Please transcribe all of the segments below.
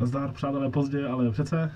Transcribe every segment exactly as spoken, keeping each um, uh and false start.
Nazdar, přátelé, pozdě, ale přece.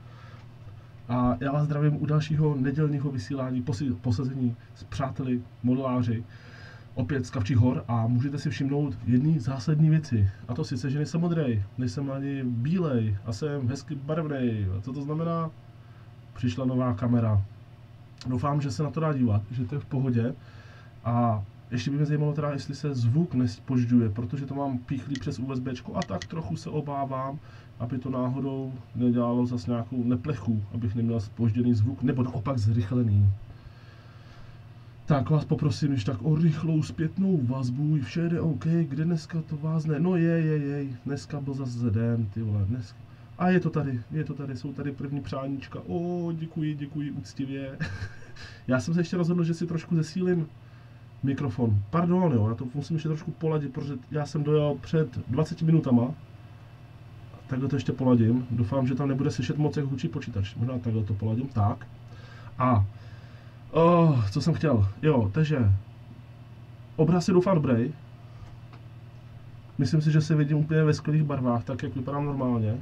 A já vás zdravím u dalšího nedělního vysílání, posazení s přáteli, modeláři, opět z Kavčích hor, a můžete si všimnout jedné zásadní věci. A to sice, že nejsem modrej, nejsem ani bílej a jsem hezky barevnej. A co to znamená? Přišla nová kamera. Doufám, že se na to dá dívat, že to je v pohodě. A ještě by mě zajímalo teda, jestli se zvuk nespožďuje, protože to mám píchlý přes USBčko a tak trochu se obávám, aby to náhodou nedělalo zase nějakou neplechu, abych neměl zpožděný zvuk, nebo naopak zrychlený. Tak vás poprosím již tak o rychlou zpětnou vazbu, vše jde OK, kde dneska to vázne, no je, je, je, dneska byl zase den, ty vole, dneska. A je to tady, je to tady, jsou tady první přáníčka, o, děkuji, děkuji, úctivě. Já jsem se ještě rozhodl, že si trošku zesílím mikrofon. Pardon, jo, já to musím ještě trošku poladit, protože já jsem dojel před dvaceti minutama. Takhle to ještě poladím. Doufám, že tam nebude slyšet moc, jak hučí počítač. Možná takhle to poladím. Tak. A oh, co jsem chtěl? Jo, takže obraz je doufám dobrý. Myslím si, že se vidím úplně ve skvělých barvách, tak jak vypadám normálně.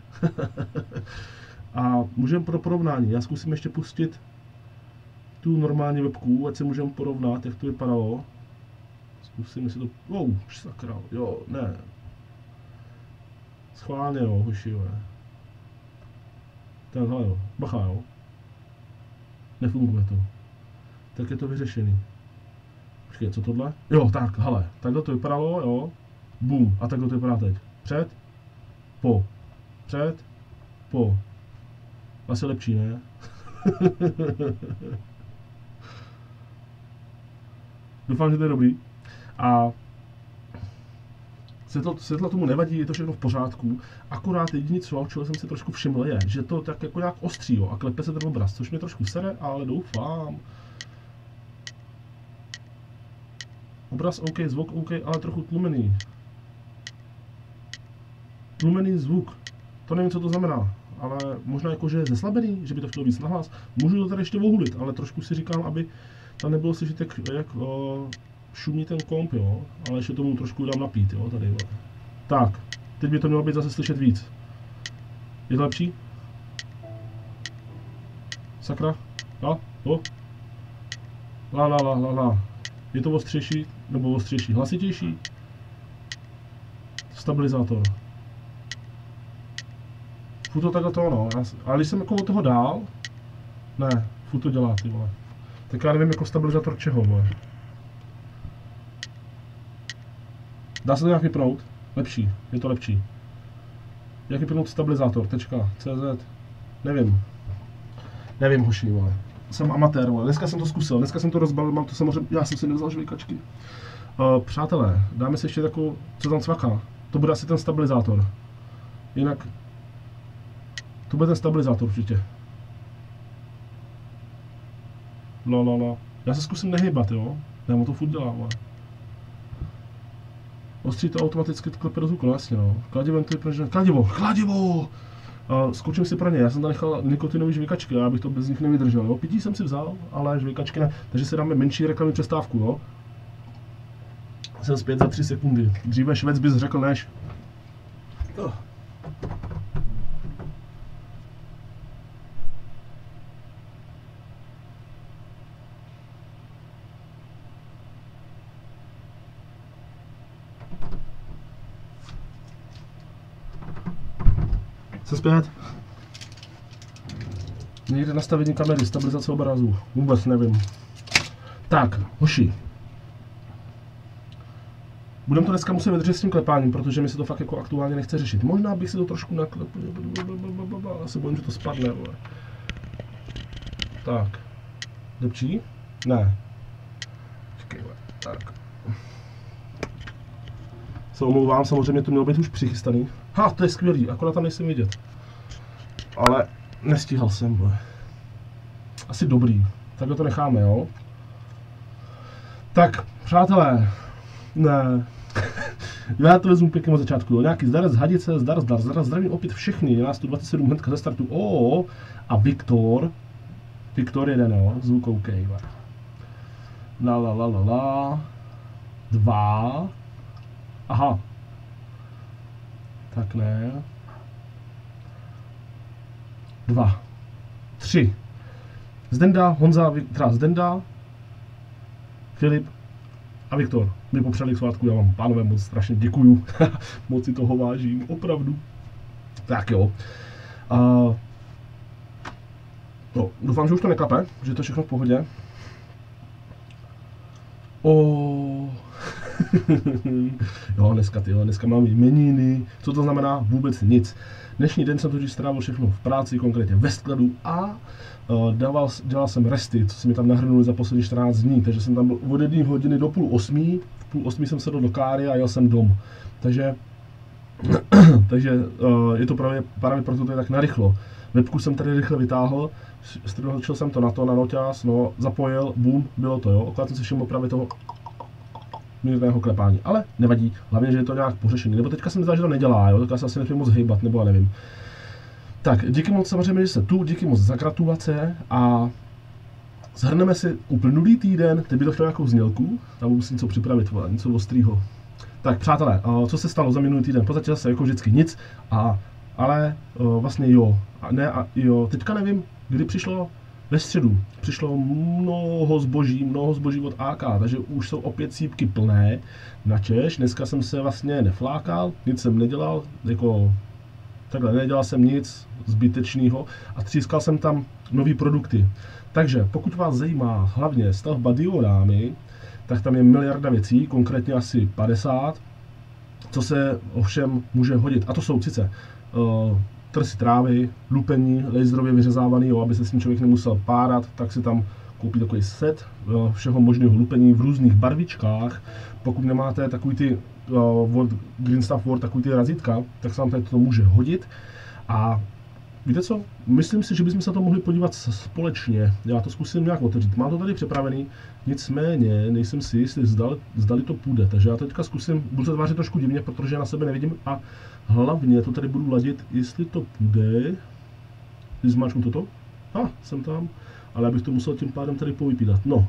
A můžeme pro porovnání. Já zkusím ještě pustit tu normální webku, ať se můžeme porovnat, jak to vypadalo. Zkusím si to... Wow, sakra, jo, ne. Schválně, jo, hoši, jo. Takhle, jo, bacha, jo. Nefunguje to. Tak je to vyřešený. Počkej, co tohle? Jo, tak, hele, takhle to vypadalo, jo. Bum, a takhle to vypadá teď. Před, po, před, po. Asi lepší, ne? Doufám, že to je dobrý. A světlo, světlo tomu nevadí, je to všechno v pořádku. Akorát jediné, co, čeho jsem si trošku všiml, je, že to tak jako nějak ostří, jo, a klepe se ten obraz, což mě trošku sere, ale doufám. Obraz OK, zvuk OK, ale trochu tlumený. Tlumený zvuk. To nevím, co to znamená, ale možná jako, že je zeslabený, že by to chtělo víc nahlas. Můžu to tady ještě ohulit, ale trošku si říkám, aby tam nebylo slyšet, jak, jak uh, šumí ten komp, jo, ale ještě tomu trošku dám napít, jo, tady, jo. Tak, teď by to mělo být zase slyšet víc. Je to lepší? Sakra? Jo? Jo? La, la, la, la, la. Je to ostřejší, nebo ostřejší, hlasitější? Stabilizátor. Furt to takhle to, no, ale když jsem jako od toho dál, ne, furt to dělá, ty vole. Tak já nevím, jako stabilizátor čeho, vole. Dá se to nějak vypnout? Lepší, je to lepší. Jak vypnout stabilizátor, tečka, cz, nevím. Nevím, hoši, vole. Jsem amatér, vole. Dneska jsem to zkusil, dneska jsem to rozbalil, mám to samozřejmě, já jsem si nevzal žvejkačky. Uh, přátelé, dáme si ještě takovou, co tam cvaká. To bude asi ten stabilizátor. Jinak, to bude ten stabilizátor určitě. La, la, la. Já se zkusím nehýbat, jo? Já to furt dělá, vole. Ostří to automaticky klepe do zvuku, no jasně, no. Kladivo, to je proč... Kladivo! Kladivo! Uh, zkouším si pro ně, já jsem tam nechal nikotinové žvejkačky, já bych to bez nich nevydržel, jo. Pití jsem si vzal, ale žvejkačky ne. Takže si dáme menší reklamní přestávku, jo. Jsem zpět za tři sekundy. Dříve Švec bys řekl než. Oh. Jsem zpět. Někde nastavení kamery, stabilizace obrazu. Vůbec nevím. Tak, hoši. Budeme to dneska muset vydržet s tím klepáním, protože mi se to fakt jako aktuálně nechce řešit. Možná bych si to trošku naklepl. Já se bojím, že to spadne, vole. Tak. Lepší? Ne. Počkej, tak. Se omlouvám, samozřejmě to mělo být už přichystaný. Ha, to je skvělý, akorát tam nejsem vidět. Ale nestíhal jsem, vole. Asi dobrý. Takhle to necháme, jo. Tak, přátelé. Ne. Já to vezmu pěkně od začátku, jo. Nějaký zdar z Hadice, zdar, zdar, zdar, zdravím opět všechny. Je nás tu dvacet sedm hnedka ze startu. O, a Viktor. Viktor jeden, jo. Zvuk OK. La la la la la. Dva. Aha. Tak ne. dva, tři. Zdenda, Honza, teda Zdenda, Filip a Viktor mi popřáli k svátku, já vám, pánové, moc strašně děkuju, moc si toho vážím, opravdu. Tak jo. Uh, no, doufám, že už to neklape, že je to všechno v pohodě. Oh. Jo, dneska, tyjo, dneska mám jmeniny, co to znamená? Vůbec nic. Dnešní den jsem totiž strávil všechno v práci, konkrétně ve skladu a uh, dával, dělal jsem resty, co se mi tam nahrnuli za poslední čtrnáct dní, takže jsem tam byl od jedné hodiny do půl osmí, v půl osmí jsem sedl do káry a jel jsem dom. Takže, takže uh, je to právě, právě proto to je tak narychlo. Webku jsem tady rychle vytáhl, strčil jsem to na to, na noťaz, no, zapojil, boom, bylo to, jo, akorát jsem si všiml právě toho mírného klepání, ale nevadí, hlavně, že je to nějak pořešený, nebo teďka jsem myslel, že to nedělá, jo, tak já se asi nechci moc hejbat, nebo já nevím. Tak, díky moc samozřejmě, že jste tu, díky moc za gratulace a shrneme si uplynulý týden, teď by to chtěl nějakou znělku, tam musím něco připravit, vole, něco ostrýho. Tak, přátelé, co se stalo za minulý týden? V podstatě zase jako vždycky nic, a, ale vlastně jo, a ne a jo, teďka nevím, kdy přišlo. Ve středu přišlo mnoho zboží, mnoho zboží od A K, takže už jsou opět sípky plné na Češ. Dneska jsem se vlastně neflákal, nic jsem nedělal, jako takhle, nedělal jsem nic zbytečného a třískal jsem tam nové produkty. Takže pokud vás zajímá hlavně stavba diorámy, tak tam je miliarda věcí, konkrétně asi padesát, co se ovšem může hodit. A to jsou sice uh, trsy trávy, lupení, laserově vyřezávaný, jo, aby se s tím člověk nemusel párat, tak si tam koupí takový set jo, všeho možného lupení v různých barvičkách. Pokud nemáte takový ty uh, od Green Stuff World, takový ty razítka, tak se vám tady to může hodit. A víte co? Myslím si, že bychom se to mohli podívat společně. Já to zkusím nějak otevřít. Mám to tady připravený, nicméně nejsem si jistý, zdali, zdali to půjde. Takže já teďka zkusím, budu se tvářit trošku divně, protože já na sebe nevidím a hlavně to tady budu ladit, jestli to půjde. Když zmáčknu toto. A, ah, jsem tam. Ale abych to musel tím pádem tady povypínat. No.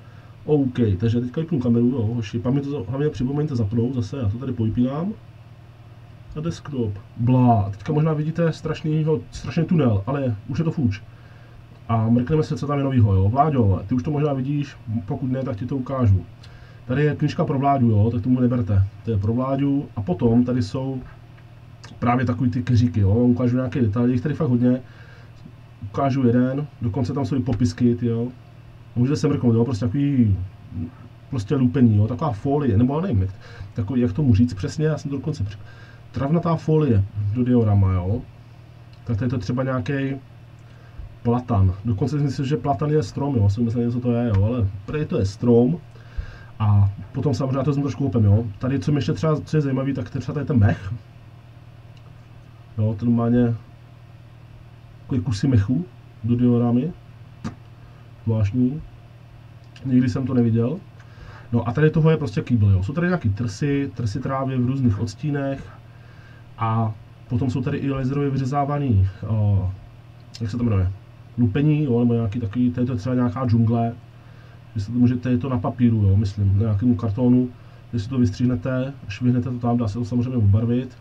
OK, takže teďka vypnu kameru, jo, hoši. Pak mi to hlavně připomeňte zapnout zase, já to tady povypínám. A desktop. Blá. A teďka možná vidíte strašný, strašný tunel, ale už je to fuč. A mrkneme se, co tam je novýho, jo. Vláďo, ty už to možná vidíš, pokud ne, tak ti to ukážu. Tady je knížka pro Vláďu, jo, tak tomu neberte. To je pro Vláďu. A potom tady jsou právě takový ty keříky, jo. Ukážu nějaké detaily, jich tady fakt hodně. Ukážu jeden, dokonce tam jsou i popisky, jo. Můžete se mrknout, jo, prostě takový prostě lupení, jo, taková folie, nebo nevím, jak, takový, jak tomu říct přesně, já jsem to dokonce při... Travnatá folie do diorama, jo. Tak tady to je třeba nějaký platan. Dokonce si myslím, že platan je strom, jo, si myslím, co to je, jo, ale tady to je strom. A potom samozřejmě to jsem trošku hopem, jo. Tady, co mi ještě třeba, co je zajímavý, tak třeba tady ten mech. Jo, to normálně takový kusy mechu do dioramy. Zvláštní. Nikdy jsem to neviděl. No a tady toho je prostě kýbl, jo. Jsou tady nějaký trsy, trsy trávy v různých odstínech. A potom jsou tady i laserově vyřezávaný, uh, jak se to jmenuje, lupení, jo, nebo nějaký takový, tady to je třeba nějaká džungle, že se to můžete, je to na papíru, jo, myslím, na nějakému kartonu, když si to vystříhnete, švihnete to tam, dá se to samozřejmě obarvit.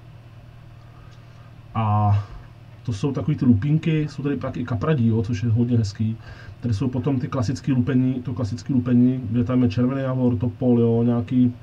A to jsou takový ty lupínky, jsou tady pak i kapradí, jo, což je hodně hezký. Tady jsou potom ty klasické lupení, to klasické lupení, kde tam je červený javor, topol, jo, nějaký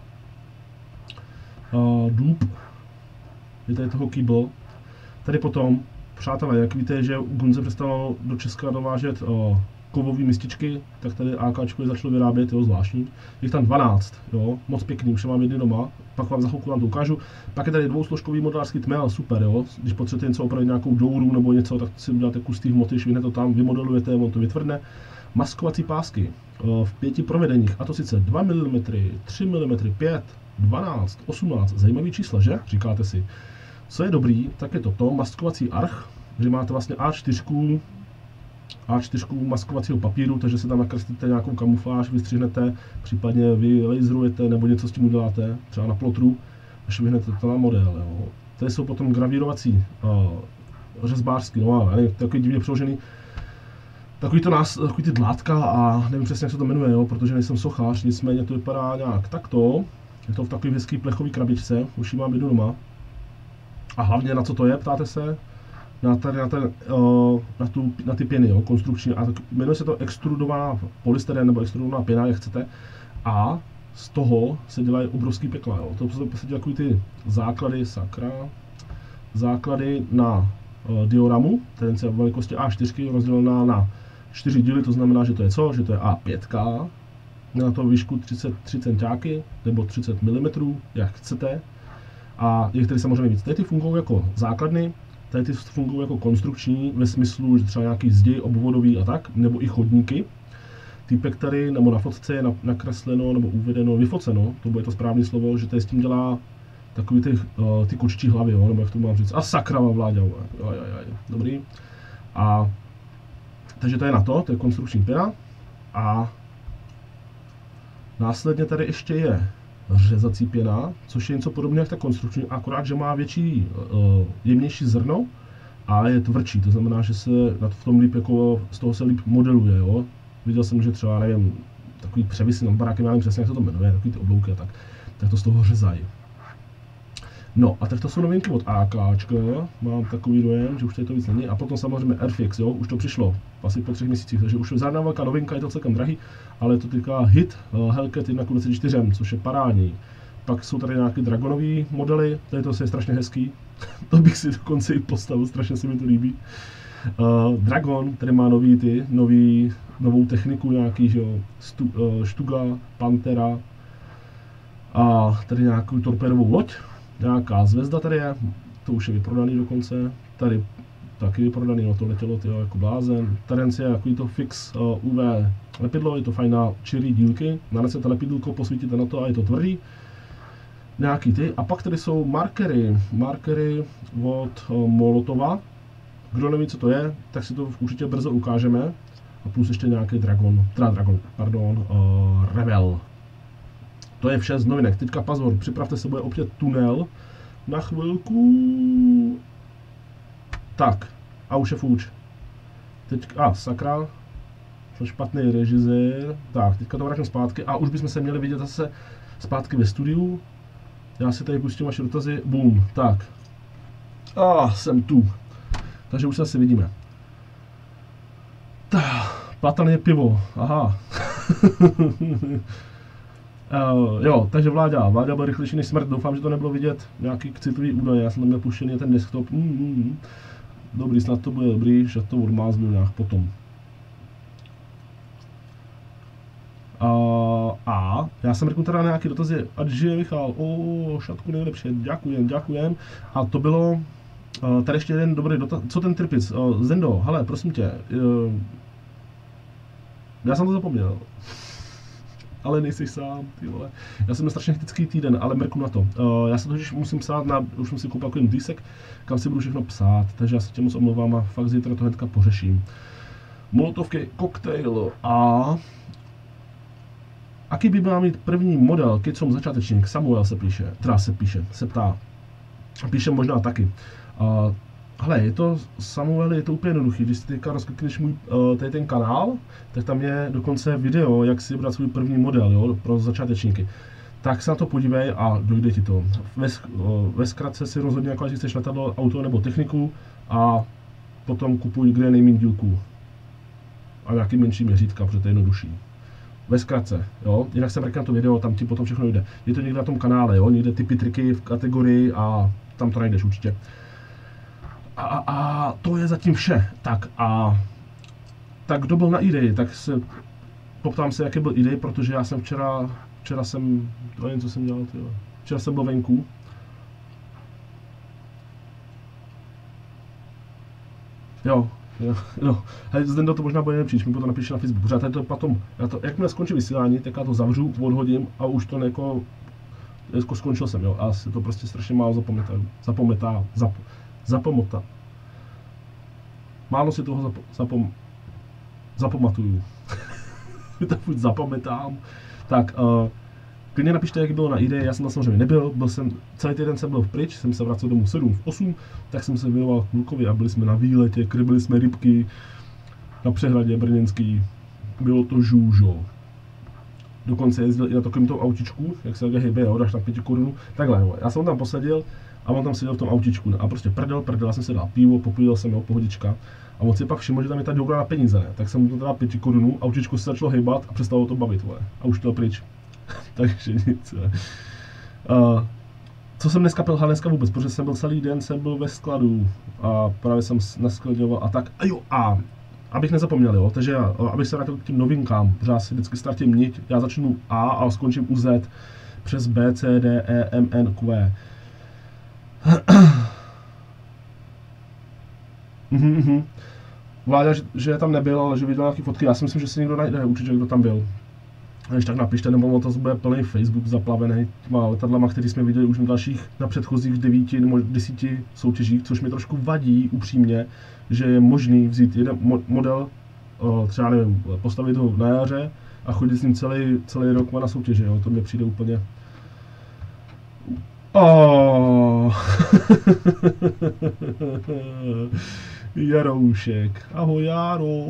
uh, dub. Je tady toho kýbl. Tady potom, přátelé, jak víte, že Gunze přestalo do Česka dovážet o, kovové mističky, tak tady AKčko je začalo vyrábět, jo, zvláštní. Je tam dvanáct, jo, moc pěkný, už mám jedny doma, pak vám za chvilku vám to ukážu. Pak je tady dvousložkový modelářský tmel, super, jo, když potřebujete něco opravit nějakou douru nebo něco, tak si uděláte kus té hmoty, švihnete to tam, vymodelujete, on to vytvrdne. Maskovací pásky o, v pěti provedeních, a to sice dva milimetry, tři milimetry, pět, dvanáct, osmnáct, zajímavý čísla, že? Říkáte si. Co je dobrý, tak je toto, maskovací arch, že máte vlastně A čtyři, A čtyři maskovacího papíru, takže si tam nakreslíte nějakou kamufláž, vystřihnete, případně vy laserujete nebo něco s tím uděláte, třeba na plotru, a švihnete to na model. Jo. Tady jsou potom gravírovací uh, řezbářský, no ale takový divně přeložený, takový, to nás, takový ty dlátka a nevím přesně, jak se to jmenuje, jo, protože nejsem sochař, nicméně to vypadá nějak takto, je to v takové hezké plechové krabičce, už ji mám jednu doma. A hlavně na co to je, ptáte se? na, tady, na, ten, uh, na, tu, na ty pěny, jo, konstrukční, a tak, jmenuje se to extrudovaná polystyren nebo extrudovaná pěna, jak chcete, a z toho se dělají obrovský pekla, jo. To jsou prostě takový ty základy, sakra, základy na uh, dioramu, ten se v velikosti A čtyři rozdělená na čtyři díly, to znamená, že to je co? Že to je A pět, na to výšku třicet tři centiáky, nebo třicet milimetrů, jak chcete. A je tady samozřejmě víc. Tady ty fungují jako základny, tady ty fungují jako konstrukční, ve smyslu, že třeba nějaký zdi obvodový a tak, nebo i chodníky. Týpek tady, nebo na fotce je nakresleno, nebo uvedeno, vyfoceno, to bude to správné slovo, že tady s tím dělá takový ty, uh, ty koččí hlavy, jo, nebo jak to mám říct. A sakra, Vláďa, dobrý. A takže to je na to, to je konstrukční pěna. A následně tady ještě je řezací pěna, což je něco podobného jak ta konstrukční, akorát, že má větší, uh, jemnější zrno a je tvrdší, to znamená, že se v tom líp, jako, z toho se líp modeluje, jo. Viděl jsem, že třeba, nevím, takový převisy nad barákem, já nevím přesně, jak se to jmenuje, takový ty oblouky a tak, tak to z toho řezají. No a tak to jsou novinky od AKčka, mám takový dojem, že už tady to víc není. A potom samozřejmě Airfix, jo, už to přišlo asi po třech měsících, takže už je žádná velká novinka, je to celkem drahý, ale je to týká hit uh, Hellcat jedna dvacet čtyři, což je parádní. Pak jsou tady nějaké dragonové modely, tady to je strašně hezký, to bych si dokonce i postavil, strašně se mi to líbí. Uh, Dragon, který má nový ty, nový, novou techniku nějaký, že jo, stu, uh, Štuga, Pantera a tady nějakou torpédovou loď. Nějaká zvezda tady je, to už je vyprodaný dokonce, tady taky vyprodaný, no to letělo tyjo, jako blázen. Tady je takový to fix uh, U V lepidlo, je to fajn na čirý dílky, nanesete lepidlko, posvítíte na to a je to tvrdý. Nějaký ty, a pak tady jsou markery, markery od uh, Molotova. Kdo neví, co to je, tak si to určitě brzo ukážeme. A plus ještě nějaký Dragon, teda Dragon, pardon, uh, Rebel. To je vše z novinek. Teďka pozor, připravte se, bude opět tunel. Na chvilku. Tak, a už je fuč. Teď, a sakra. To špatný režisér. Tak, teďka to vrátím zpátky a už bychom se měli vidět zase zpátky ve studiu. Já si tady pustím vaše dotazy. Boom, tak. A jsem tu. Takže už se asi vidíme. Tak, platan je pivo, aha. Uh, jo, takže Vláďa, Vláďa byl rychlejší než smrt, doufám, že to nebylo vidět, nějaký citlivý údaje, já jsem tam měl puštěný ten desktop, mm, mm, mm. Dobrý, snad to bude dobrý, že to odmáznu nějak potom. Uh, a já jsem řekl teda nějaký dotazy, ať žije Michal, o, šatku nejlepší, děkujem, děkujem. A to bylo, uh, tady ještě jeden dobrý dotaz, co ten Tripic, uh, Zendo, hele, prosím tě, uh, já jsem to zapomněl. Ale nejsi sám, ty vole. Já jsem měl strašně hektický týden, ale mrknu na to. Uh, já se totiž musím psát na, už jsem si koupil takový dísek, kam si budu všechno psát, takže já se tě moc omlouvám a fakt zítra to hnedka pořeším. Molotovky, koktejl a... Aký by měl mít první model, keď som začátečník? Samuel se píše, teda se píše, se ptá. Píše možná taky. Uh, Hele, je to, Samuel, je to úplně jednoduchý, když si teďka rozklikneš můj uh, tady ten kanál, tak tam je dokonce video, jak si vybrat svůj první model, jo, pro začátečníky. Tak se na to podívej a dojde ti to. Ve, uh, ve zkratce si rozhodně, jako, že chceš letadlo, auto nebo techniku a potom kupuj, kde je nejméně dílků. A nějaký menší měřítka, protože to je jednodušší. Ve zkratce, jo, jinak jsem řekl na to video, tam ti potom všechno jde. Je to někde na tom kanále, jo, někde typy, triky v kategorii a tam to najdeš určitě. A, a, a to je zatím vše. Tak a tak kdo byl na idei, tak se poptám se, jaký byl idei, protože já jsem včera, včera jsem, to nevím, co jsem dělal, tyjo. Včera jsem byl venku. Jo, jo, no, hej, Zdendo to možná bude nepříč, mi to napíše na Facebook, protože to potom, já to, jakmile skončí vysílání, tak já to zavřu, odhodím a už to jako, jako skončil jsem, jo, a si to prostě strašně málo zapamětá, zapamětá, zap, zapomota. Málo si toho zap, zapom, zapamatuju. to furt zapamětám. Tak, uh, klidně napište, jak bylo na idei, já jsem tam samozřejmě nebyl, byl jsem, celý týden jsem byl pryč, jsem se vracel domů sedm, v osm, tak jsem se věnoval klukovi a byli jsme na výletě, krybili jsme rybky na přehradě brněnský, bylo to žůžo. Dokonce jezdil i na takovém tom autičku, jak se takhle hejbe, jo, dáš na pěti korun, takhle, jo. Já jsem tam posadil a on tam seděl v tom autičku a prostě prdel, prdel, já jsem si dal pivo, popíjel jsem, jo, pohodička. A on si pak všiml, že tam je ta doura na peníze, ne? Tak jsem mu to dal pěti korunů, autičko se začalo hejbat a přestalo to bavit, vole. A už to pryč. Takže nic, uh, co jsem dneska pilhal, dneska vůbec, protože jsem byl celý den, jsem byl ve skladu a právě jsem naskladoval a tak. A jo, a abych nezapomněl, jo, takže já, abych se vrátil k těm novinkám, protože já si vždycky startím niť, já začnu A a skončím u Z, přes B, C, D, E, M, N, Q. Mhm, mhm. Vláda, že, že tam nebyl, ale že viděl nějaký fotky, já si myslím, že si někdo najde, určitě kdo tam byl. Když tak napište, nebo to bude plný Facebook zaplavený těma letadlama, který jsme viděli už na dalších, na předchozích devíti nebo desíti soutěžích, což mi trošku vadí upřímně, že je možný vzít jeden model, třeba nevím, postavit ho na jaře a chodit s ním celý, celý rok na soutěže, jo? To mě přijde úplně... Oh. Jaroušek, ahoj Jaro.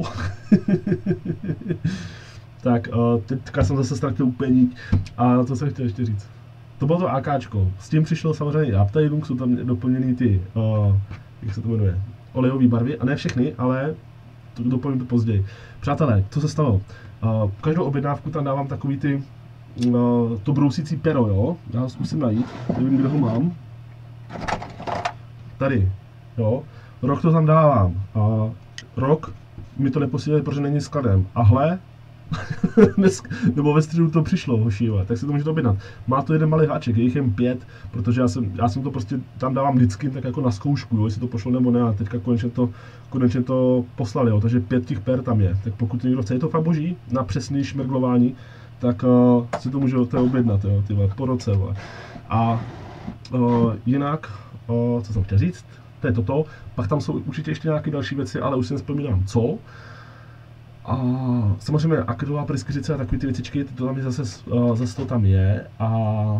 Tak, uh, teďka jsem zase ztratil úplně níť. A co jsem chtěl ještě říct? To bylo to AKčko. S tím přišlo samozřejmě Aptailung, jsou tam doplněny ty, uh, jak se to jmenuje, olejové barvy. A ne všechny, ale to doplním to později. Přátelé, co se stalo? Uh, každou objednávku tam dávám takový ty, uh, to brousící pero, jo? Já ho zkusím najít, nevím, kde ho mám. Tady, jo? Rok to tam dávám. Uh, rok mi to neposílali, protože není skladem. A hle, nebo ve středu to přišlo, hošíva, tak si to můžete objednat. Má to jeden malý háček, je jich jen pět, protože já jsem, já jsem to prostě tam dávám vždycky tak jako na zkoušku, jo, jestli to pošlo nebo ne, a teďka konečně to, konečně to poslali, jo, takže pět těch per tam je. Tak pokud někdo chce, je to fakt boží, na přesný šmerglování, tak uh, si to můžete objednat, jo, tyhle, po roce, vole. A uh, jinak, uh, co jsem chtěl říct, to je toto, pak tam jsou určitě ještě nějaké další věci, ale už si nevzpomínám co. A samozřejmě akrylová pryskyřice a takové ty věcičky, to tam je zase, uh, zase to tam je. A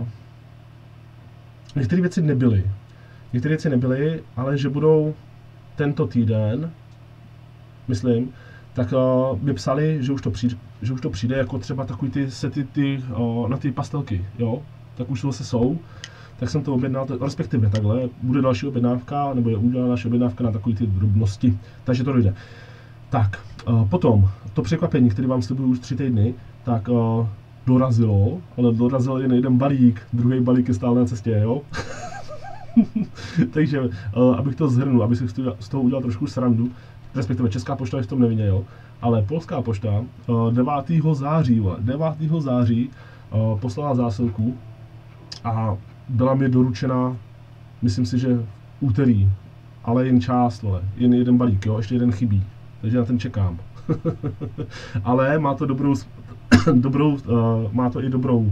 některé věci nebyly. Některé věci nebyly, ale že budou tento týden, myslím, tak uh, mi psali, že už, to přijde, že už to přijde jako třeba takový ty sety ty, uh, na ty pastelky, jo, tak už zase jsou. Tak jsem to objednal, respektive takhle, bude další objednávka, nebo je udělána další objednávka na takové ty drobnosti, takže to dojde. Tak, uh, potom, to překvapení, které vám slibuju už tři týdny, tak uh, dorazilo, ale dorazil jen jeden balík, druhý balík je stále na cestě, jo? Takže, uh, abych to zhrnul, abych si z toho udělal trošku srandu, respektive Česká pošta je v tom nevinně, jo? Ale Polská pošta uh, devátého září, devátého září uh, poslala zásilku a byla mi doručena, myslím si, že v úterý, ale jen část, vole, jen jeden balík, jo? Ještě jeden chybí. Takže na ten čekám. Ale má to dobrou, dobrou uh, má to i dobrou,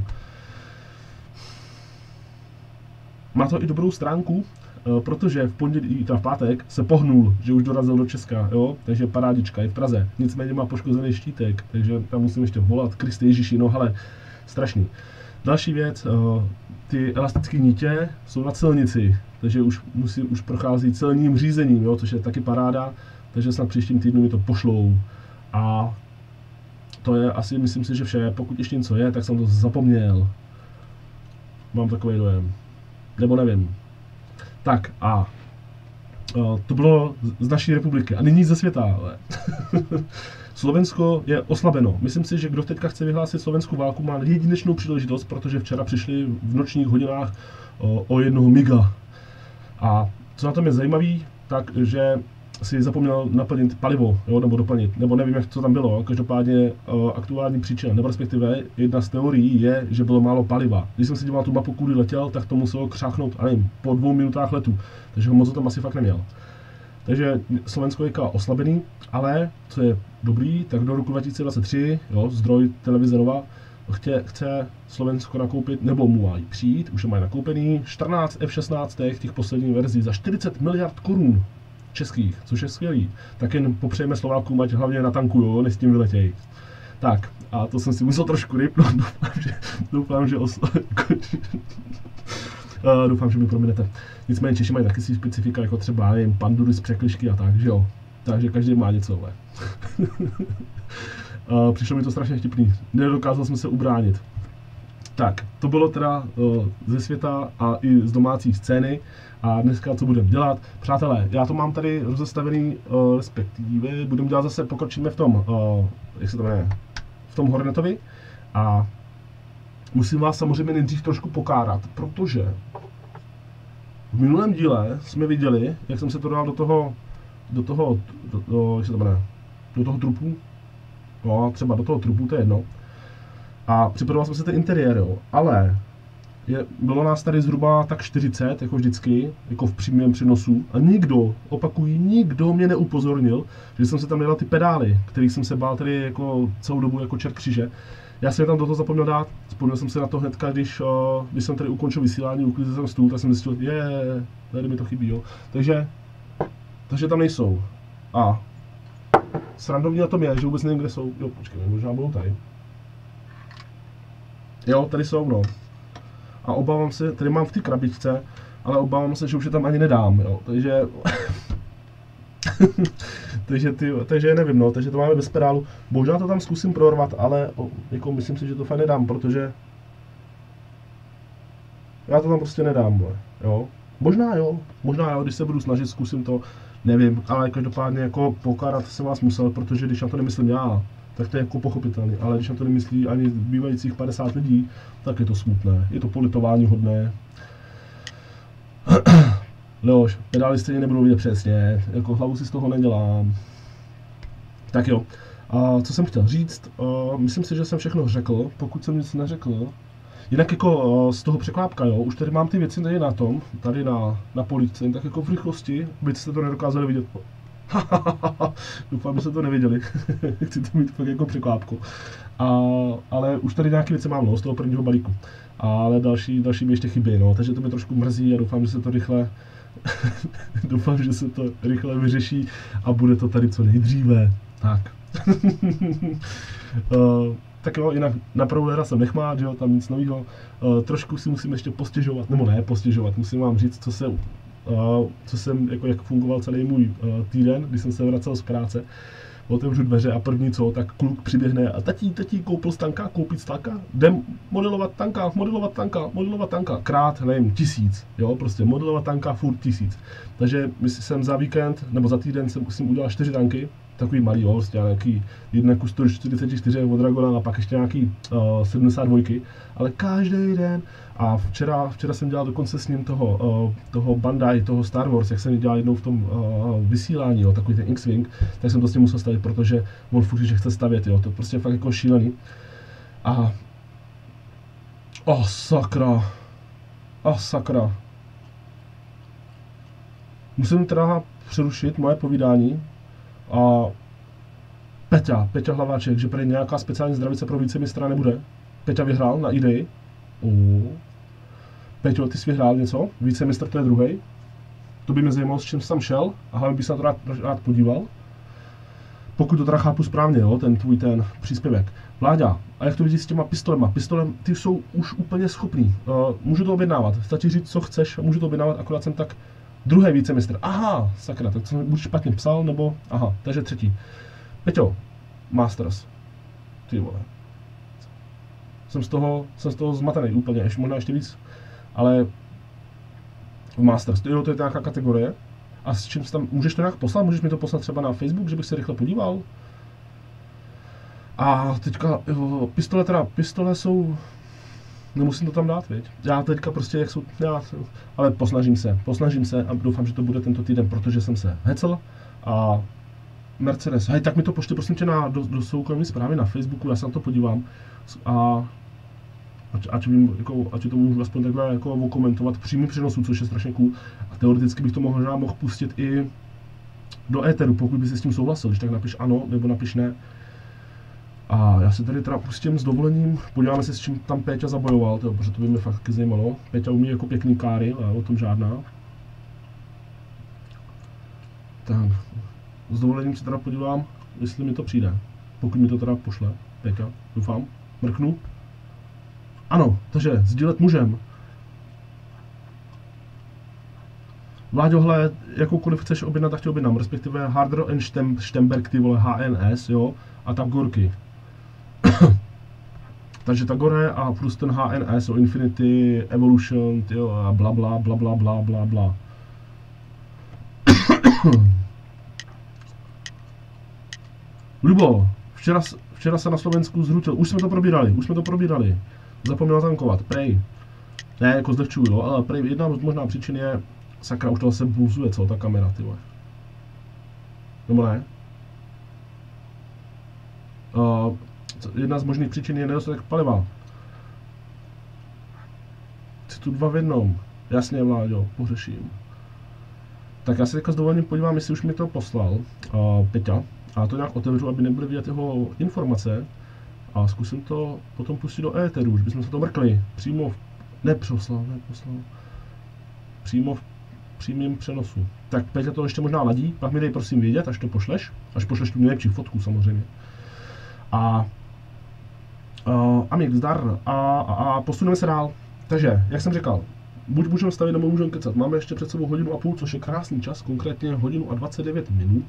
má to i dobrou stránku, uh, protože v pondělí, teda v pátek se pohnul, že už dorazil do Česka, jo, takže parádička, je v Praze. Nicméně má poškozený štítek, takže tam musím ještě volat, Kriste Ježíši, no hele, strašný. Další věc, uh, ty elastické nitě jsou na celnici, takže už musí, už prochází celním řízením, jo, což je taky paráda. Takže snad příštím týdnu mi to pošlou. A to je asi, myslím si, že vše. Pokud ještě něco je, tak jsem to zapomněl. Mám takový dojem. Nebo nevím. Tak a to bylo z naší republiky. A nyní ze světa. Ale. Slovensko je oslabeno. Myslím si, že kdo teďka chce vyhlásit slovenskou válku, má jedinečnou příležitost, protože včera přišli v nočních hodinách o, o jednoho miga. A co na tom je zajímavý, tak že si zapomněl naplnit palivo, jo, nebo doplnit, nebo nevím, jak to tam bylo. Každopádně uh, aktuální příčina, nebo respektive jedna z teorií je, že bylo málo paliva. Když jsem si díval tu mapu, kudy letěl, tak to muselo křáchnout, a nevím, po dvou minutách letu, takže ho moc tam asi fakt neměl. Takže Slovensko je oslabený, ale co je dobrý, tak do roku dva tisíce dvacet tři, jo, zdroj televize Nova, Chtě, chce Slovensko nakoupit, nebo mu mají přijít, už je mají nakoupený, čtrnáct F šestnáct těch posledních verzí za čtyřicet miliard korun českých, což je skvělý. Tak jen popřejeme Slovákům, ať hlavně natankujou, než s tím vyletějí. Tak, a to jsem si musel trošku rypnout, doufám, že, doufám, že os... uh, doufám, že mi prominete. Nicméně Češi mají taky si specifika, jako třeba jen pandury z překližky a tak, že jo. Takže každý má něco, ale. uh, přišlo mi to strašně vtipný. Nedokázal jsem se ubránit. Tak, to bylo teda uh, ze světa a i z domácí scény. A dneska co budeme dělat? Přátelé, já to mám tady rozestavený, uh, respektive budeme dělat zase, pokročíme v tom, uh, jak se to jmenuje, v tom Hornetovi. A musím vás samozřejmě nejdřív trošku pokárat, protože v minulém díle jsme viděli, jak jsem se to dal do toho, do toho, do, do, jak se to jmenuje, do toho trupu, no třeba do toho trupu, to je jedno. A připravoval jsem se ten interiér, jo, ale je, bylo nás tady zhruba tak čtyřicet, jako vždycky, jako v přímém přenosu. A nikdo, opakují, nikdo mě neupozornil, že jsem se tam dělal ty pedály, kterých jsem se bál tady jako celou dobu jako čert kříže. Já jsem je tam do toho zapomněl dát, vzpomněl jsem se na to hnedka, když, uh, když jsem tady ukončil vysílání, uklidil jsem stůl, tak jsem zjistil, je, je, tady mi to chybí, jo. Takže, takže tam nejsou. A srandovní na tom je, že vůbec nevím, kde jsou. Jo, počkej, možná budou tady. Jo, tady jsou, no. A obávám se, tady mám v té krabičce, ale obávám se, že už je tam ani nedám, jo. Takže... takže, ty, takže nevím, no, takže to máme bez pedálu. Možná to tam zkusím prorvat, ale o, jako myslím si, že to fakt nedám, protože... Já to tam prostě nedám, jo. Možná jo, možná jo, když se budu snažit, zkusím to, nevím, ale každopádně jako pokárat jsem vás musel, protože když na to nemyslím já, tak to je jako pochopitelný, ale když na to nemyslí ani bývajících padesát lidí, tak je to smutné, je to politování hodné. Leoš, pedály stejně nebudou vidět přesně, jako hlavu si z toho nedělám. Tak jo, a co jsem chtěl říct, uh, myslím si, že jsem všechno řekl, pokud jsem nic neřekl. Jinak jako uh, z toho překlápka, jo, už tady mám ty věci tady na tom, tady na, na políčce, tak jako v rychlosti, abyste to nedokázali vidět. Doufám, že jste to neviděli, chci to mít fakt jako překlápku. A, ale už tady nějaké věci mám, no, z toho prvního balíku. Ale další, další mi ještě chybí, no, takže to mě trošku mrzí a doufám, že se to rychle doufám, že se to rychle vyřeší a bude to tady co nejdříve. Tak. uh, tak jo, jinak na Prowlera jsem nechmát, že jo, tam nic nového. Uh, trošku si musím ještě postěžovat, nebo ne postěžovat, musím vám říct, co se, uh, co jsem, jako jak fungoval celý můj uh, týden, když jsem se vracel z práce. Otevřu dveře a první co, tak kluk přiběhne a tatí, tatí, koupil z tanka, koupit z tanka, jdem modelovat tanka, modelovat tanka, modelovat tanka, krát, nevím, tisíc, jo, prostě modelovat tanka, furt tisíc. Takže jsem za víkend, nebo za týden jsem, jsem udělal čtyři tanky, takový malý, jo, prostě nějaký jedna kus sto čtyřicet čtyři od Dragona a pak ještě nějaký uh, sedmdesát dva, ale každý den. A včera, včera jsem dělal dokonce s ním toho, uh, toho Bandai, toho Star Wars, jak jsem dělal jednou v tom uh, vysílání, jo, takový ten X-Wing, tak jsem to s tím musel stavit, protože on furt, že chce stavět, jo, to prostě fakt jako šílený. A... Oh, sakra. Oh, sakra. Musím teda přerušit moje povídání. A Peťa, Peťa Hlaváček, že prý nějaká speciální zdravice pro vícemistra nebude. Peťa vyhrál na idei. Uh. Peťo, ty jsi vyhrál něco? Vícemistr, to je druhý. To by mě zajímalo, s čím jsi tam šel a hlavně bych se na to rád, rád podíval. Pokud to teda chápu správně, jo, ten tvůj ten příspěvek. Vláďa, a jak to vidíš s těma pistolema? Pistolem, ty jsou už úplně schopný. Uh, můžu to objednávat, stačí říct, co chceš, můžu to objednávat, akorát jsem tak druhý vícemistr. Aha, sakra, tak jsem buď špatně psal, nebo, aha, takže třetí. Peťo, Masters. Ty vole. Jsem z toho, jsem z toho zmatený úplně, ještě možná ještě víc, ale Masters, jo, to je nějaká kategorie. A s čím tam, můžeš to nějak poslat, můžeš mi to poslat třeba na Facebook, že bych se rychle podíval. A teďka, jo, pistole teda, pistole jsou, nemusím to tam dát, viď? Já teďka prostě, jak jsou, já, ale posnažím se, posnažím se a doufám, že to bude tento týden, protože jsem se hecel a Mercedes, hej, tak mi to pošli prosím tě na, do, do soukromé zprávy na Facebooku, já se na to podívám a ať, ať, vím, jako, ať to můžu aspoň takhle jako okomentovat v přímém přenosu, což je strašně cool a teoreticky bych to možná mohl pustit i do éteru, pokud by si s tím souhlasil, když tak napiš ano, nebo napiš ne. A já se tady teda pustím s dovolením, podíváme se, s čím tam Péťa zabojoval, tyjo, protože to by mě fakt taky zajímalo. Péťa umí jako pěkný káry, ale o tom žádná. Tak, s dovolením se teda podívám, jestli mi to přijde. Pokud mi to teda pošle, Péťa, doufám, mrknu. Ano, takže sdílet můžem. Vláďo, hle, jakoukoliv chceš objednat, tak tě objednám, respektive Harder and Stem, Stemberg, ty vole, H N S, jo, a tam gorky. Takže ta Gore a plus ten H N S, o Infinity Evolution, tyjo, a bla bla bla bla bla bla bla. Lubo, včera, včera se na Slovensku zhrutil, už jsme to probírali, už jsme to probírali. Zapomněl tankovat, prej. Ne, jako zlehčuju, jo, ale prej, jedna možná příčin je, sakra, už to se pulzuje, co, ta kamera, ty vole. Nebo ne? Uh, jedna z možných příčin je nedostatek paliva. Chci tu dva v jednom. Jasně, Vláďo, pořeším. Tak já se teďka s dovolením podívám, jestli už mi to poslal uh, Peťa. A to nějak otevřu, aby nebyly vidět jeho informace. A zkusím to potom pustit do éteru, už bychom se to mrkli. Přímo v... Neposlal, neposlal. Přímo v přímém přenosu. Tak Peťa to ještě možná ladí, pak mi dej prosím vědět, až to pošleš. Až pošleš tu nejlepší fotku samozřejmě. A... Uh, Amik, zdar. A, a, a posuneme se dál. Takže, jak jsem říkal, buď můžeme stavit, nebo můžeme kecat. Máme ještě před sebou hodinu a půl, což je krásný čas, konkrétně hodinu a dvacet devět minut.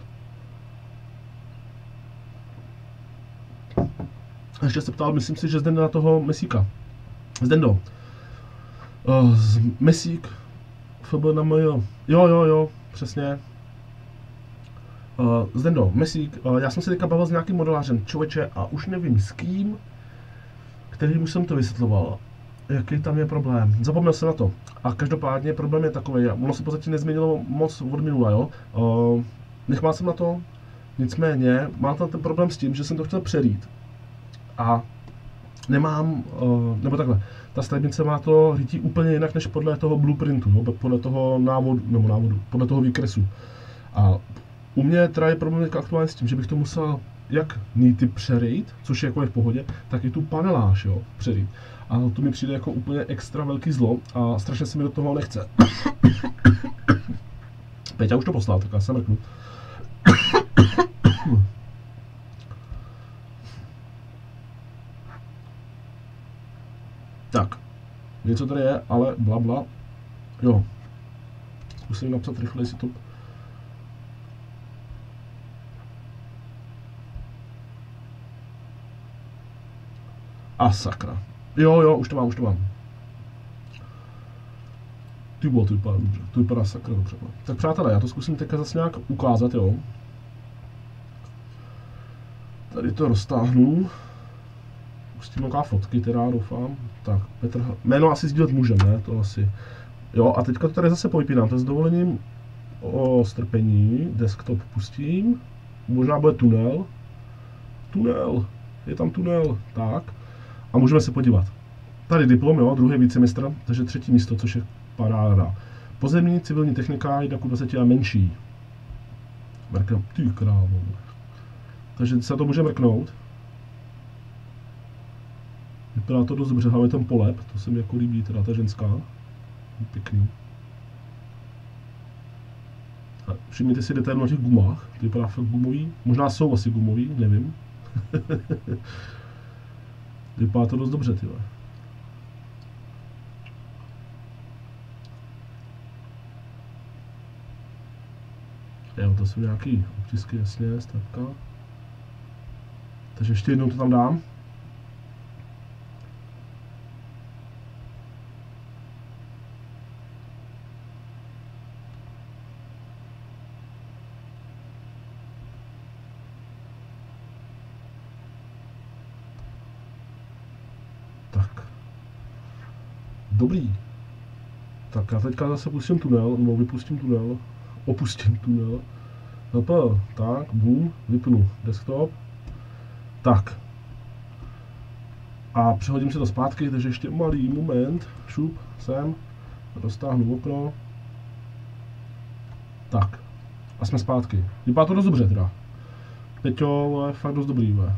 A ještě se ptal, myslím si, že Zdenda na toho Mesíka. Zdendo. Uh, z Mesík. F B na M J. Jo, jo, jo, přesně. Uh, Zdendo, Mesík. Uh, já jsem se teďka bavil s nějakým modelářem, člověče, a už nevím s kým, kterýmu jsem to vysvětloval. Jaký tam je problém. Zapomněl jsem na to. A každopádně problém je takový, ono se v podstatě nezměnilo moc od minula, jo. Uh, nechmal jsem na to, nicméně mám tam ten problém s tím, že jsem to chtěl přerít. A nemám, uh, nebo takhle, ta stavebnice má to rytí úplně jinak než podle toho blueprintu, no, podle toho návodu, nebo návodu, podle toho výkresu. A u mě teda je problém aktuálně s tím, že bych to musel jak nity přerejt, což je jako v pohodě, tak i tu paneláž, jo, přerejt. A to mi přijde jako úplně extra velký zlo a strašně se mi do toho nechce. Peťa už to poslal, tak já se mrknu. Tak, něco tady je, ale bla bla. Jo. Zkusím napsat rychle, jestli to... A sakra. Jo, jo, už to mám, už to mám. Ty bylo, to vypadá dobře, to vypadá sakra dobře. Tak přátelé, já to zkusím teďka zase nějak ukázat, jo. Tady to roztáhnu. Pustím nějaká fotky, teda doufám. Tak, Petr, jméno asi sdílet můžeme, ne? To asi. Jo, a teďka to tady zase povypínám, to s dovolením o strpení, desktop pustím. Možná bude tunel. Tunel, je tam tunel, tak. A můžeme se podívat. Tady diplom, jo, druhý vícemistr, takže třetí místo, což je paráda. Pozemní civilní technika, jedna ku dvaceti a menší. Mrknem, ty krávo. Takže se to může mrknout. Vypadá to dost dobře, hlavně ten polep, to se mi jako líbí, teda ta ženská. Pěkný. A všimněte si detailu na těch gumách, to vypadá fakt gumový. Možná jsou asi gumový, nevím. Vypadá to dost dobře, tyhle. Jo, to jsou nějaký obtisky, jasně, stavka. Takže ještě jednou to tam dám. Tak. Dobrý. Tak já teďka zase pustím tunel, nebo vypustím tunel. Opustím tunel. Hop, tak, boom, vypnu desktop. Tak. A přehodím si to zpátky, takže ještě malý moment. Šup, sem. Roztáhnu okno. Tak. A jsme zpátky. Vypadá to dost dobře teda. Peťo je fakt dost dobrý, ve.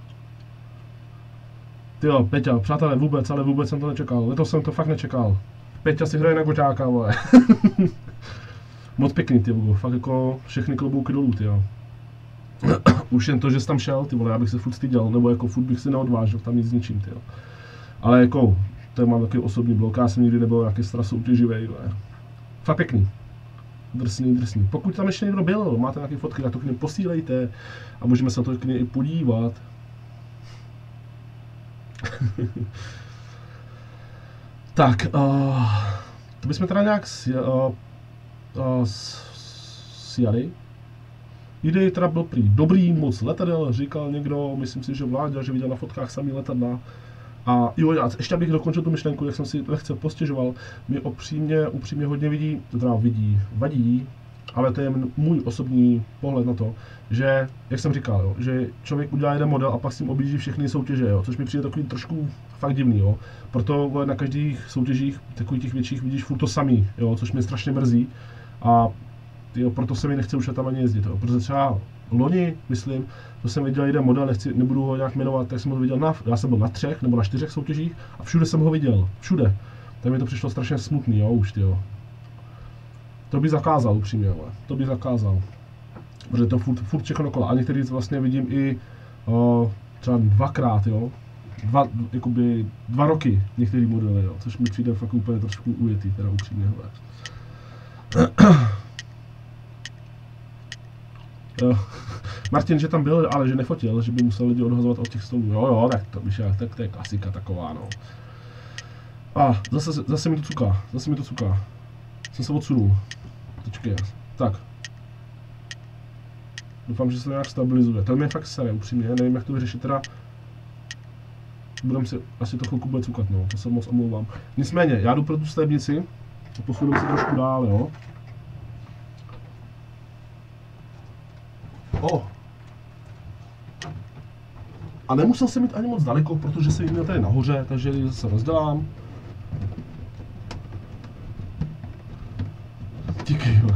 Tyjo, Peťa, přátelé, vůbec, ale vůbec jsem to nečekal. Letos jsem to fakt nečekal. Peťa si hraje na goťáka, vole. Moc pěkný, ty vole, fakt jako všechny klobouky dolů, ty jo. Už jen to, že jsi tam šel, ty vole, já bych se furt styděl, nebo jako furt bych si neodvážil tam nic s ničím, ty jo. Ale jako, to mám takový osobní blok, já jsem nikdy nebyl nějaký stra soutěživej, vole. Fakt pěkný. Drsný, drsný. Pokud tam ještě někdo byl, máte nějaké fotky, tak to k něm posílejte a můžeme se to k něm i podívat. Tak, uh, to bychom teda nějak si, uh, uh, sjali. Idej teda byl prý dobrý, moc letadel, říkal někdo, myslím si, že Vláďa, že viděl na fotkách samý letadla. A jo, já ještě abych dokončil tu myšlenku, jak jsem si lehce postěžoval, mi upřímně, upřímně hodně vidí, teda vidí, vadí, ale to je můj osobní pohled na to, že, jak jsem říkal, jo, že člověk udělá jeden model a pak s tím objíždí všechny soutěže, jo, což mi přijde takový trošku fakt divný, jo. Proto na každých soutěžích, takových těch větších, vidíš furt to samý, jo, což mě strašně mrzí. A jo, proto se mi nechce už tam ani jezdit, jo, protože třeba loni, myslím, to jsem viděl jeden model, nechci, nebudu ho nějak jmenovat, tak jsem ho viděl na, já jsem byl na třech nebo na čtyřech soutěžích a všude jsem ho viděl, všude. Tak mi to přišlo strašně smutný, jo, už, jo. To by zakázal upřímně, ale to by zakázal. Protože to furt, furt všechno dokola. A některý vlastně vidím i o, třeba dvakrát, jo. Dva, jakoby dva roky některý modely, jo. Což mi přijde fakt úplně trošku ujetý, teda upřímně, hele. Jo. Martin, že tam byl, ale že nefotil, že by musel lidi odhazovat od těch stolů. Jo, jo, tak to by šel, tak to je klasika taková, no. A zase, zase mi to cuká, zase mi to cuká. Jsem se odsunul. Počkej, tak. Doufám, že se to nějak stabilizuje. To mě fakt sere, upřímně, nevím, jak to vyřešit, teda. Budem si, asi to chvilku bude cukat, no, to se moc omlouvám. Nicméně, já jdu pro tu stavebnici, posunuju se trošku dál, jo. O. A nemusel jsem mít ani moc daleko, protože jsem měl tady nahoře, takže se rozdělám. Díky, jo.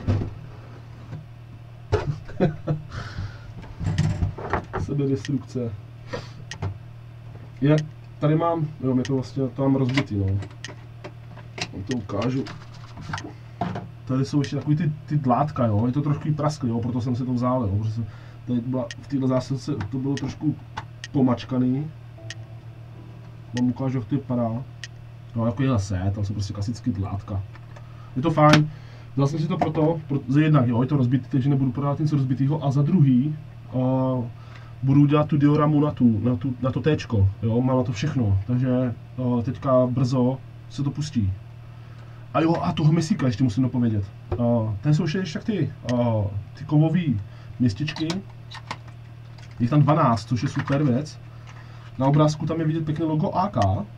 Sebedestrukce. Je, tady mám, jo, mě to vlastně, to mám rozbitý, no. Vám to ukážu. Tady jsou ještě takový ty, ty dlátka, jo, je to trošku prasklý, jo, proto jsem si to vzal, jo, protože tady byla, v této zásilce to bylo trošku pomačkaný. Vám ukážu, jak to vypadá. No, jako je zase, tam jsou prostě klasický dlátka. Je to fajn, dal jsem si to proto, pro, za jednak, jo, je to rozbitý, takže nebudu prodávat něco rozbitýho, a za druhý, uh, budu dělat tu dioramu na, tu, na, tu, na to téčko, jo, mám na to všechno, takže uh, teďka brzo se to pustí. A jo, a toho mesíka ještě musím dopovědět. Uh, ten jsou ještě tak ty, uh, ty kovový městičky. Je tam dvanáct, což je super věc. Na obrázku tam je vidět pěkné logo A K.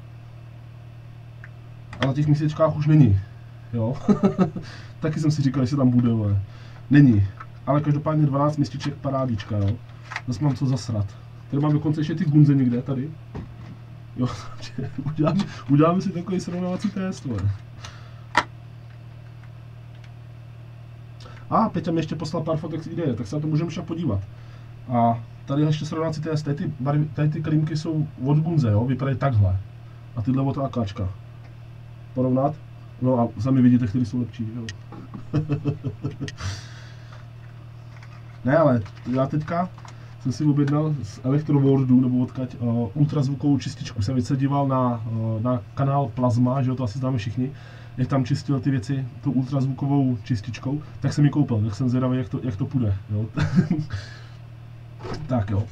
A na těch městečkách už není. Jo. Taky jsem si říkal, jestli tam bude, ale není. Ale každopádně dvanáct městiček, parádička, jo. Zase mám co zasrat. Tady mám dokonce ještě ty gunze někde, tady. Jo, uděláme, uděláme si takový srovnávací test, ale. A Peťa mi ještě poslal pár fotek z ideje, tak se na to můžeme však podívat. A tady ještě srovnávací test, tady ty, barvy, tady ty klímky jsou od Gunze, jo, vypadají takhle. A tyhle od AKčka. Porovnat? No a sami vidíte, který jsou lepší, jo. Ne, ale já teďka jsem si objednal z Electroworldu, nebo odkaď, uh, ultrazvukovou čističku. Jsem se díval na, uh, na kanál Plazma, že jo, to asi známe všichni, jak tam čistil ty věci tou ultrazvukovou čističkou, tak jsem ji koupil, tak jsem zvědavý, jak to, jak to půjde, jo. Tak jo.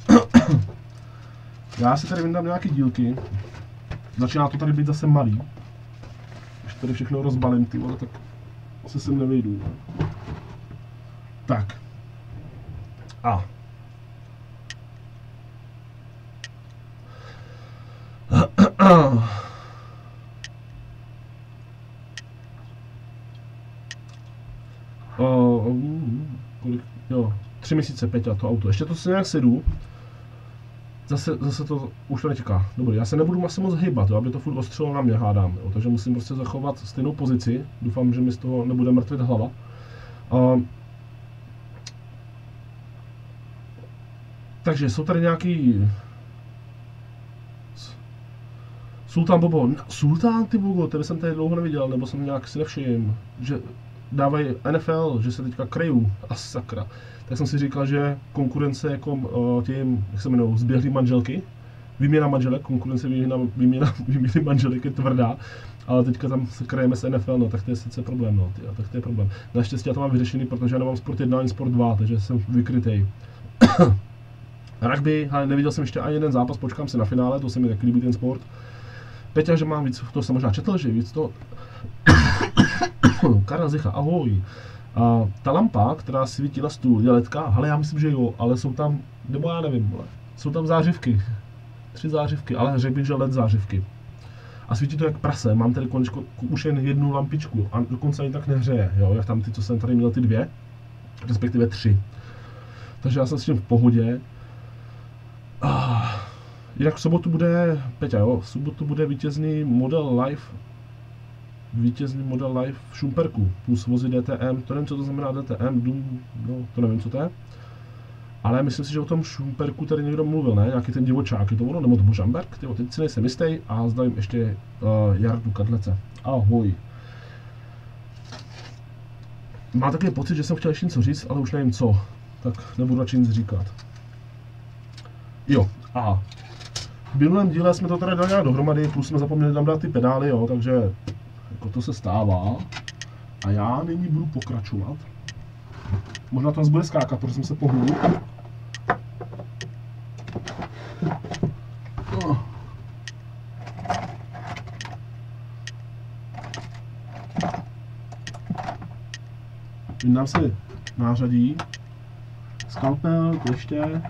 Já si tady vyndám nějaké dílky. Začíná to tady být zase malý. Když tady všechno rozbalím, ty vole, tak se sem nevejdu. Tak. A. O, kolik, jo, tři měsíce, Peťa, to auto. Ještě to se nějak sedu. Zase, zase to už to netěká. Dobrý, já se nebudu asi moc hýbat, jo, aby to furt ostřelo na mě, hádám. Jo, takže musím prostě zachovat stejnou pozici. Doufám, že mi z toho nebude mrtvit hlava. Uh, takže jsou tady nějaký... Sultán Bobo. Sultán, ty Bogo, tebe jsem tady dlouho neviděl, nebo jsem nějak si nevšiml, že dávají N F L, že se teďka krejou. A sakra. Tak jsem si říkal, že konkurence jako uh, těm, jak se jmenou, zběhlý manželky, výměna manželek, konkurence výměna, výměna, výměny manželek je tvrdá, ale teďka tam se krajeme s N F L, no tak to je sice problém, no, tyjo, tak to je problém. Naštěstí já to mám vyřešený, protože já nemám Sport jedna ani Sport dva, takže jsem vykrytej. Rugby, ale neviděl jsem ještě ani jeden zápas, počkám se na finále, to se mi taky líbí ten sport. Peťa, že mám víc, to jsem možná četl, že víc to... Karel Zicha, ahoj. A ta lampa, která svítí na stůl, je ledka, ale já myslím, že jo, ale jsou tam, nebo já nevím, ale jsou tam zářivky. Tři zářivky, ale řekl bych, že led zářivky. A svítí to jak prase, mám tady konečko, už jen jednu lampičku a dokonce ani tak nehřeje, jo, jak tam ty, co jsem tady měl, ty dvě, respektive tři. Takže já jsem s tím v pohodě. Ah, jinak v sobotu bude, Peťa, jo, v sobotu bude vítězný model live, vítězný model live v Šumperku, plus vozy D T M, to nevím, co to znamená D T M, dům, no, to nevím, co to je. Ale myslím si, že o tom Šumperku tady někdo mluvil, ne? Nějaký ten divočák, je to ono, nebo to Božamberg? Tyjo, teď si nejsem jistý a zdravím ještě uh, Jardu Kadlece. Ahoj. Má takový pocit, že jsem chtěl ještě něco říct, ale už nevím co. Tak nebudu radši nic říkat. Jo, a v minulém díle jsme to tady dali nějak dohromady, plus jsme zapomněli tam dát ty pedály, jo, takže jako to se stává. A já nyní budu pokračovat. Možná to nás bude skákat, protože jsem se pohnul. Vyndám si nářadí, skalpel, kleště.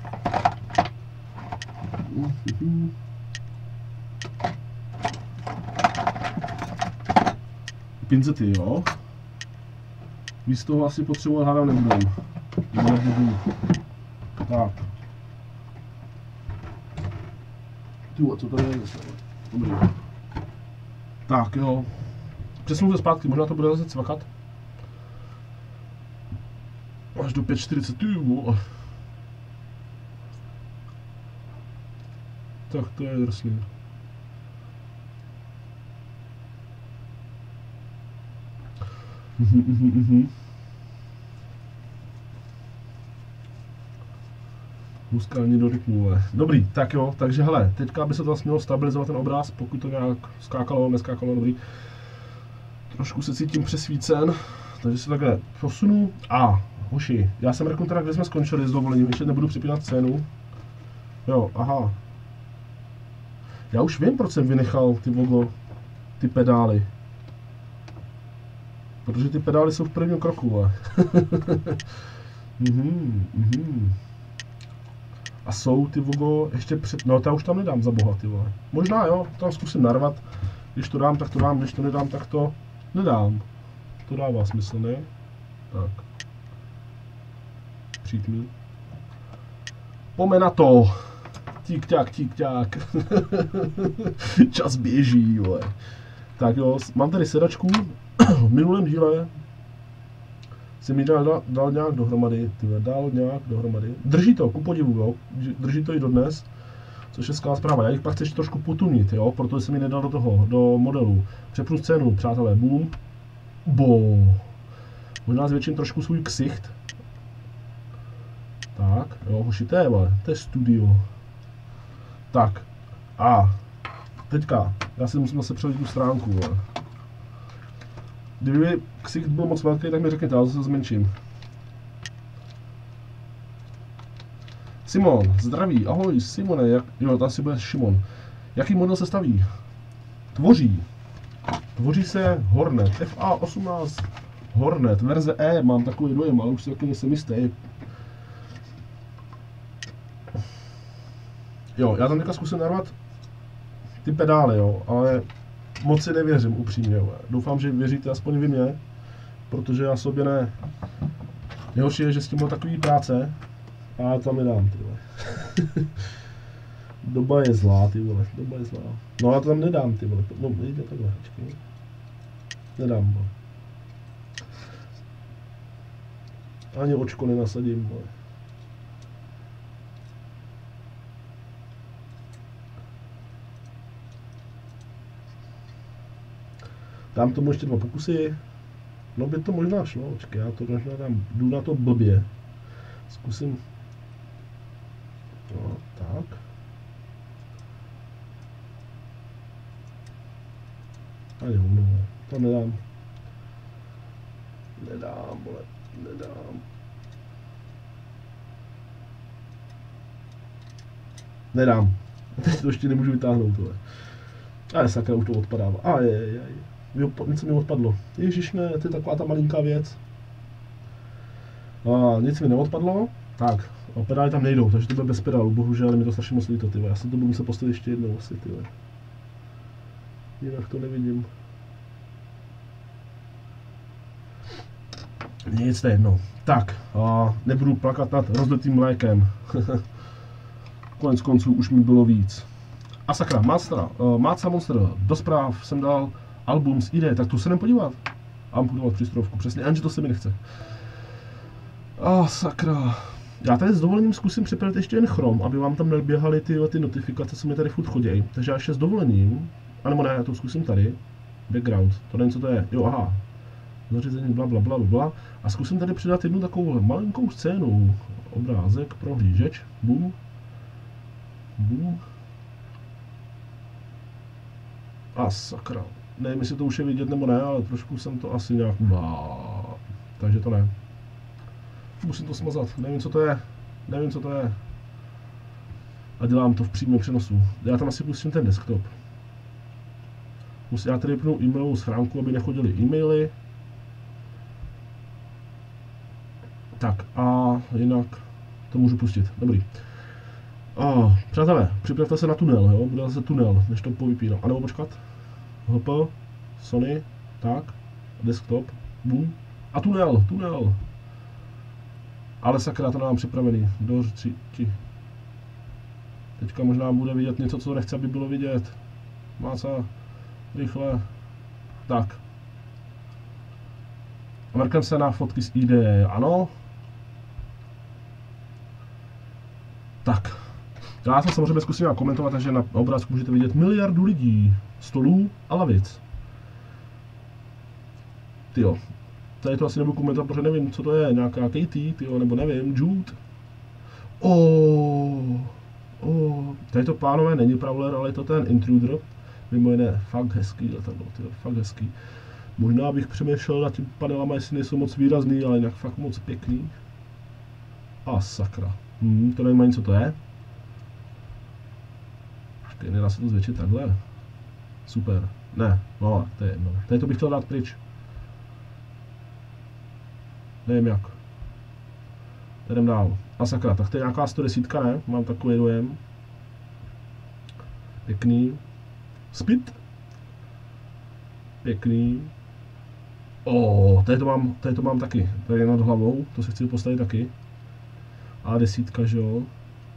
Pinzety, jo. Víc toho asi potřebovat hádám nebudu. Nebudu. Tak. Tyjo, co tady je? Dobrý. Tak jo. Přesunu se zpátky, možná to bude zase cvakat. Až do pět čtyřicet, tyjo. Tak to je drsný. Mhm, mhm, mhm. Huskání do rytmu. Dobrý, tak jo, takže hele, teďka by se to vlastně mělo stabilizovat ten obraz, pokud to nějak skákalo, neskákalo, dobrý. Trošku se cítím přesvícen, takže se takhle posunu. A, hoši, já jsem řekl teda, kde jsme skončili s dovolením, ještě nebudu připínat scénu. Jo, aha. Já už vím, proč jsem vynechal ty vogo, ty pedály. Protože ty pedály jsou v prvním kroku, ale. mhm, mhm. A jsou ty vogo ještě před, no to já už tam nedám za boha, ty vole. Možná jo, tam zkusím narvat. Když to dám, tak to dám, když to nedám, tak to nedám. To dává smysl, ne? Tak. Přijď mi. Pome na to. Tík, ťák, tík, ťák. Čas běží, vole. Tak jo, mám tady sedačku. V minulém díle jsem ji dal, dal nějak dohromady, tyhle, dal nějak dohromady. Drží to, ku podivu, jo, drží to i dodnes, což je skvělá zpráva. Já jich pak chci trošku potunit, jo, protože jsem ji nedal do toho, do modelu. Přepnu scénu, přátelé, boom, bo. Možná zvětším trošku svůj ksicht. Tak, jo, hoši, to je, to je studio. Tak, a teďka, já si musím zase přelít tu stránku, jo. Kdyby ksicht byl moc velký, tak mi řekněte, já zase zmenším. Simon, zdraví, ahoj Simone, jak, jo, tam si bude Šimon. Jaký model se staví? Tvoří. Tvoří se Hornet, F A osmnáct Hornet, verze E, mám takový dojem, ale už si taky nejsem jistý. Jo, já tam teďka zkusím narvat ty pedály, jo, ale moc si nevěřím, upřímně. Doufám, že věříte aspoň vy mě, protože já sobě ne. Nejhorší je, že s tím byl takový práce a já tam nedám, ty vole. Doba je zlá, ty vole, doba je zlá. No já to tam nedám, ty vole, no jde takhle, počkej. Nedám, vole. Ani očko nenasadím, vole. Dám tomu ještě dva pokusy. No by to možná šlo, počkej, já to možná dám, jdu na to blbě. Zkusím. No, tak. A jo, no, to nedám. Nedám, vole, nedám. Nedám. Teď to ještě nemůžu vytáhnout, tohle. Ale sakra, už to odpadává. A je, je, je. Něco mi odpadlo. Ježiš, ne, to je taková ta malinká věc. A nic mi neodpadlo. Tak, a pedály tam nejdou, takže to bude bez pedálu. Bohužel mi to strašně moc líto, tyhle. Já se to budu muset postavit ještě jednou asi, tyhle. Jinak to nevidím. Nic, to je jedno. Tak, a nebudu plakat nad rozlitým mlékem. Konec konců už mi bylo víc. A sakra, Matstra, uh, Matsa Monster, do zpráv jsem dal album z I D, tak tu se jdem podívat. A mám podívat přístrojovku, přesně, jenže to se mi nechce. A oh, sakra. Já tady s dovolením zkusím připravit ještě jen Chrome, aby vám tam neběhaly ty, ty notifikace, co mi tady furt chodí. Takže já ještě s dovolením, anebo ne, já to zkusím tady. Background, to nevím, co to je. Jo, aha. Zařízení, bla, bla, bla, bla. A zkusím tady přidat jednu takovou malinkou scénu. Obrázek, prohlížeč, bum. Bum. A sakra. Nevím, jestli to už je vidět nebo ne, ale trošku jsem to asi nějak... Bá. Takže to ne. Musím to smazat. Nevím, co to je. Nevím, co to je. A dělám to v přímém přenosu. Já tam asi pustím ten desktop. Musím já tady vypnout e-mailovou schránku, aby nechodily e-maily. Tak a jinak to můžu pustit. Dobrý. Oh, přátelé, připravte se na tunel, jo? Bude zase tunel, než to povypínám. A nebo počkat. Hop, Sony, tak, desktop, boom. A tunel, tunel. Ale sakra, to mám připravený. Do řiči. Teďka možná bude vidět něco, co nechce, aby bylo vidět. Máca, rychle. Tak. A mrknem se na fotky z I D, ano. Tak. Já to samozřejmě zkusím komentovat, takže na obrázku můžete vidět miliardu lidí, stolů a lavic. Tyjo. Tady to asi nebudu komentovat, protože nevím, co to je, nějaká Katie, tyjo, nebo nevím, Jude. Oh, oh. Tady to, pánové, není Prowler, ale je to ten Intruder. Mimo jiné, fakt hezký letadlo, tyjo, fakt hezký. Možná bych přemýšlel nad tím panelama, jestli nejsou moc výrazný, ale jinak fakt moc pěkný. A sakra. Hmm, to nevím ani, co to je. Počkej, nedá se to zvětšit takhle. Super. Ne, no, to je jedno. Tady to bych chtěl dát pryč. Nevím jak. Jdem dál. A sakra, tak to je nějaká sto deset, ne? Mám takový dojem. Pěkný. Spit. Pěkný. O, tady to mám, tady to mám taky. Tady je nad hlavou, to se chci postavit taky. A desítka, že jo.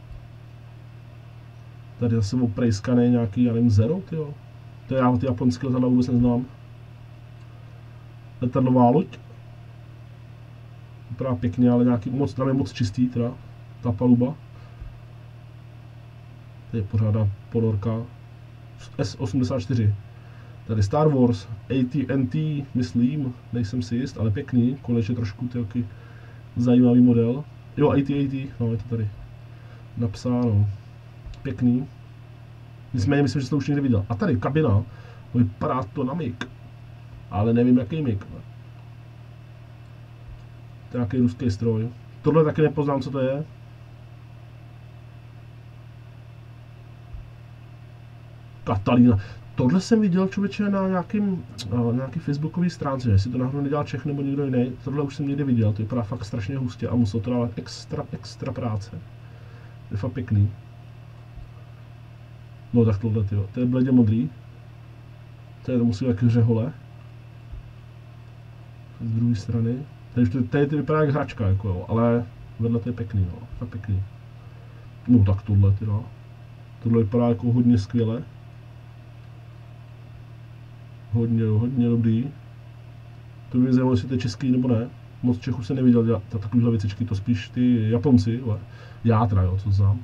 Tady zase oprejskaný nějaký, já nevím, Zero, tyjo. To já ty japonské letadla vůbec neznám. Letadlová loď. Vypadá pěkně, ale nějaký moc, tam je moc čistý, teda, ta paluba. Tady je pořádná ponorka. S osmdesát čtyři. Tady Star Wars, A T and T, myslím, nejsem si jist, ale pěkný, konečně trošku taky zajímavý model. Jo, A T A T, no je to tady napsáno. Pěkný. Nicméně myslím, že jsem to už někde viděl. A tady kabina, vypadá to na mik. Ale nevím, jaký mik. To je nějaký ruský stroj. Tohle taky nepoznám, co to je. Katalína. Tohle jsem viděl, člověče, na nějakým, na nějaký facebookový stránce, jestli to náhodou nedělal Čech nebo někdo jiný. Tohle už jsem někdy viděl, to vypadá fakt strašně hustě a musel to dávat extra, extra práce. To je fakt pěkný. No tak tohle, tyjo, to je bledě modrý. To je to musí jak řehole. Z druhé strany. Tady, tady to vypadá jak hračka, jako jo, ale vedle to je pěkný, no, fakt pěkný. No tak tohle, tyjo. Tohle vypadá jako hodně skvěle. Hodně, hodně dobrý. To by mě zajímalo, jestli to je český nebo ne. Moc Čechů se neviděl dělat takovýhle věcičky, to spíš ty Japonci, ale já teda, jo, co znám.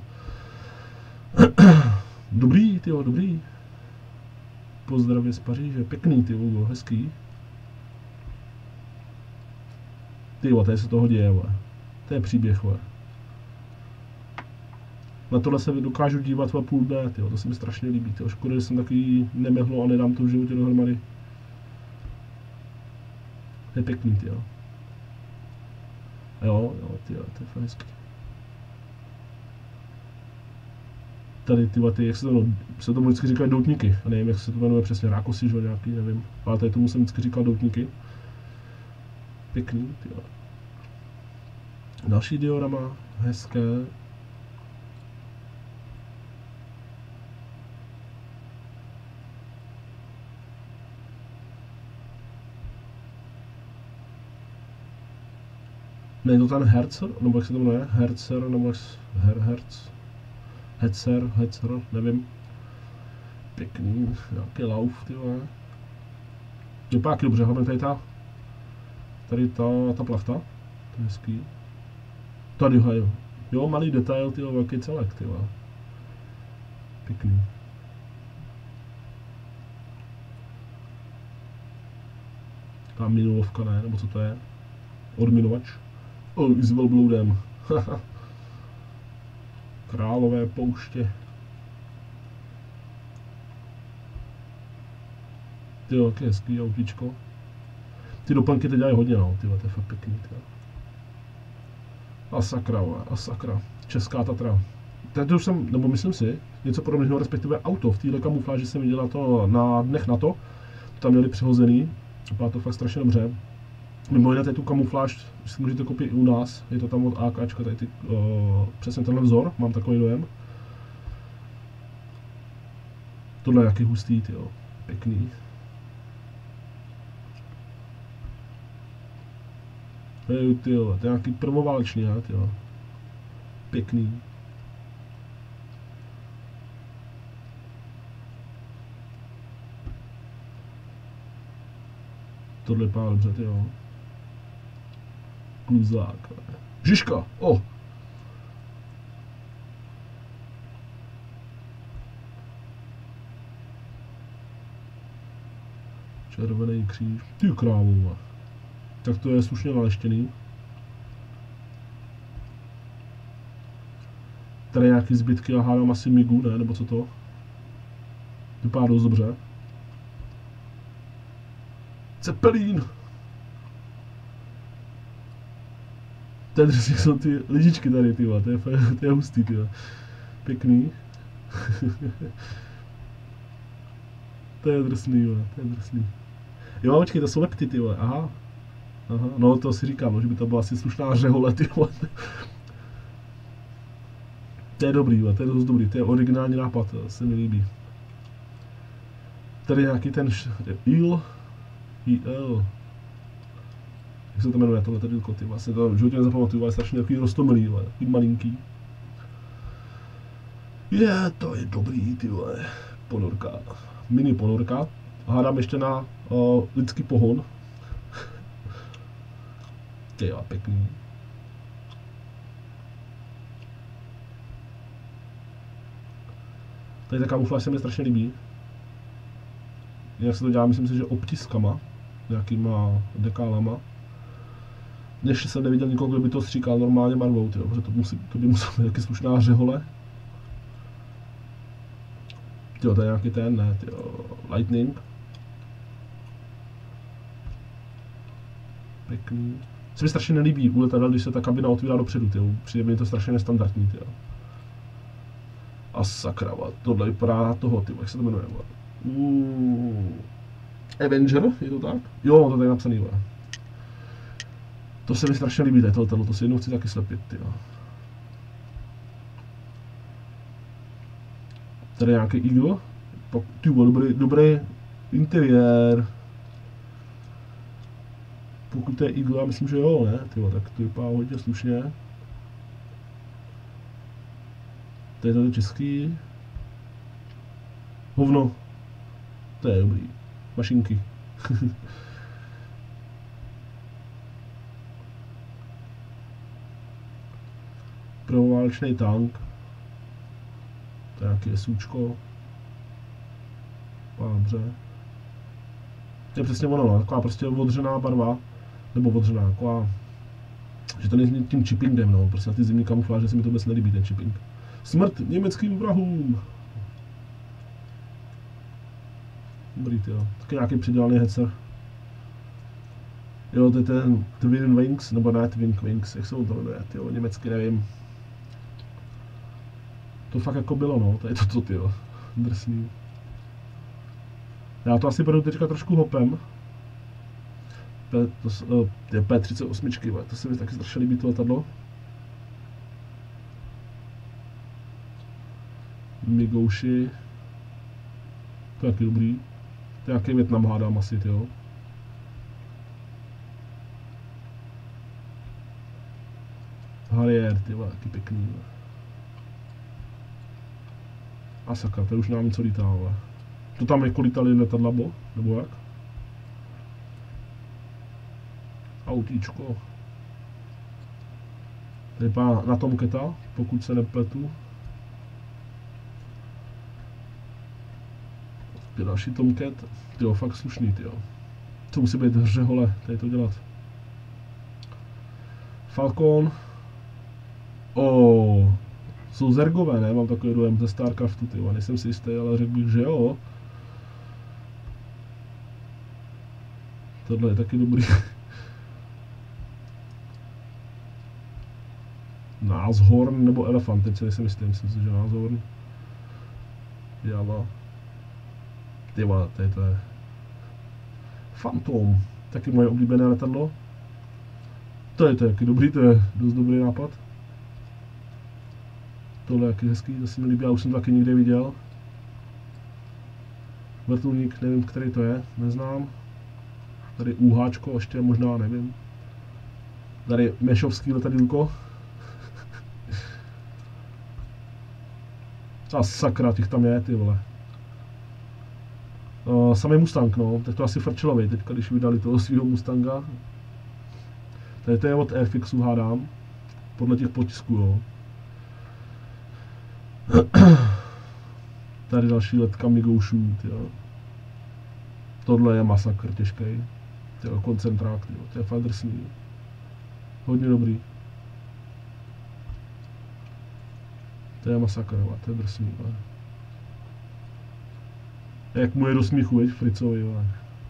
Dobrý, tyjo, dobrý. Pozdravě z Paříže, pěkný, ty Hugo, hezký. Tyjo, tady se toho děje, vole. To je příběh, vole. Na tohle se dokážu dívat v půl dne, tyjo, to se mi strašně líbí, tyjo. Škoda, že jsem takový nemehlo a nedám to v životě dohromady. To je pěkný, tyjo. A jo, jo, tyjo, to je fakt hezký. tady ty, ty jak se to, no, se tomu vždycky říkají doutníky, a nevím, jak se to jmenuje přesně, rákosy, že nějaký, nevím, ale tady tomu jsem vždycky říkal doutníky. Pěkný, tyjo. Další diorama, hezké. Není to ten Herzer, nebo jak se to jmenuje? Herzer, nebo Her, Herz? Hetzer, Hetzer, nevím. Pěkný, nějaký lauf, ty vole. Vypadá taky dobře, hlavně tady ta, tady ta, ta plachta, to je hezký. Tady ho, jo. Jo, malý detail, ty velký celek, ty vole. Pěkný. Taková minulovka, ne, nebo co to je? Odminovač. Oh, i s velbloudem. Králové pouště. Ty jo, jaký hezký autíčko. Ty doplňky teď dělají hodně, no, ty to je fakt pěkný, tyjo. A sakra, a sakra. Česká Tatra. Teď už jsem, nebo myslím si, něco podobného, respektive auto. V téhle kamufláži jsem viděla to na dnech na to. Tam měli přehozený. Vypadá to fakt strašně dobře. Mimo jiné, tady tu kamufláž si můžete koupit i u nás. Je to tam od AKčka, tady ty, o, přesně tenhle vzor, mám takový dojem. Tohle je jaký hustý, tyjo. Pěkný. Hej, tyjo, to je nějaký prvoválečný, tyjo. Pěkný. Tohle vypadá dobře, tyjo. Kluzák. Žižka, o! Oh. Červený kříž. Ty krávo. Tak to je slušně naleštěný. Tady nějaký zbytky a hádám asi migu, ne? Nebo co to? Vypadá dost dobře. Cepelín! Ten jsou ty lyžičky tady, tyva, to je, to je hustý, tyva. Pěkný. To je drsný, jo, to je drsný. Jo, počkej, to jsou lepty, tyva, aha. Aha, no to si říkám, no, že by to byla asi slušná řehole, tyva. To je dobrý, to je dost dobrý, to je originální nápad, to se mi líbí. Tady nějaký ten il, il, jak se to jmenuje, tohle tady ty vlastně to v životě nezapamatuju, ale strašně takový roztomilý, takový malinký. Je, to je dobrý, ty vole, ponorka, mini ponorka, hádám ještě na uh, lidský pohon. Ty jo, pěkný. Tady ta kamufláž se mi strašně líbí. Jak se to dělá, myslím si, že obtiskama, nějakýma dekálama. Ještě jsem neviděl nikoho, kdo by to stříkal normálně barvou, tyjo, protože to, musí, to by musela být taky slušná řehole. Tyjo, to je nějaký ten, ne, tyjo, Lightning. Pěkný. Se mi strašně nelíbí u letadel, když se ta kabina otvírá dopředu, tyjo, přijde mi to strašně nestandardní, tyjo. A sakrava, tohle vypadá toho, tyjo, jak se to jmenuje, uh, Avenger, je to tak? Jo, to tady je napsaný, tyjo. To se mi strašně líbí, to letadlo, to si jednou chci taky slepit, tyjo. Tady je nějaký Eagle, tyjo, dobrý, dobrý interiér. Pokud to je Eagle, já myslím, že jo, ne, tyjo, tak to vypadá hodně slušně. Tady je to český. Hovno. To je dobrý. Mašinky. Prvoválečný tank. To je nějaký SUčko. Dobře. To je přesně ono, no. Taková prostě odřená barva. Nebo odřená, taková... Že to není tím chippingem, no. Prostě na ty zimní kamufláže se mi to vůbec nelíbí, ten chipping. Smrt německým vrahům! Dobrý, tyjo. Taky nějaký přidělaný hecer. Jo, to je ten Twin Wings, nebo ne Twin Wings, jak se to jmenuje, tyjo, německy nevím. To fakt jako bylo, no, to je to, co ty jo, drsný. Já to asi beru teďka trošku hopem. P, to je P třicet osm, to se mi taky strašně líbí to letadlo. Migouši. To je taky dobrý. To je jaký Vietnam hádám asi, tyjo. Harrier, tyjo, taky pěkný. A sakra, to je už nám něco lítá, ale. To tam jako lítali letadla, bo? Nebo jak? Autíčko. Tady pá na Tomcata, pokud se nepletu. Ty další Tomcat, tyjo, fakt slušný, tyjo. To musí být hřehole, tady to dělat. Falcon. Oh, jsou zergové, ne? Mám takový dojem ze Starcraftu, tyjo. Nejsem si jistý, ale řekl bych, že jo. Tohle je taky dobrý. Nashorn nebo elefant, teď si nejsem jistý, myslím si, že Nashorn. Java. Tyva, tady to je. Phantom, taky moje oblíbené letadlo. To je to jaký dobrý, to je dost dobrý nápad. Tohle je jaký hezký, to se mi líbí, já už jsem to taky někde viděl. Vrtulník, nevím, který to je, neznám. Tady úháčko, ještě možná, nevím. Tady mešovský letadílko. A sakra, těch tam je, ty vole. Uh, samý Mustang, no, tak to asi frčelovej teďka, když vydali toho svého Mustanga. Tady to je od Airfixu, hádám. Podle těch potisků, jo. Tady další letka Migoušů, tyjo. Tohle je masakr těžký. Tyjo, koncentrák, tyjo, to je fakt drsný. Hodně dobrý. To je masakr, to je drsný, ale. Jak mu je do smíchu, veď, Fritzovi, ale.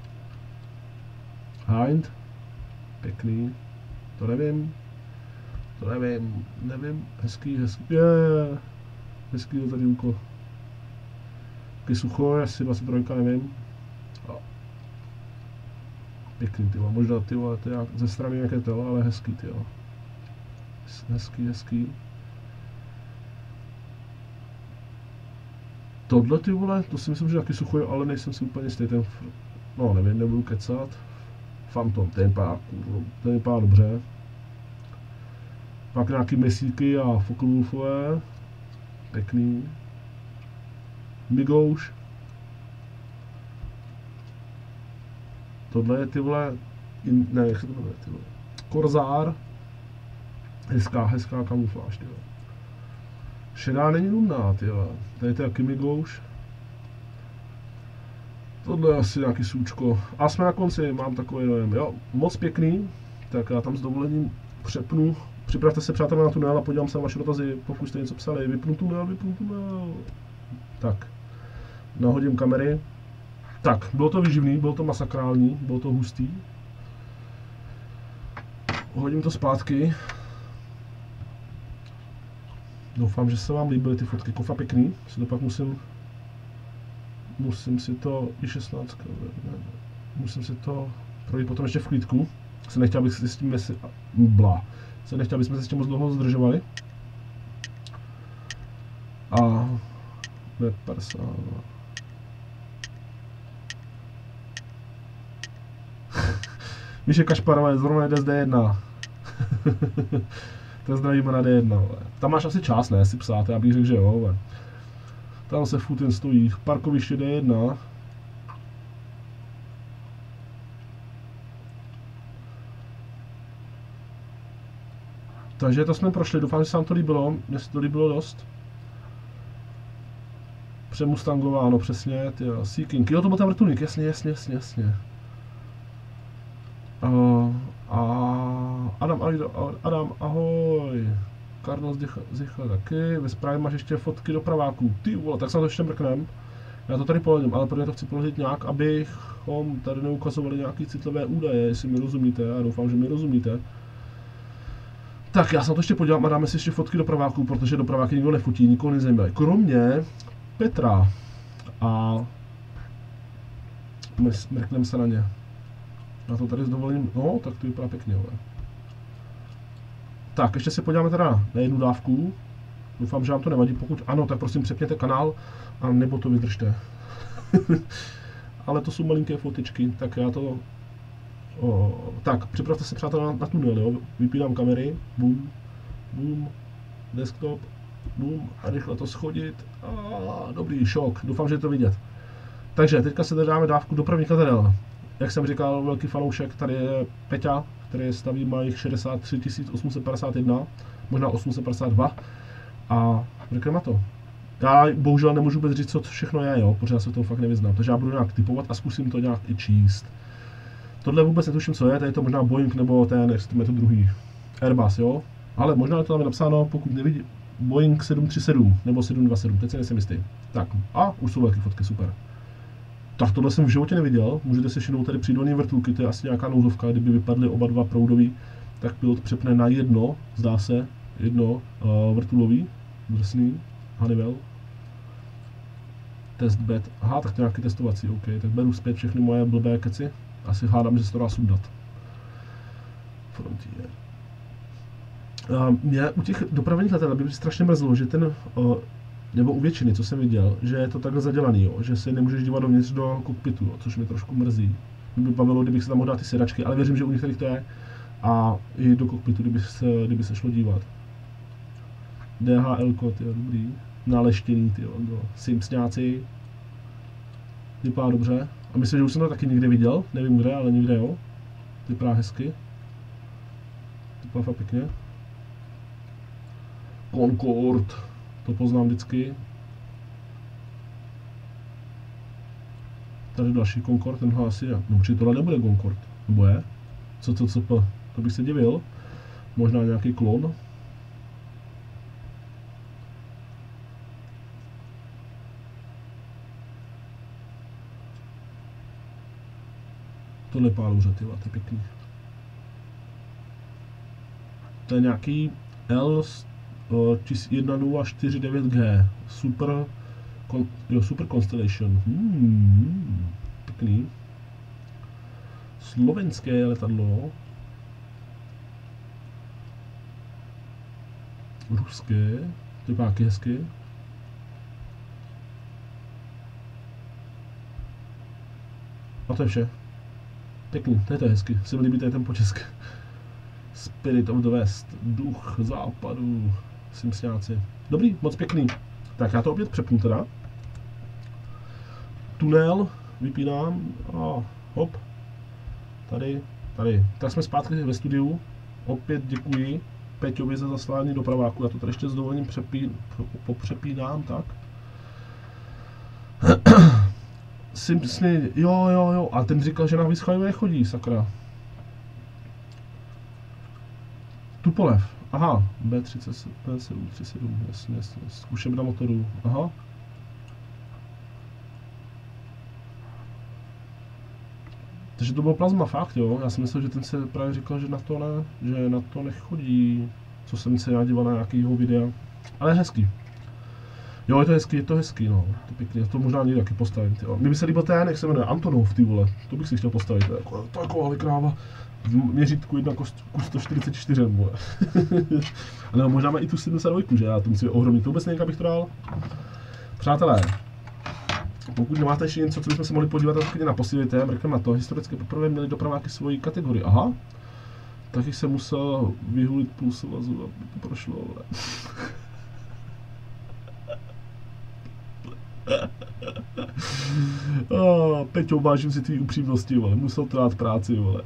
Hind. Pěkný. To nevím. To nevím, nevím. Hezký, hezký. Je, yeah. Hezký to tady úko. Taky sucho, asi dvacet tři, nevím. A. Pěkný, tyvo. Možná, tyvo, to je ze strany nějaké telo, ale hezký, tyvo. Hezký, hezký. Tohle, ty vole, to si myslím, že taky sucho, ale nejsem si úplně jistý, ten, no nevím, nebudu kecat. Phantom, ten vypadá, ten vypadá dobře. Pak nějaký mesíky a Focke-Wulfové, pěkný. Migouš. Tohle je, ty vole, in, ne, jak se to jmenuje, ty vole, Korzár. Hezká, hezká kamufláž, ty vole. Šedá není nudná, tyjo. Tady to je jaký Migouš. Tohle je asi nějaký sůčko. A jsme na konci, mám takový dojem. Jo, moc pěkný. Tak já tam s dovolením přepnu. Připravte se, přátelé, na tunel a podívám se na vaše dotazy, pokud jste něco psali. Vypnu tunel, vypnu tunel. Tak, nahodím kamery. Tak, bylo to výživný, bylo to masakrální, bylo to hustý. Hodím to zpátky. Doufám, že se vám líbily ty fotky, kofa pěkný, si to pak musím, musím si to, i šestnáct, ne, musím si to projít potom ještě v klídku, se nechtěl, abych si s tím, mesi, bla, se nechtěl, abychom se s tím moc dlouho zdržovali. A, web persona. Míše Kašparové, zrovna jde z D jedna. To zdravíme na D jedna, ale. Tam máš asi čas, ne, si psát, já bych řekl, že jo, ale. Tam se furt jen stojí, parkoviště D jedna. Takže to jsme prošli, doufám, že se vám to líbilo, mně se to líbilo dost. Přemustangováno, přesně, tyjo, Seeking, jo, to byl ten vrtulník, jasně, jasně, jasně, jasně. Uh, a Adam, Adam, ahoj. Carlos Zicha taky, ve zprávě máš ještě fotky dopraváků. Ty vole, tak se na to ještě mrknem. Já to tady položím, ale prvně to chci položit nějak, abychom tady neukazovali nějaký citlivé údaje, jestli mi rozumíte, já doufám, že mi rozumíte. Tak já se na to ještě podívám a dáme si ještě fotky dopraváků, protože dopraváky nikdo nefotí, nikoho nezajímají. Kromě Petra a mrkneme se na ně. Já to tady s dovolením, no tak to vypadá pěkně, ale. Tak, ještě se podíváme teda na jednu dávku. Doufám, že vám to nevadí, pokud ano, tak prosím přepněte kanál, a nebo to vydržte. Ale to jsou malinké fotičky, tak já to... O, tak, připravte se přátelé na, na tunel, jo. Vypínám kamery, boom, boom, desktop, boom, a rychle to schodit. A, dobrý, šok, doufám, že je to vidět. Takže, teďka se tady dáme dávku dopravních letadel. Jak jsem říkal, velký fanoušek, tady je Peťa, který staví, má jich šedesát tři tisíc osm set padesát jedna, možná osm set padesát dva. A řekneme to. Já bohužel nemůžu vůbec říct, co všechno je, jo, protože já se v tom fakt nevyznám. Takže já budu nějak typovat a zkusím to nějak i číst. Tohle vůbec netuším, co je, tady je to možná Boeing nebo ten, jak je to druhý, Airbus, jo. Ale možná je to tam je napsáno, pokud nevidí, Boeing sedm tři sedm nebo sedm dva sedm, teď se nejsem jistý. Tak, a už jsou velké fotky, super. Tak tohle jsem v životě neviděl, můžete se všimnout tady přídolní vrtulky, to je asi nějaká nouzovka, kdyby vypadly oba dva proudový, tak pilot přepne na jedno, zdá se, jedno uh, vrtulový, drsný, Honeywell, testbed, aha, tak to nějaký testovací, OK, tak beru zpět všechny moje blbé keci, asi hádám, že se to dá sundat. Frontier. Uh, mě u těch dopravních letadel by mě strašně mrzlo, že ten, uh, nebo u většiny, co jsem viděl, že je to takhle zadělaný, jo, že se nemůžeš dívat dovnitř do kokpitu, jo, což mě trošku mrzí. Mě by bavilo, kdybych se tam mohl dát ty sedačky, ale věřím, že u některých to je. A i do kokpitu, kdyby se, kdyby se šlo dívat. D H L kód, jo, dobrý. Naleštěný, ty jo, Simpsňáci. Vypadá dobře. A myslím, že už jsem to taky někde viděl, nevím kde, ale někde jo. Vypadá hezky. Vypadá fakt pěkně. Concorde, to poznám vždycky. Tady další Concorde, tenhle asi je. No určitě tohle nebude Concorde, nebo je? Co, co, co, to, to bych se divil. Možná nějaký klon. Tohle je pálouře, ty to je pěkný. To je nějaký L jedna nula čtyři devět G. Super, kon, jo, Super Constellation. Hmm, pěkný. Slovenské letadlo. Ruské. To je páky hezky. A to je vše. Pěkný, to je to hezky. Se mi líbí tady ten počesk. Spirit of the West. Duch západu. Simpsňáci. Dobrý, moc pěkný. Tak já to opět přepnu teda. Tunel. Vypínám. A hop. Tady, tady. Tak jsme zpátky ve studiu. Opět děkuji Peťovi za zaslání dopraváku. Já to tady ještě s dovolením přepí, popřepínám, tak. Simpsony, jo, jo, jo. A ten říkal, že na Vyschajů nechodí, sakra. Tupolev. Aha, B třicet sedm, třicet sedm, jasně, jasně. Zkušem na motoru. Aha. Takže to bylo plazma, fakt, jo. Já si myslel, že ten se právě říkal, že na to ne, že na to nechodí. Co jsem se já díval na nějakýho videa. Ale je hezký. Jo, je to hezký, je to hezký, no. To pěkný, to možná někdy taky postavím, tyjo. Mně by se líbil ten, jak se jmenuje, Antonov, ty vole. To bych si chtěl postavit, to je jako, to jako ale kráva. V měřítku jedna kus sto čtyřicet čtyři, vole. Ale možná má i tu sedmdesát dva, že já to musím ohromit, to vůbec nevím, abych to dal. Přátelé, pokud nemáte ještě něco, co bychom se mohli podívat, tak klidně naposílejte, mrkneme na to. Historicky poprvé měli dopraváky svoji kategorii, aha. Taky jsem musel vyhulit půl svazu, aby to prošlo, vole. Oh, Peťo, vážím si tvý upřímnosti, vole, musel to dát práci, vole.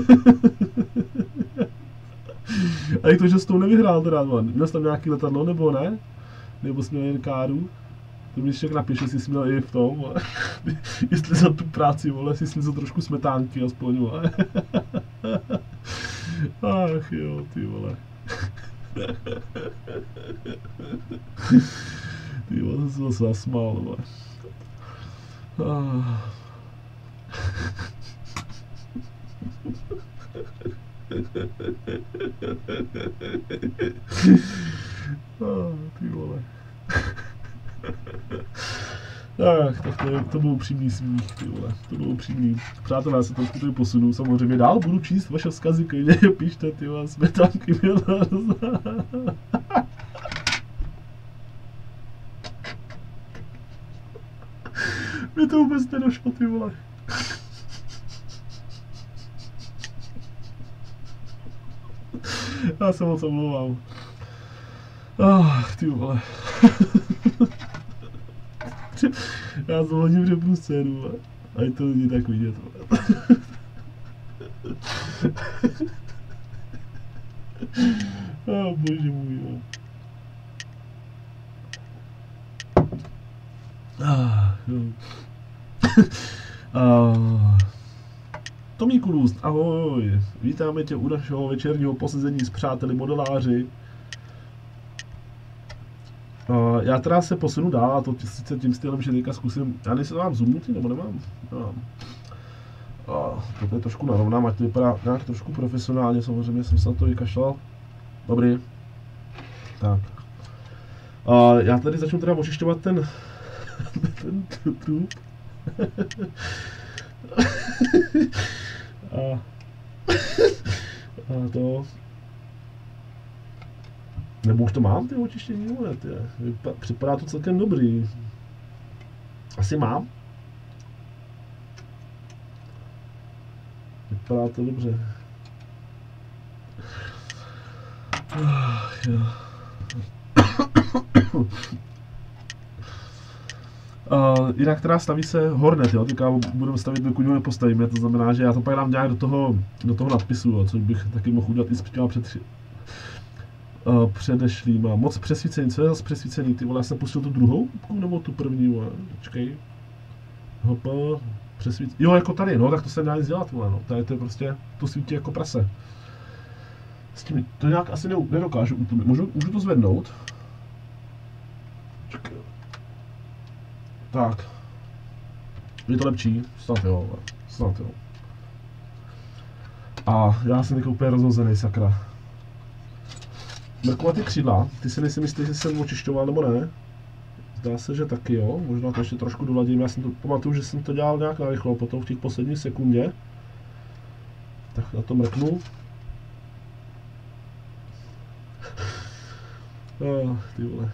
A jak to, že jsi to nevyhrál teda, vole, měl jsi tam nějaký letadlo, nebo ne? Nebo jsi měl jen káru? To mi však napiš, jestli jsi měl i v tom, vole. Jestli za tu práci, vole, jestli jsi něco trošku smetánky aspoň, vole. Ach jo, ty vole. Ty vole, jsem se zasmál, vole. Ah. Oh, ty vole. Ach, tak to, to byl upřímný smích, ty vole, to byl upřímný. Přátelé, já se trošku tady posunu, samozřejmě dál budu číst vaše vzkazy, klidně píšte, ty vole, smetánky Milana. Mě to vůbec nedošlo, ty vole. Já se moc omlouvám. Ach, ty vole. Já zvolním řepnu scénu, a je to není tak vidět. Oh, bože můj, jo. Ah, jo. ah. Tomíku Růst, ahoj, vítáme tě u našeho večerního posezení s přáteli modeláři. Uh, já teda se posunu dál, a to sice tím stylem, že teďka zkusím, já nejsem mám zoomnutý, nebo nemám? Nemám. Uh, to je trošku narovnám, ať to vypadá nějak trošku profesionálně, samozřejmě jsem se na to vykašlal. Dobrý. Tak. Uh, já tady začnu teda očišťovat ten, ten trup. a, a to... Nebo už to mám, ty očištění, vole, ty. Připadá to celkem dobrý. Asi mám. Vypadá to dobře. Ach, jo. Uh, jinak teda staví se Hornet, jo, teďka budeme stavit, dokud ho nepostavíme, to znamená, že já to pak dám nějak do toho, do toho nadpisu, jo, což bych taky mohl udělat i s těma před Uh, předešlýma. Moc přesvícený, co je zase přesvícený? Ty vole, já jsem pustil tu druhou nebo tu první, vole, počkej. Hopa, přesvíc... Jo, jako tady, no, tak to se dá nic dělat, vole, no, tady to je prostě, to svítí jako prase. S tím, to nějak asi ne, nedokážu úplně, můžu, můžu to zvednout? Čekaj. Tak. Je to lepší? Snad jo, vole, snad jo. A já jsem jako úplně rozhozený, sakra. Mrkovat ty křídla, ty si nejsem jistý, jestli jsem očišťoval nebo ne. Zdá se, že taky jo, možná to ještě trošku doladím, já jsem to pamatuju, že jsem to dělal nějak narychlo, potom v těch posledních sekundě. Tak na to mrknu. Oh, ty vole.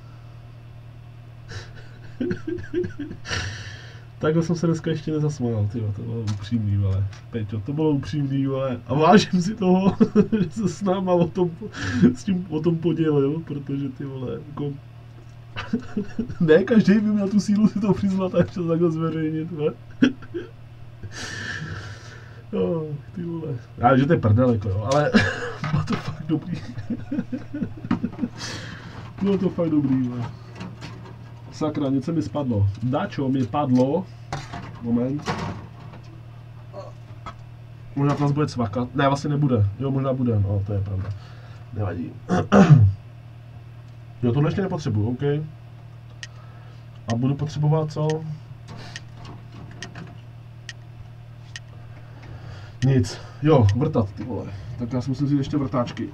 Takhle jsem se dneska ještě nezasmál, tyjo, to bylo upřímný, vole. Peťo, to bylo upřímný, vole. A vážím si toho, že se s náma o tom, s tím o tom podělil, protože ty vole, jako... ne, každý by měl tu sílu si to přiznat a ještě takhle zveřejnit, vole. Oh, ty vole. Já, že to je prdel, jako jo, ale bylo to fakt dobrý. Bylo to fakt dobrý, vole. Sakra, něco mi spadlo. Dačo mi padlo. Moment. Možná to nás bude cvakat. Ne, vlastně nebude. Jo, možná bude. No, to je pravda. Nevadí. Jo, tohle ještě nepotřebuju, OK. A budu potřebovat co? Nic. Jo, vrtat, ty vole. Tak já si musím vzít ještě vrtáčky.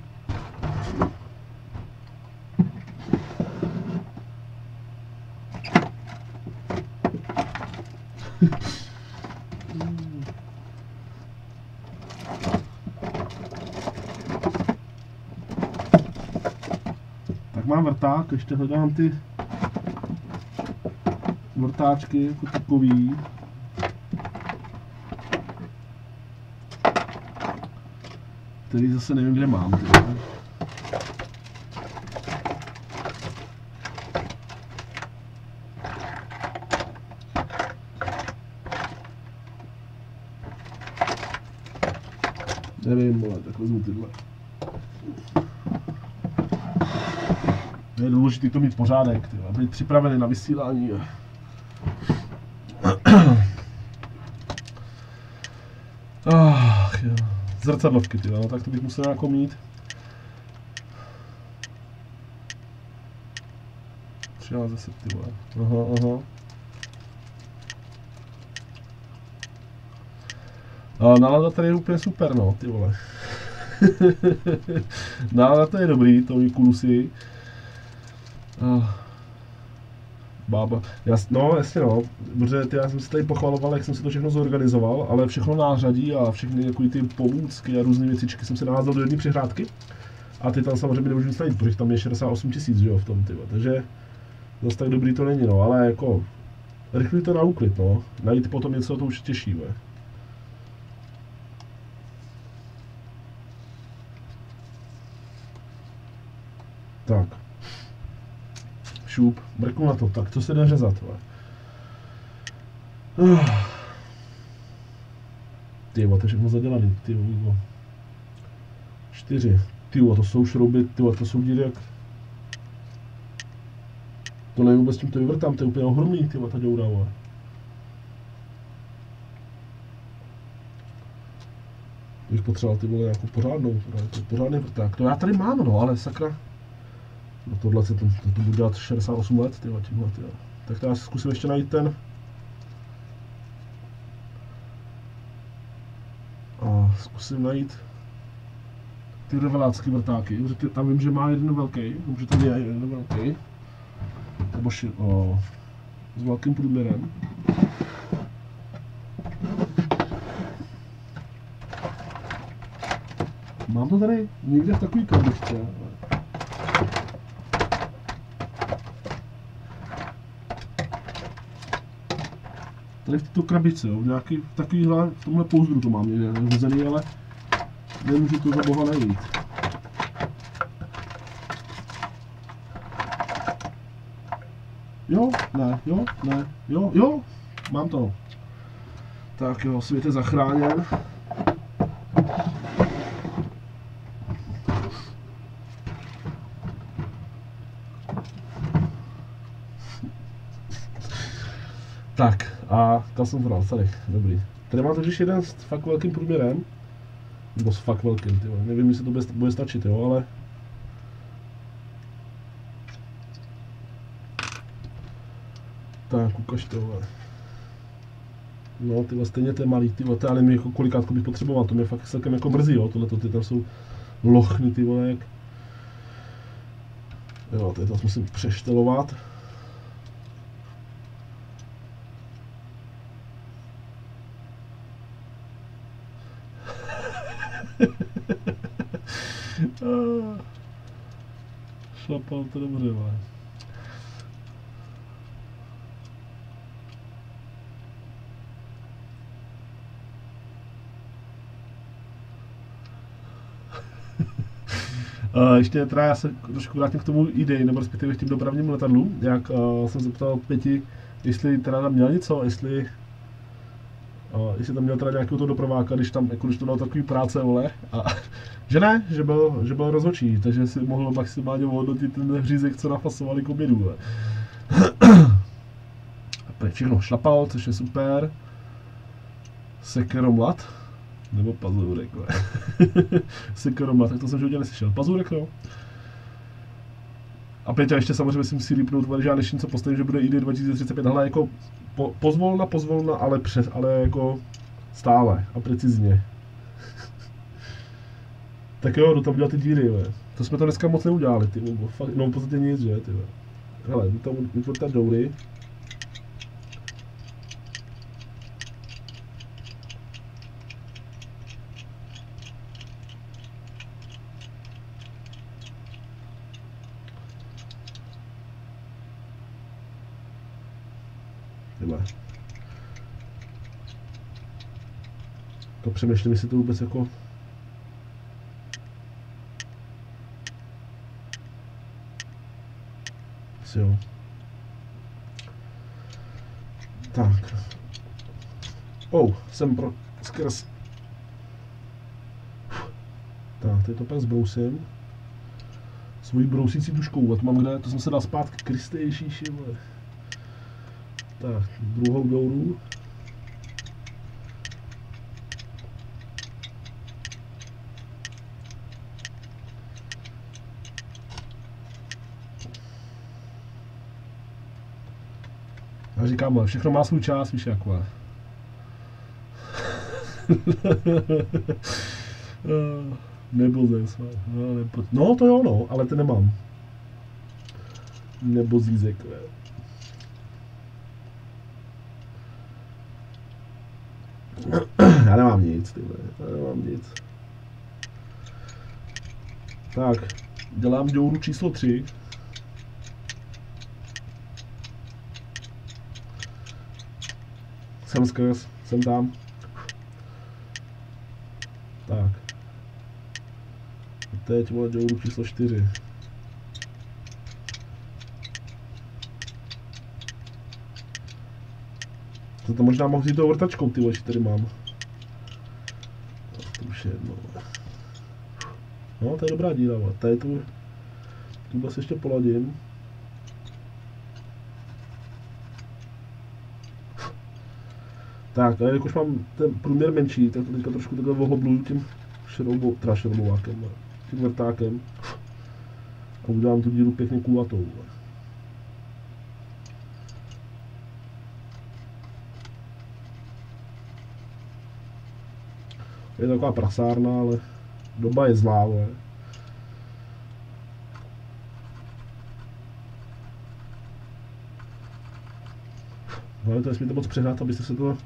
Tak mám vrták, ještě hledám ty vrtáčky jako takový. Který zase nevím, kde mám. Ty. Nevím, vole, tak vezmu tyhle. Je důležité to mít pořádek, tyhle, být připravený na vysílání. Ach, jo. Zrcadlovky, tyhle, no, tak to bych musel jako mít. Přijel zase, tyhle. Aha, aha. A nálada tady je úplně super, no, ty vole. Nálada to je dobrý, to je kulusy. Uh, bába. Jas, no, jasně no, protože ty, já jsem si tady pochvaloval, jak jsem si to všechno zorganizoval, ale všechno nářadí a všechny jako ty pomůcky a různé věcičky jsem si naházel do jedné přihrádky. A ty tam samozřejmě nemůžu nic najít, protože tam je šedesát osm tisíc, že jo, v tom, tyhle. Takže zase tak dobrý to není, no, ale jako rychlý to na úklid, no. Najít potom něco, to už těžší, ve. Tak. Šup, mrknu na to, tak to se jde řezat, ve. Ty to je všechno zadělaný, ty jo. Čtyři. Ty to jsou šrouby, ty to jsou díry jak... To nevím vůbec, tím to vyvrtám, to je úplně ohromný, ty ta děura, vole. Bych potřeboval ty vole nějakou pořádnou, jako pořádný vrták. To já tady mám, no, ale sakra. No tohle se to, to, to bude dělat šedesát osm let, tyhle, tímhle, tyhle. Tak to já zkusím ještě najít ten. A zkusím najít ty revelácký vrtáky, protože tam vím, že má jeden velký, že tam je jeden velký. Nebo ši, o, s velkým průměrem. Mám to tady někde v takový krabičce. Tady v této krabičce, jo, v nějaký v takovýhle, v tomhle pouzdru to mám někde rozhozený, ale nemůžu to za boha najít. Jo, ne, jo, ne, jo, jo, mám to. Tak jo, svět je zachráněn. Tak, a kam jsem to dal, tady, dobrý. Tady mám totiž jeden s fakt velkým průměrem. Nebo s fakt velkým, tyjo. Nevím, jestli to bude, bude stačit, jo, ale... Tak, ukaž tohle. No, tyhle stejně to je malý, tyhle, to já nevím, jako kolikátko bych potřeboval, to mě fakt celkem jako mrzí, jo, tohleto, ty tam jsou lochny, ty vole, jak... Jo, tady to musím přeštelovat. Šlapal to dobře, ale. Uh, ještě teda já se trošku vrátím k tomu idei, nebo respektive k těm dopravním letadlům, jak uh, jsem se ptal Pěti, jestli teda tam měl něco, jestli uh, jestli tam měl teda nějakého toho doprováka, když tam, jako když to dal takový práce, vole, a že ne, že byl, že byl rozhodčí, takže si mohl maximálně ohodnotit ten hřízek, co nafasovali k obědu, vole. A všechno šlapal, což je super. Sekeromlat. Nebo pazurek, Sekeromlat, tak to jsem životě neslyšel. Pazurek, no. A Peťa ještě samozřejmě si musí rýpnout, že já než něco postavím, že bude I D dva tisíce třicet pět, ale jako po, pozvolna, pozvolna, ale přes, ale jako stále a precizně. Tak jo, jdu tam dělat ty díry, ve. To jsme to dneska moc neudělali, ty, nebo fakt, no v podstatě nic, že, ty, ve. Hele, jdu tam vytvořit doury. To přemýšlím, jestli to vůbec jako... Asi jo. Tak. Oh, jsem pro... skrz. Tak, teď to pak zbrousím. Svojí brousící tuškou, a to mám kde, to jsem se dal zpátky, Kriste Ježíši, vole. Tak, druhou douru. Já říkám, všechno má svůj čas, víš jak, vole. Nebo zes, no, nebo, no to jo, no, ale ty nemám. Nebo zízek, ne. Já nemám nic, tyhle, já nemám nic. Tak, dělám děuru číslo tři. Jsem skrz, jsem tam. Tak. A teď vole děuru číslo čtyři. To to možná mohl vzít tou vrtačkou, ty oči tady mám. To už je jedno. No, to je dobrá díra, tady tu, tu se ještě poladím. Tak, a jakož mám ten průměr menší, tak to teďka trošku takhle ohobluju tím šroubou, teda šroubovákem, tím vrtákem. A udělám tu díru pěkně kulatou. Je to taková prasárna, ale doba je zlá, ale. No, to nesmíte moc přehrát, abyste se to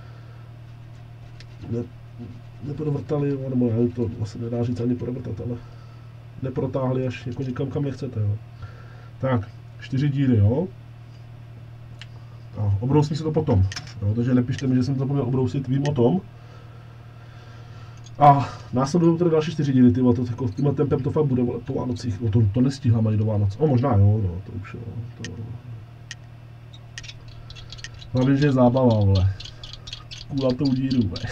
ne, neprovrtali, nebo ne, to vlastně nedá říct ani provrtat, ale neprotáhli až jako někam, kam nechcete. Jo. Tak, čtyři díry, jo. A obrousí se to potom, jo, takže nepište mi, že jsem to zapomněl obrousit, vím o tom. A následují tedy další čtyři díly, tyhle, to, jako, tímhle tempem to fakt bude po Vánocích, no, to, to nestíhám ani do Vánoc, o možná jo, no, to už jo, to... Hlavně, že je zábava, vole. Kulatou díru, vole.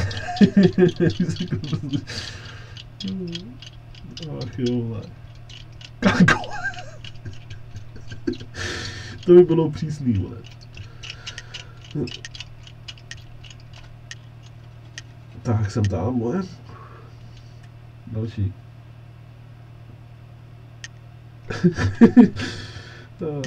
Ach jo, vole. Kako? To by bylo přísný, vole. Tak jsem tam, vole. Další. To.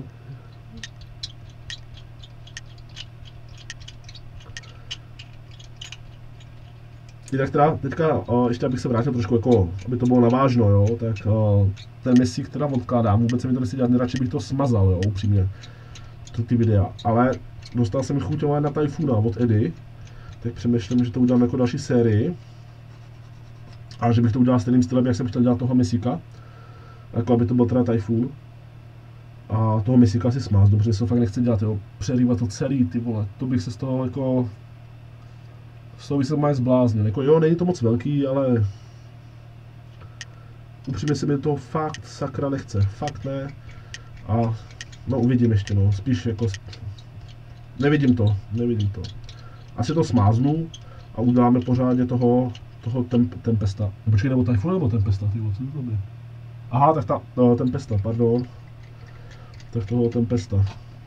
Jinak teda, teďka, uh, ještě abych se vrátil trošku, jako, aby to bylo navážno, jo, tak uh, ten měsíc teda odkládám, vůbec se mi to nechci dělat, nejradši bych to smazal, jo, upřímně, to ty videa, ale dostal jsem chuť na Typhoona od Edy, tak přemýšlím, že to udělám jako další sérii, a že bych to udělal stejným stylem, jak jsem chtěl dělat toho Mesika, jako aby to byl teda Typhoon, a toho Mesika si smáz, dobře, se to fakt nechci dělat, jo, přerývat to celý, ty vole, to bych se z toho jako... Z toho bych se máš zbláznil, jako jo, není to moc velký, ale upřímně se mi to fakt sakra nechce, fakt ne a no uvidím ještě, no, spíš jako, nevidím to, nevidím to. Asi to smáznu a uděláme pořádně toho, toho temp, Tempesta, počkej, nebo Typhoon nebo Tempesta, ty vole, co to je? Aha, tak ta, no, Tempesta, pardon, tak toho Tempesta.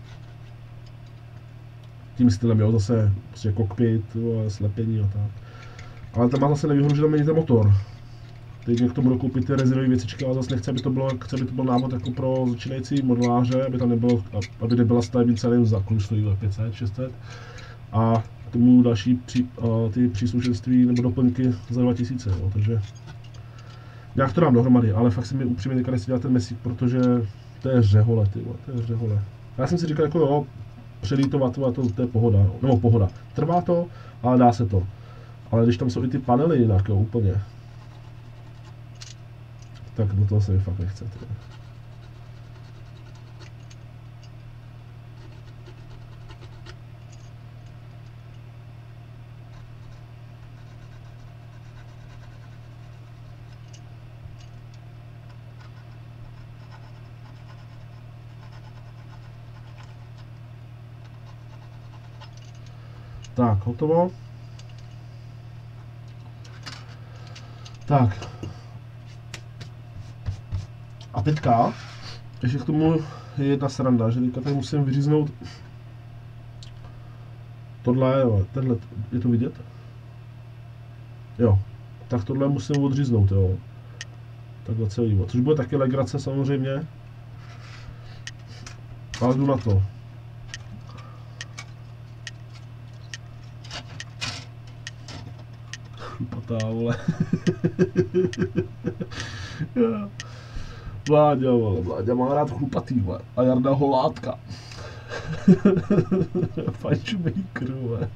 Tím stylem, jo, zase prostě kokpit, slepení a tak. Ale ten má zase nevýhodu, že tam není ten motor. Teď k tomu dokoupit ty rezinové věcičky, ale zase nechce, aby to bylo, chce, aby to byl návod jako pro začínající modeláře, aby tam nebylo, aby nebyla stavební cena za kolik stojí pět set, šest set. A k tomu další při, uh, ty příslušenství nebo doplňky za dva tisíce, jo, takže nějak to dám dohromady, ale fakt si mi upřímně nechci dělat ten Mesík, protože to je řehole, ty vole, to je řehole. Já jsem si říkal, jako jo, přelítovat, to, to je pohoda, jo. Nebo pohoda. Trvá to, ale dá se to. Ale když tam jsou i ty panely jinak, jo, úplně. Tak do toho se mi fakt nechce. Tyjo. Tak, hotovo. Tak. A teďka, ještě k tomu je jedna sranda, že teďka tady musím vyříznout tohle, jo, tenhle, je to vidět? Jo, tak tohle musím odříznout, jo. Takhle celý, což bude taky legrace samozřejmě. Ale jdu na to. chlupatá, vole. Vláďa, vole, Vláďa má rád chlupatý, vole. A Jarda holátka. Fajnšmejkr, vole.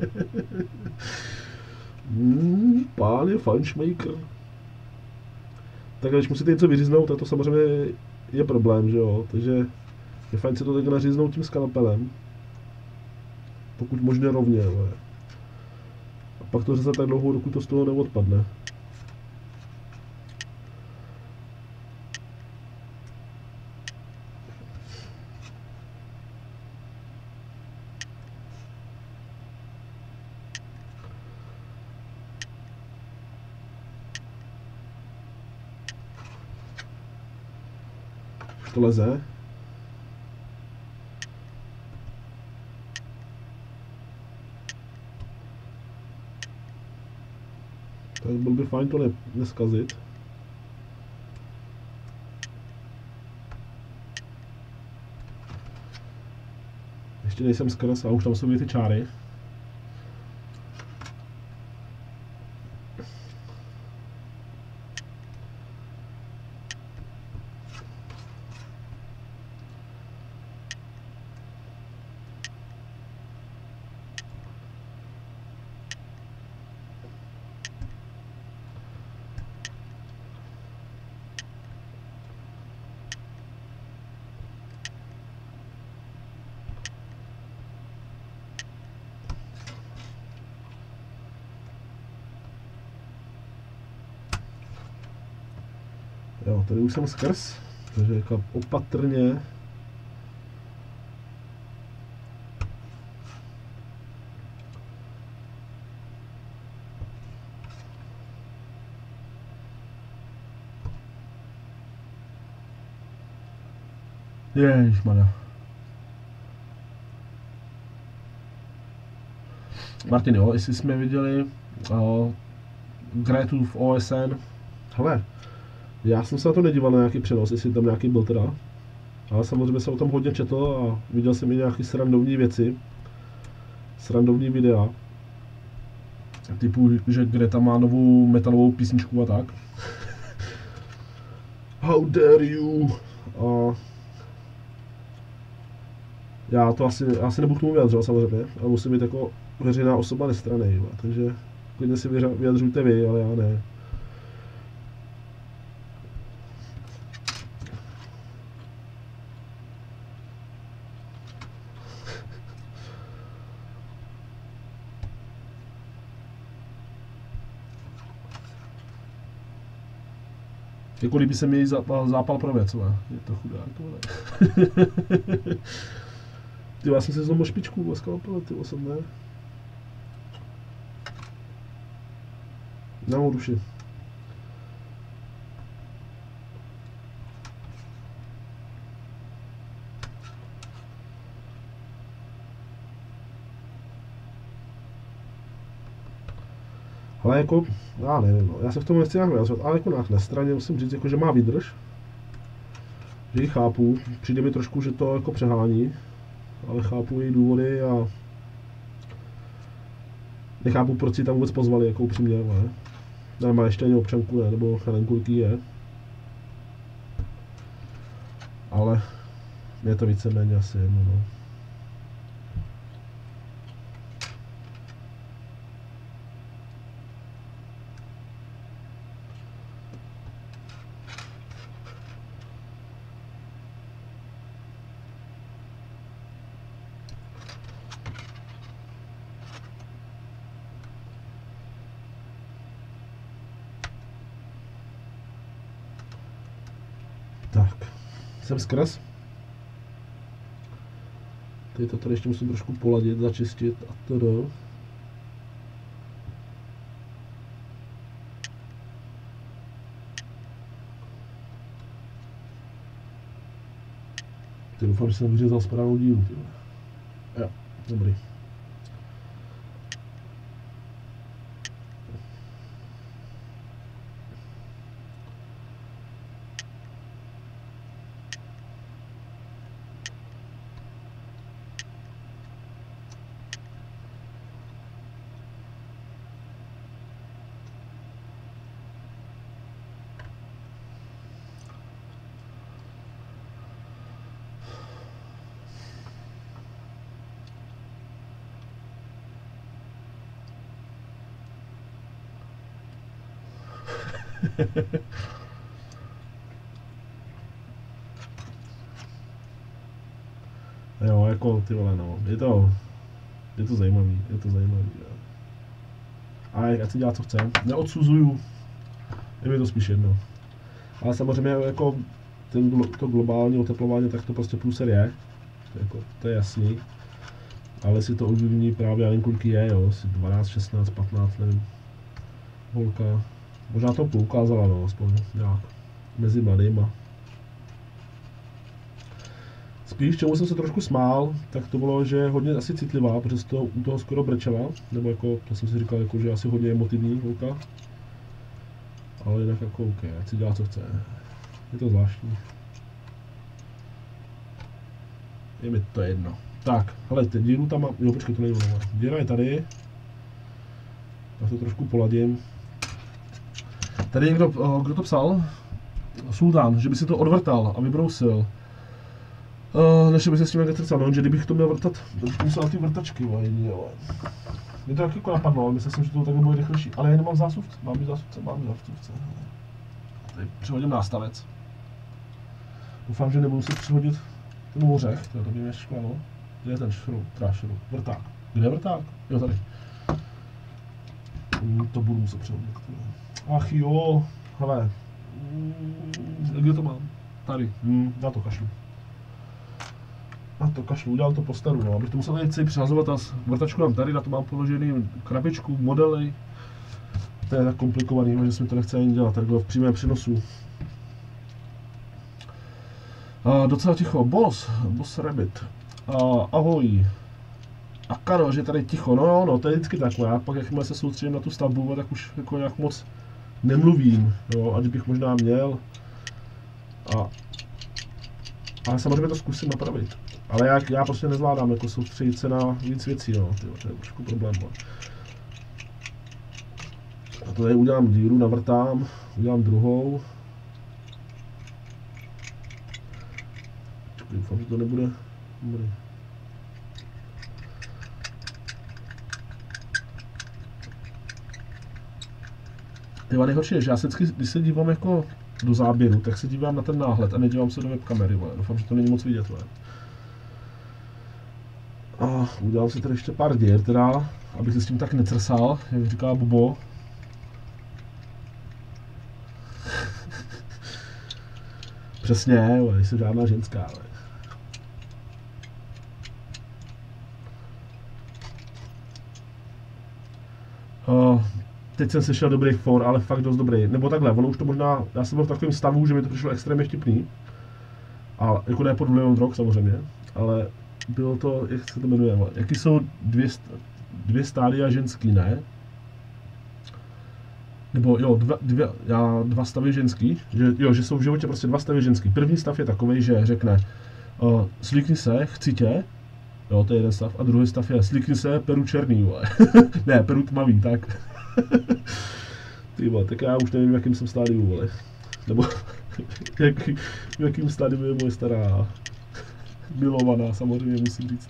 Hmm, pán je fajnšmejkr. Tak když musíte něco vyříznout, tak to samozřejmě je problém, že jo. Takže je fajn si to tak naříznout tím skalpelem. Pokud možně rovně, vole. A pak to řezat tak dlouho, dokud to z toho neodpadne. Už to leze. Tak byl by fajn to ne, neskazit. Ještě nejsem skrz a už tam jsou ty čáry. Jo, tady už jsem skrz, takže jako opatrně. Ježišmarja. Martin, jo, jestli jsme viděli uh, Gretu v O S N. Hele, já jsem se na to nedíval na nějaký přenos, jestli tam nějaký byl teda. Ale samozřejmě jsem o tom hodně četl a viděl jsem i nějaký srandovní věci. Srandovní videa. Typu, že Greta má novou metalovou písničku a tak. How dare you! A já to asi, asi nebudu k tomu vyjadřovat samozřejmě. A musím být jako veřejná osoba nestrannej. Takže klidně si vyjadřujte vy, ale já ne. Jako líbí se mi její zápal, zápal pro věc, ale je to chudák, ale. Ty, já jsem si znovu špičku ve skalpele, ty osobné. Na mou duši. Ale jako, já nevím, no. Já se v tom nechci nějak vyjadřovat, ale jako na straně musím říct, jako, že má výdrž. Že ji chápu, přijde mi trošku, že to jako přehání, ale chápu její důvody a nechápu, proč si tam vůbec pozvali, jako upřímně, ne? Nemá ještě ani občanku, ne, nebo Helenku, jaký je. Ale je to víceméně asi jedno, no. Tak, jsem skrz. Teď to tady ještě musím trošku poladit, začistit a to. Ty doufám, že jsem vyřezal správnou díru. Jo, dobrý. Jo, jako ty vole, no, je to, je to zajímavý, je to zajímavý, jo. A ať si dělá, co chce, neodsuzuju, je mi to spíš jedno. Ale samozřejmě jako ten, to globální oteplování, tak to prostě průser je, jako, to je jasný. Ale si to ovlivní právě, já nevím, kolik je, jo, asi dvanáct, šestnáct, patnáct, nevím, holka. Možná to poukázala, no, aspoň nějak, mezi mladýma. Spíš, čemu jsem se trošku smál, tak to bylo, že je hodně asi citlivá, protože to u toho skoro brečela, nebo jako, to jsem si říkal, jako, že je asi hodně emotivní holka. Ale jinak jako OK, ať si dělá, co chce. Je to zvláštní. Je mi to jedno. Tak, hele, teď díru tam mám, jo, počkej, to není ono. Díra je tady. Já to trošku poladím. Tady někdo, kdo to psal? Sultán, že by si to odvrtal a vybrousil. Uh, než by se s tím netrcal, no, že kdybych to měl vrtat, to bych musel ty vrtačky, ale jedině, ale... Mě to taky jako napadlo, ale myslím, že to takhle bude rychlejší. Ale já nemám zásuvce, mám zásuvce, mám zásuvce. Tady přihodím nástavec. Doufám, že nebudu se přihodit ten ořech, to by mě šklano. Kde je ten šroub, teda šroub, vrták. Kde je vrták? Jo, tady. Mm, to budu muset přihodit. Ach jo, hele. Mm, kde to mám? Tady, mm, na to kašlu. Na to kašlu, udělám to po staru, no, abych to musel tady přihazovat a vrtačku mám tady, na to mám položený krabičku, modely. To je tak komplikovaný, že se mi to nechce ani dělat, takhle v přímém přenosu. A docela ticho, boss, boss rabbit. A ahoj. A Karol, že tady ticho, no jo, no, to je vždycky takové, já pak jakmile se soustředím na tu stavbu, tak už jako nějak moc nemluvím, jo, ať bych možná měl. A, ale samozřejmě to zkusím napravit. Ale já, já prostě nezvládám jako soustředit se na víc věcí, no, tyjo, to je trošku problém. No. A to tady udělám díru, navrtám, udělám druhou. Čekaj, doufám, že to nebude dobrý. Tyva, nejhorší je, že já se vždycky, když se dívám jako do záběru, tak se dívám na ten náhled a nedívám se do webkamery, vole. Doufám, že to není moc vidět, vole. A udělám si tady ještě pár děr, teda, abych se s tím tak netrsal, jak říká Bobo. Přesně, vole, nejsem žádná ženská, vole. Uh, teď jsem slyšel dobrý for, ale fakt dost dobrý. Nebo takhle, ono už to možná, já jsem byl v takovém stavu, že mi to přišlo extrémně vtipný. A jako ne pod vlivem drog samozřejmě, ale bylo to, jak se to jmenuje, jaký jsou dvě, dvě stádia ženský, ne? Nebo jo, dva, dvě, já, dva stavy ženský, že, jo, že jsou v životě prostě dva stavy ženský. První stav je takový, že řekne uh, slíkni se, chci tě, jo, to je jeden stav, a druhý stav je slíkni se, peru černý, vole. Ne, peru tmavý, tak. Ty vole, tak já už nevím, v jakým jsem stádiu, vole. Nebo jak, v jakým stádiu je moje stará milovaná, samozřejmě musím říct.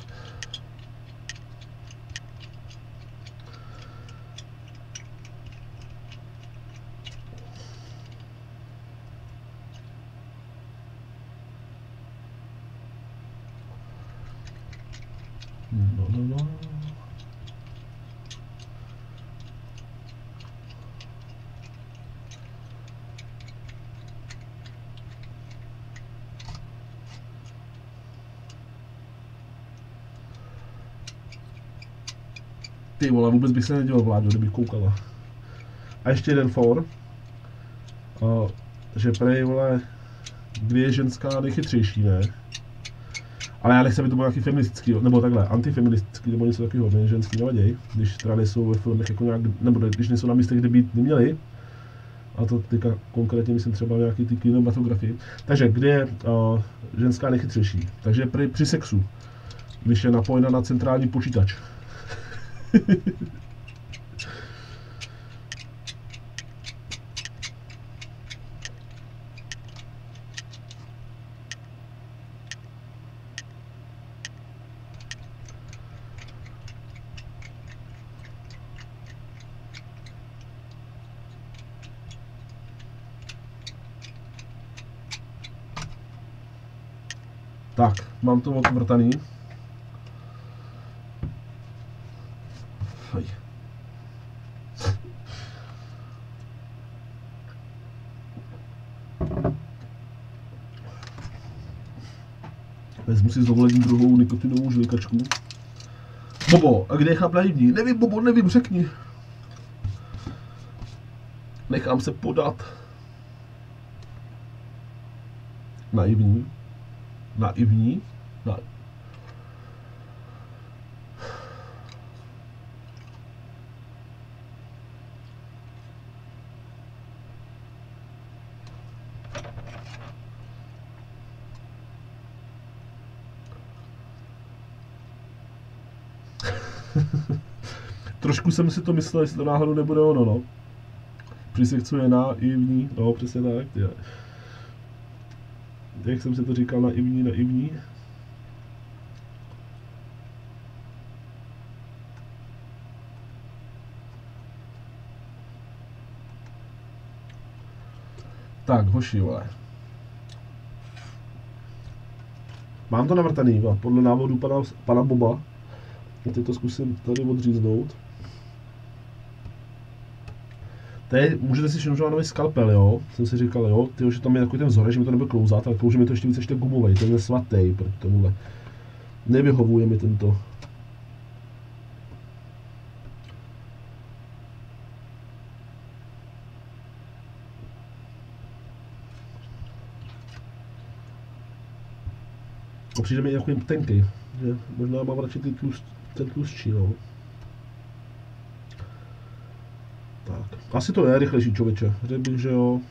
No, no, no. Ty vole, vůbec bych se nedělal vládu, kdybych koukala. A ještě jeden for. Uh, že prej, vole, kdy je ženská nejchytřejší, ne? Ale já nechci, aby to bylo nějaký feministický, nebo takhle, antifeministický, nebo něco takového, mě ženský nevaděj, když teda nejsou ve filmech jako nějak, nebo když nejsou na místech, kde být neměli. A to teďka konkrétně myslím třeba nějaký ty kinematografii. Takže kde je uh, ženská nejchytřejší? Takže při, při sexu, když je napojena na centrální počítač. Tak, mám to odvrtaný. Faj. Vezmu si s dovolením druhou nikotinovou žvejkačku. Bobo, a kde je chlap naivní? Nevím, Bobo, nevím, řekni. Nechám se podat. Naivní. Naivní. Na... Trošku jsem si to myslel, jestli to náhodou nebude ono, no. Přisekcuje naivní, no přesně tak, tě. Jak jsem si to říkal, naivní, naivní. Tak, hoši, vole. Mám to navrtaný, podle návodu pana, pana Boba. A teď to zkusím tady odříznout. Tady můžete si všimnout, že mám nový skalpel, jo. Jsem si říkal, jo, tyjo, že tam je takový ten vzorek, že mi to nebude klouzat, ale klouže mi to ještě víc ještě gumovej, ten je svatý, proti tomuhle. Nevyhovuje mi tento. A přijde mi jako tenký, že možná mám radši ty tlust, ten tlustší, no. Tak, asi to je rychlejší, člověče, řekl bych, že jo.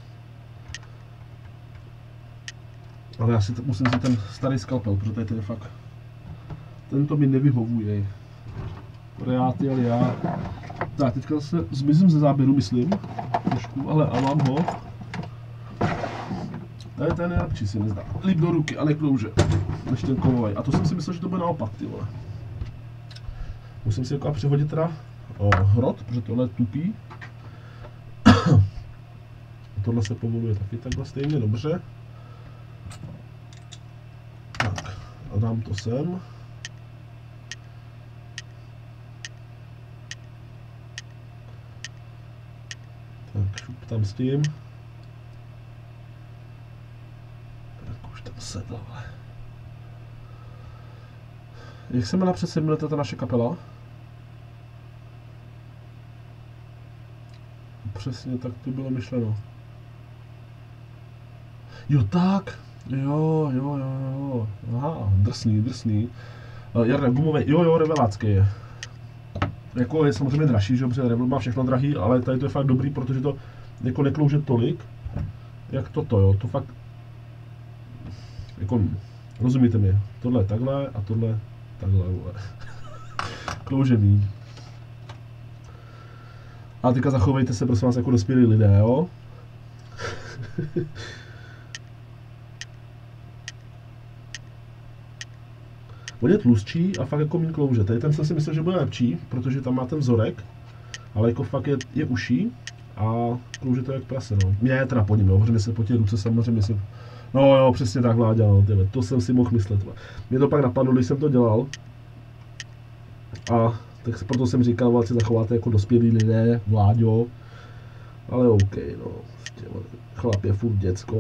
Ale já si t- musím si ten starý skalpel, protože tady ten je fakt, tento mi nevyhovuje. Reáty, ale já. Tak, teďka se zmizím ze záběru, myslím, trošku, ale a mám ho. Tady ten je lepší, si nezdá. Líp do ruky a neklouže, než ten kovovej. A to jsem si myslel, že to bude naopak, ty vole. Musím si jako přehodit teda o hrot, protože tohle je tupý. Tohle se povoluje taky takhle stejně dobře. Tak, a dám to sem. Tak, šup tam s tím. Tak už tam sedla. Jak se jmenuje před sedmi lety ta naše kapela? Přesně tak to bylo myšleno. Jo tak, jo, jo, jo, jo, aha, drsný, drsný. Jarda, gumový, jo, jo, revelácký je. Jako je samozřejmě dražší, že protože Revel má všechno drahý, ale tady to je fakt dobrý, protože to jako neklouže tolik, jak toto, jo, to fakt, jako, rozumíte mi, tohle je takhle a tohle takhle, klouže míň. A teďka zachovejte se, prosím vás, jako dospělí lidé, jo. On je tlustší a fakt jako míň klouže. Tady ten jsem si myslel, že bude lepší, protože tam má ten vzorek, ale jako fakt je, je uší a klouže to jak prase, no. Mě je teda po něm, jo, protože mi se po těch ruce samozřejmě si... No jo, přesně tak, Láďa, no, tyhle, to jsem si mohl myslet. Mě to pak napadlo, když jsem to dělal. A tak proto jsem říkal, že se zachováte jako dospělí lidé, Vláďo. Ale OK, no, chlap je furt děcko.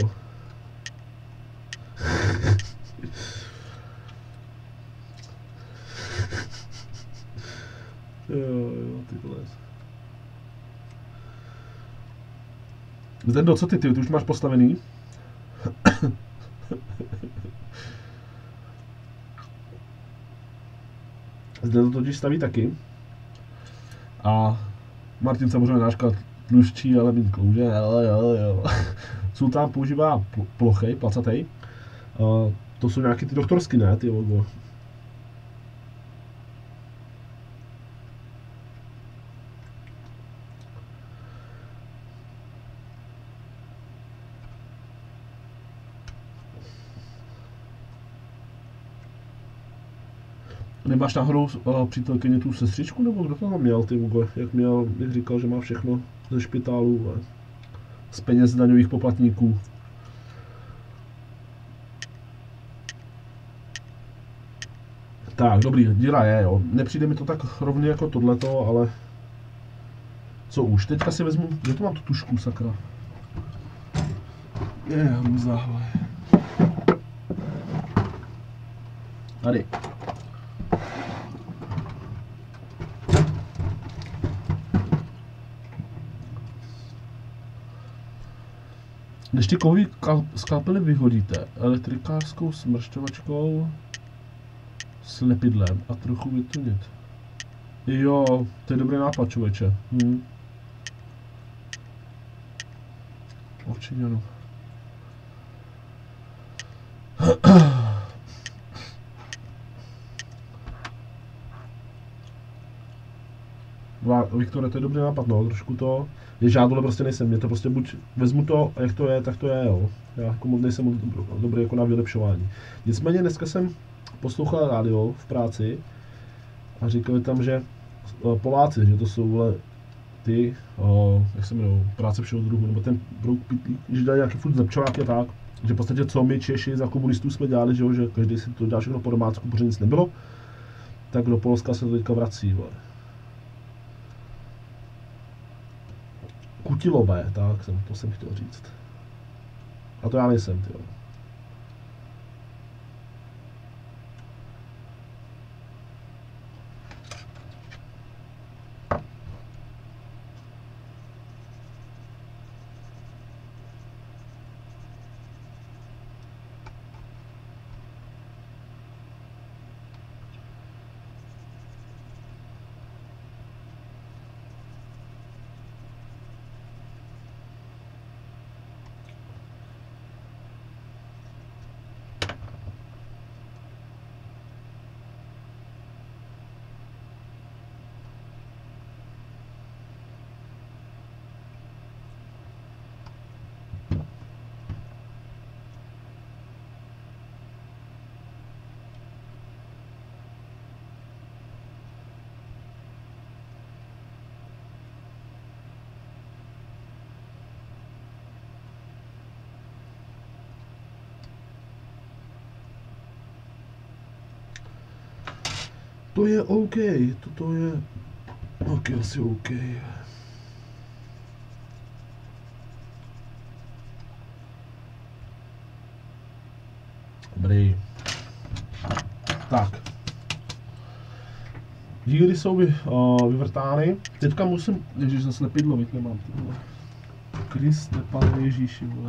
Jo, jo, tyhle. Zdendo, co ty, ty, ty už máš postavený? Zde to totiž staví taky. A Martin samozřejmě náška tluščí, ale míň klouže, jo, jo, jo. Sultán používá pl- plochej, placatej. Uh, to jsou nějaký ty doktorsky, ne, ty vogo. Nemáš náhodou uh, přítelkyni tu sestřičku, nebo kdo to tam měl, ty vogo? Jak měl, jak říkal, že má všechno ze špitálu, a z peněz daňových poplatníků. Tak, dobrý, díra je, jo. Nepřijde mi to tak rovně jako tohleto, ale... Co už, teďka si vezmu, kde to mám tu tušku, sakra? Je, hruza, hele. Tady. Když ty kovový skalpely vyhodíte elektrikářskou smršťovačkou s lepidlem a trochu vytunit. Jo, to je dobrý nápad, člověče. Hm. Určitě ano. Viktore, to je dobrý nápad, no, trošku to, je já tohle prostě nejsem, mě to prostě buď vezmu to, a jak to je, tak to je, jo. Já jako nejsem dobrý jako na vylepšování. Nicméně dneska jsem poslouchal rádio v práci a říkali tam, že Poláci, že to jsou vole, ty, o, jak se jmenují, práce všeho druhu, nebo ten brouk pitlík, že dají nějaký furt zlepšováky a tak, že v podstatě co my Češi za komunistů jsme dělali, že, jo, že každý si to dělal všechno po domácku, protože nic nebylo, tak do Polska se to teďka vrací, vole. Kutilové, tak jsem, to jsem chtěl říct. A to já nejsem, ty jo. To je OK, toto je OK, asi OK. Dobrý. Tak. Díry jsou vy, uh, vyvrtány. Teďka musím, ježiš, zase lepidlo, víc nemám. Kriste, pane Ježíši, vole.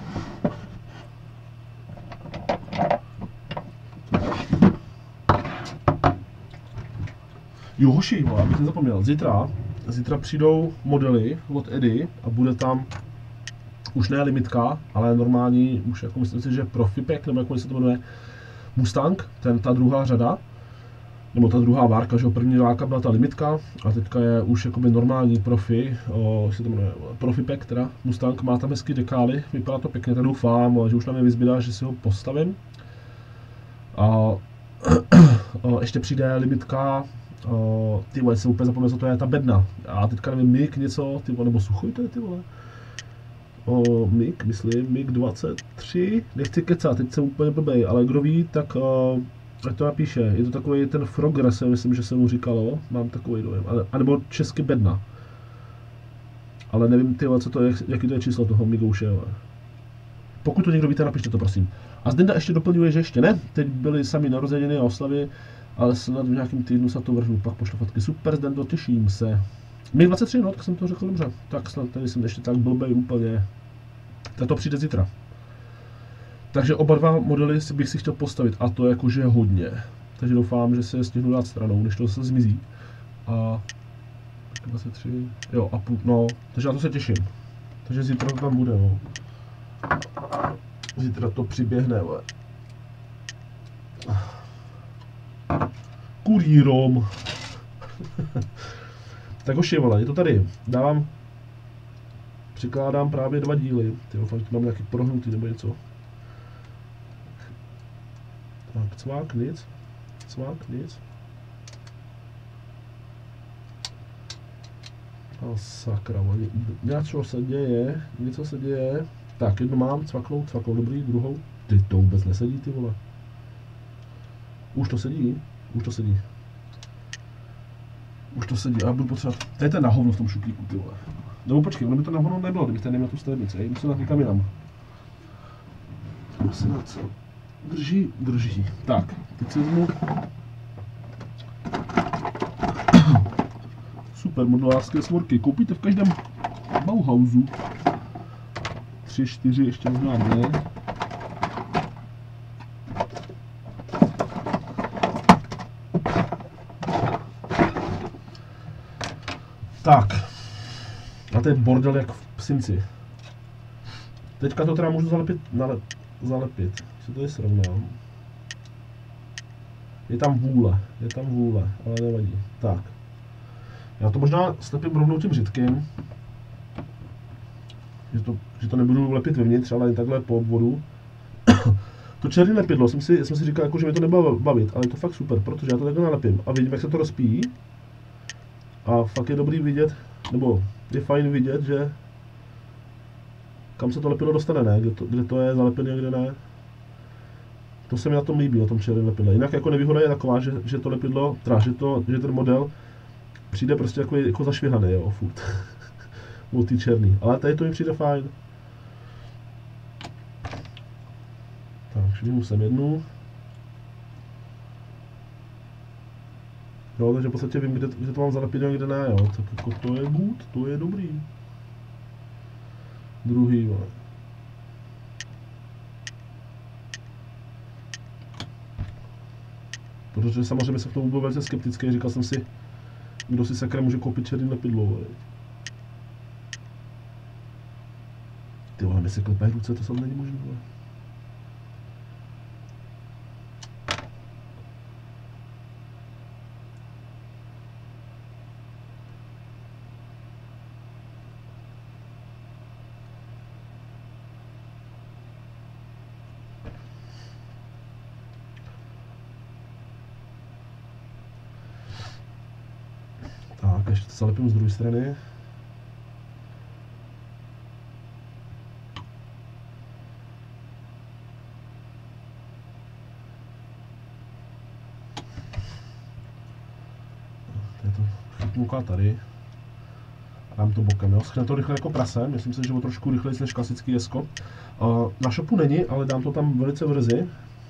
Jo, hoši, vole, abych nezapomněl, zítra, zítra přijdou modely od Eddy a bude tam už ne limitka, ale normální, už jako myslím si, že Profipack, nebo jak se to jmenuje, Mustang, ten, ta druhá řada, nebo ta druhá várka, že jo, první várka byla ta limitka a teďka je už jakoby normální profi, o, se to jmenuje, Profipack, teda Mustang, má tam hezky dekály, vypadá to pěkně, tak doufám, že už nám je vyzbydá, že si ho postavím. A o, ještě přijde limitka. Uh, ty vole, jsem úplně zapomněl, co to je ta bedna. A teďka nevím, Mig něco, ty vole, nebo Suchoj to je, ty vole. Uh, Mig, myslím, Mig dvacet tři, nechci kecat, teď jsem úplně blbej, ale kdo ví, tak uh, ať to napíše. Je to takový ten Frogger, myslím, že se mu říkalo, mám takový dojem, a nebo česky bedna. Ale nevím, ty vole, co to je, jaký to je číslo toho Migouše, ale. Pokud to někdo víte, napište to, prosím. A Zdenda ještě doplňuje, že ještě ne, teď byly sami narozeniny a oslavy, ale snad v nějakém týdnu se to vrhnu, pak pošlu fotky. Super, Zdendo, těším se. Mig dvacet tři, no, tak jsem to řekl dobře. Tak snad tady jsem ještě tak blbej úplně. Tak to přijde zítra. Takže oba dva modely bych si chtěl postavit, a to jakože hodně. Takže doufám, že se stihnu dát stranou, než to se zmizí. A dvacet tři, jo, a půl, no, takže na to se těším. Takže zítra to tam bude, no. Zítra to přiběhne, ale. Kurýrom. Tak hoši, vole, je to tady. Dávám, přikládám právě dva díly. Ty doufám, že mám nějaký prohnutý nebo něco. Tak, cvák, nic. Cvák, nic. A sakra, něco se děje, něco se děje. Tak, jednu mám, cvaknou, cvaknou, dobrý, druhou. Ty to vůbec nesedí, ty vole. Už to sedí. Už to sedí. Už to sedí, a budu potřebovat. Tady to je na hovno v tom šuplíku, ty vole. Nebo počkej, ono by to na hovno nebylo, kdybych tady neměl tu stavebnici, ej, musím dát někam jinam. Asi na co? Drží, drží. Tak, teď si vezmu. Super modulářské svorky, koupíte v každém Bauhausu. Tři, čtyři, ještě možná ne. Tak. A to je bordel jak v Simci. Teďka to teda můžu zalepit, nalep, zalepit. Si to je srovnám. Je tam vůle, je tam vůle, ale nevadí. Tak. Já to možná slepím rovnou tím řidkem. Že to, že to nebudu lepit vevnitř, ale jen takhle po obvodu. To černé lepidlo, jsem si, jsem si říkal, jako, že mě to nebude bavit, ale je to fakt super, protože já to takhle nalepím a vidím, jak se to rozpíjí. A fakt je dobrý vidět, nebo je fajn vidět, že kam se to lepidlo dostane, ne? Kde to, kde to je zalepené a kde ne. To se mi na tom líbí, na tom černém lepidle. Jinak jako nevýhoda je taková, že, že to lepidlo, teda, že, to, že ten model přijde prostě jako, jako zašvihaný, jo, furt. Byl ty černý. Ale tady to mi přijde fajn. Tak, švihnu sem jednu. Jo, takže v podstatě vím, kde, kde to mám zalepit a kde ne, jo. Tak jako to je good, to je dobrý. Druhý, jo. Protože samozřejmě jsem v tom byl velice skeptický, říkal jsem si, kdo si sakra může koupit černý lepidlo, jo. Ty vole, mi se klepají ruce, to sam není možné, vole. Tak, ještě to zalepím z druhé strany. Chytnu tady. A dám to bokem, jo. Schne to rychle jako prase, myslím si, že o trošku rychleji než klasický jesko. Uh, na shopu není, ale dám to tam velice brzy.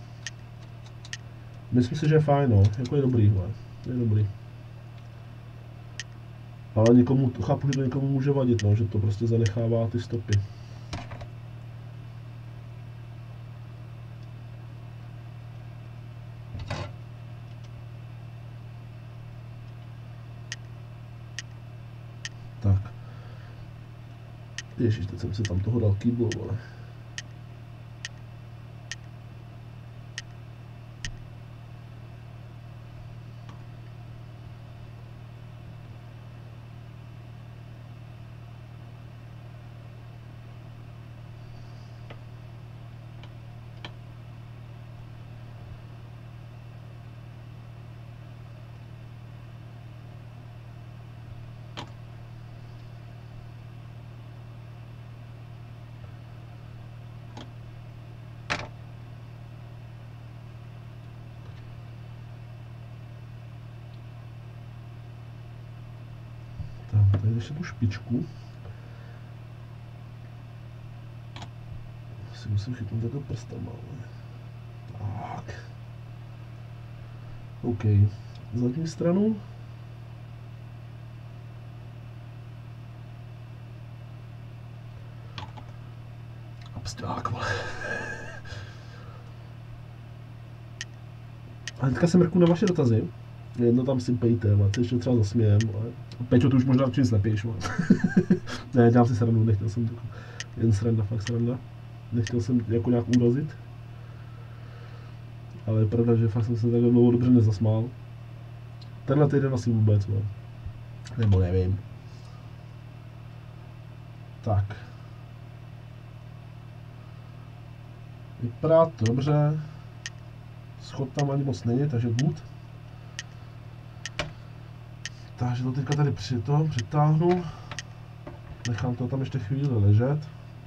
Myslím si, že je fajn, no. Jako je dobrý, hele. Je dobrý. Ale někomu, chápu, že to někomu může vadit, no, že to prostě zanechává ty stopy. Tak. Ježiš, teď jsem si tam toho dal kýbl, vole. Tady ještě tu špičku. Si musím chytnout takhle prstama. Tak. OK. Zadní stranu. A psták, vole. A teďka se mrknu na vaše dotazy. Jedno tam si pejte, a ty ještě třeba zasmějem. Peťo, ty už možná čím nepiješ. Ne, dělám si srandu, nechtěl jsem to. Jen sranda, fakt sranda. Nechtěl jsem jako nějak urazit. Ale je pravda, že fakt jsem se takhle dlouho dobře nezasmál. Tenhle týden asi vůbec, ne. Nebo nevím. Tak. Vypadá to dobře. Schod tam ani moc není, takže good. Takže to teďka tady při to přitáhnu. Nechám to tam ještě chvíli ležet.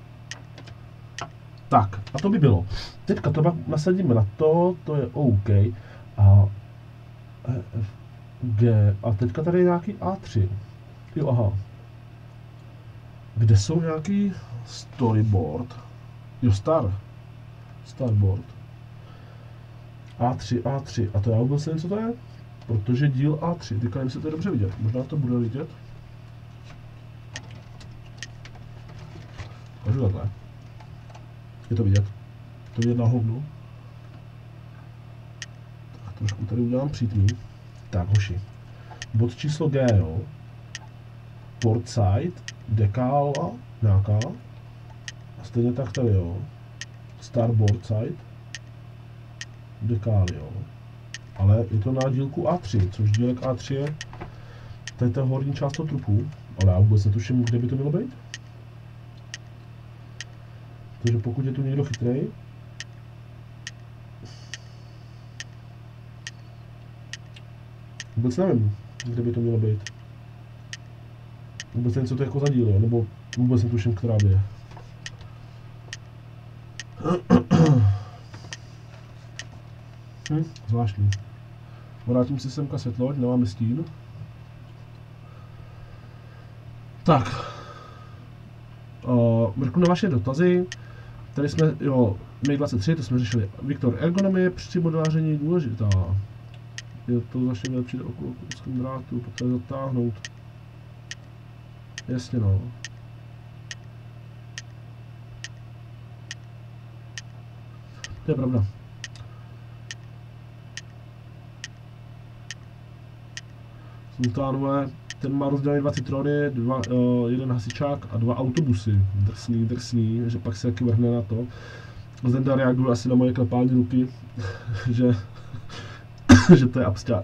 Tak, a to by bylo. Teďka to nasadíme na to, to je OK. A E, F, G. A teďka tady je nějaký A tři. Jo, aha. Kde jsou nějaký storyboard? Jo, star. Starboard. A tři, A tři. A to já vůbec nevím, co to je. Protože díl A tři. Teďka nevím, jestli to je dobře vidět. Možná to bude vidět. Ukážu takhle. Je to vidět. To vidět na hovnu. Tak trošku tady udělám přítmí. Tak, hoši. Bod číslo G, jo. Port side, dekála, nějaká. A stejně tak tady, jo. Starboard side, dekály, jo. Ale je to na dílku A tři, což dílek A tři je, to je ta horní část toho trupu. Ale já vůbec netuším, kde by to mělo být. Takže pokud je tu někdo chytrej, vůbec nevím, kde by to mělo být. Vůbec nevím, co to je jako za díl, jo? Nebo vůbec netuším, která by je. Hm, zvláštní. Vrátím si semka světlo, nemáme stín. Tak. Uh, mrknu na vaše dotazy. Tady jsme, jo, Make dvacet tři, to jsme řešili. Viktor, ergonomie při modeláření je důležitá. Je to začne vylepšit okolo kouským drátu, poté zatáhnout. Jasně, no. To je pravda. Sultánové, ten má rozdělený dva citrony, dva, uh, jeden hasičák a dva autobusy. Drsný, drsný, že pak se taky vrhne na to. Zenda reaguje asi na moje klepání ruky, že, že to je absťák.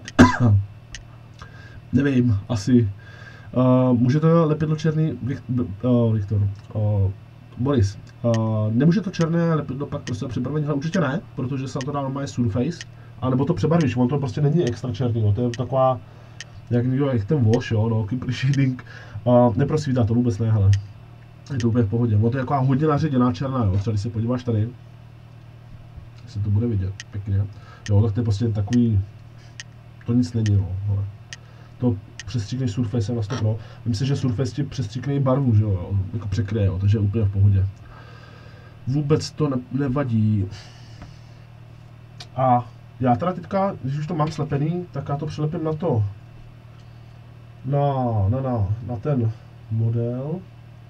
Nevím, asi. Uh, může to lepidlo černý, uh, Viktor, uh, Boris, uh, nemůže to černé lepidlo pak prostě přibarvit, ale určitě ne, protože se na to dá normálně surface, anebo to přebarvíš, on to prostě není extra černý, no, to je taková, jak někdo, jak ten wash, jo, no, keep shading, uh, neprosvítá to vůbec ne, hele, je to úplně v pohodě, no, to je taková hodně naředěná černá, jo, třeba když se podíváš tady, se to bude vidět pěkně, jo, tak to je prostě takový, to nic není, no, hele. To přestříknej surface na sto pro. Myslím, že surface ti přestříknej barvu, že jo, jako překryje, jo, takže je úplně v pohodě. Vůbec to ne nevadí. A já teda teďka, když už to mám slepený, tak já to přilepím na to. Na, na, na, na ten model.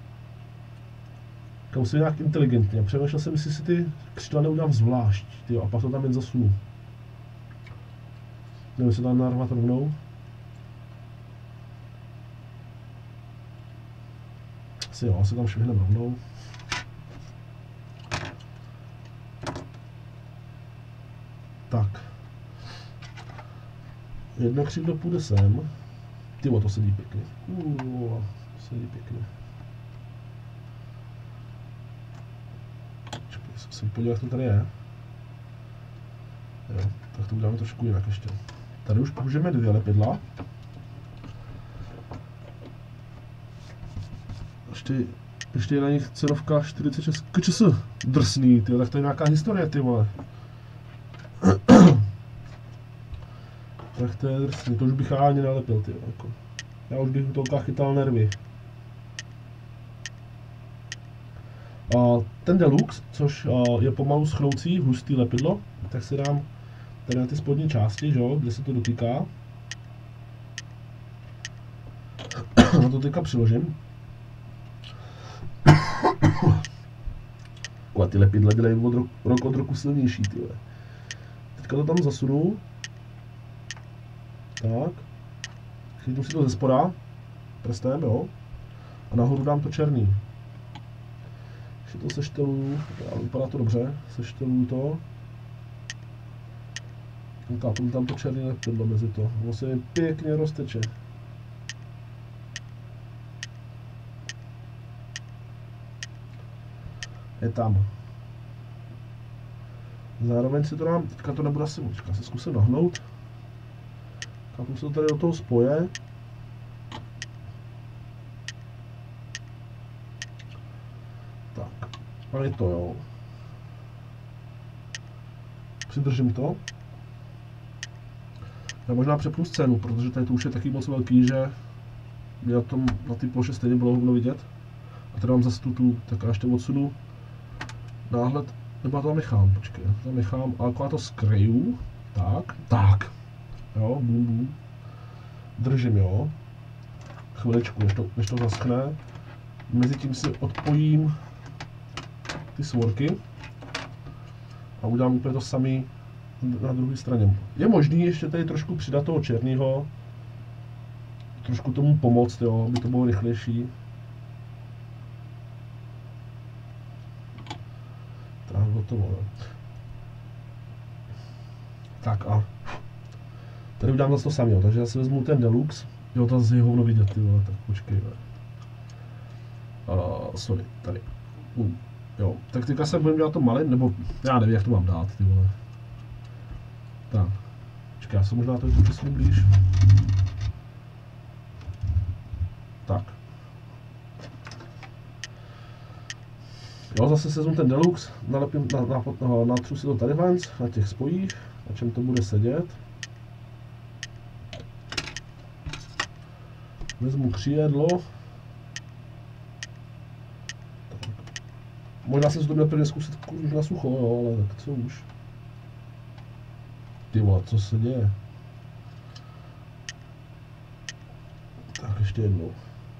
Kam se nějak inteligentně. Přemýšlel jsem, jestli si ty křidla neudělám zvlášť, tyjo, a pak to tam jen zasunu. Nevím, se tam narvat rovnou. Asi jo, asi tam švihneme rovnou. Tak. Jedno křídlo půjde sem. Tyvo, to sedí pěkně. Uuu, sedí pěkně. Čekaj, se podívat, jak to tady je. Jo, tak to uděláme trošku jinak ještě. Tady už použijeme dvě lepidla. Ještě, ještě je na nich cenovka čtyřicet šest kčs. Drsný, tyjo, tak to je nějaká historie, ty vole. Tak to je drsný, to už bych ani nalepil, tyjo, jako. Já už bych u toho chytal nervy. A ten Deluxe, což je pomalu schroucí, hustý lepidlo, tak si dám tady na ty spodní části, že jo, kde se to dotýká. Na to teďka přiložím. A ty lepidla dělají od roku, rok od roku silnější, tyhle. Teďka to tam zasunu. Tak. Chytnu si to ze spoda. Prstem, jo. A nahoru dám to černý. Ještě to sešteluju. Vypadá to dobře. Sešteluju to. Kápnu tam to černý lepidlo mezi to. Ono se jim pěkně rozteče. Je tam. Zároveň si to dám, teďka to nebude asi moc, se zkusím nahnout. Kápnu se to tady do toho spoje. Tak, a je to, jo. Přidržím to. Já možná přepnu scénu, protože tady to už je taky moc velký, že by na tom, na té ploše stejně bylo hovno vidět. A tady mám zase tu, tu, tak já ještě odsunu náhled, nebo já to tam nechám, počkej, já to tam nechám, ale jako já to skryju, tak, tak, jo, bum, bum, držím, jo, chviličku, než to, než to zaschne, mezitím si odpojím ty svorky a udělám úplně to samý na druhé straně. Je možný ještě tady trošku přidat toho černého, trošku tomu pomoct, jo, aby to bylo rychlejší. Tak, gotovo, jo. Tak a tady udělám zase to samé, jo, takže zase vezmu ten Deluxe, jo, to zase je hovno vidět, ty vole, tak počkej, jo. Uh, sorry, tady. Uh, jo, tak teďka se budeme dělat to malé, nebo já nevím, jak to mám dát, ty vole. Tak, počkej, já se možná tady to přesunu blíž. Tak. Jo, zase sezum ten Deluxe, nalepím, na, na, na, natřu si to tady ven, na těch spojích, na čem to bude sedět. Vezmu křídlo. Možná jsem si to měl prvně zkusit kurz na sucho, jo, ale tak co už. Ty vole, co se děje? Tak ještě jednou.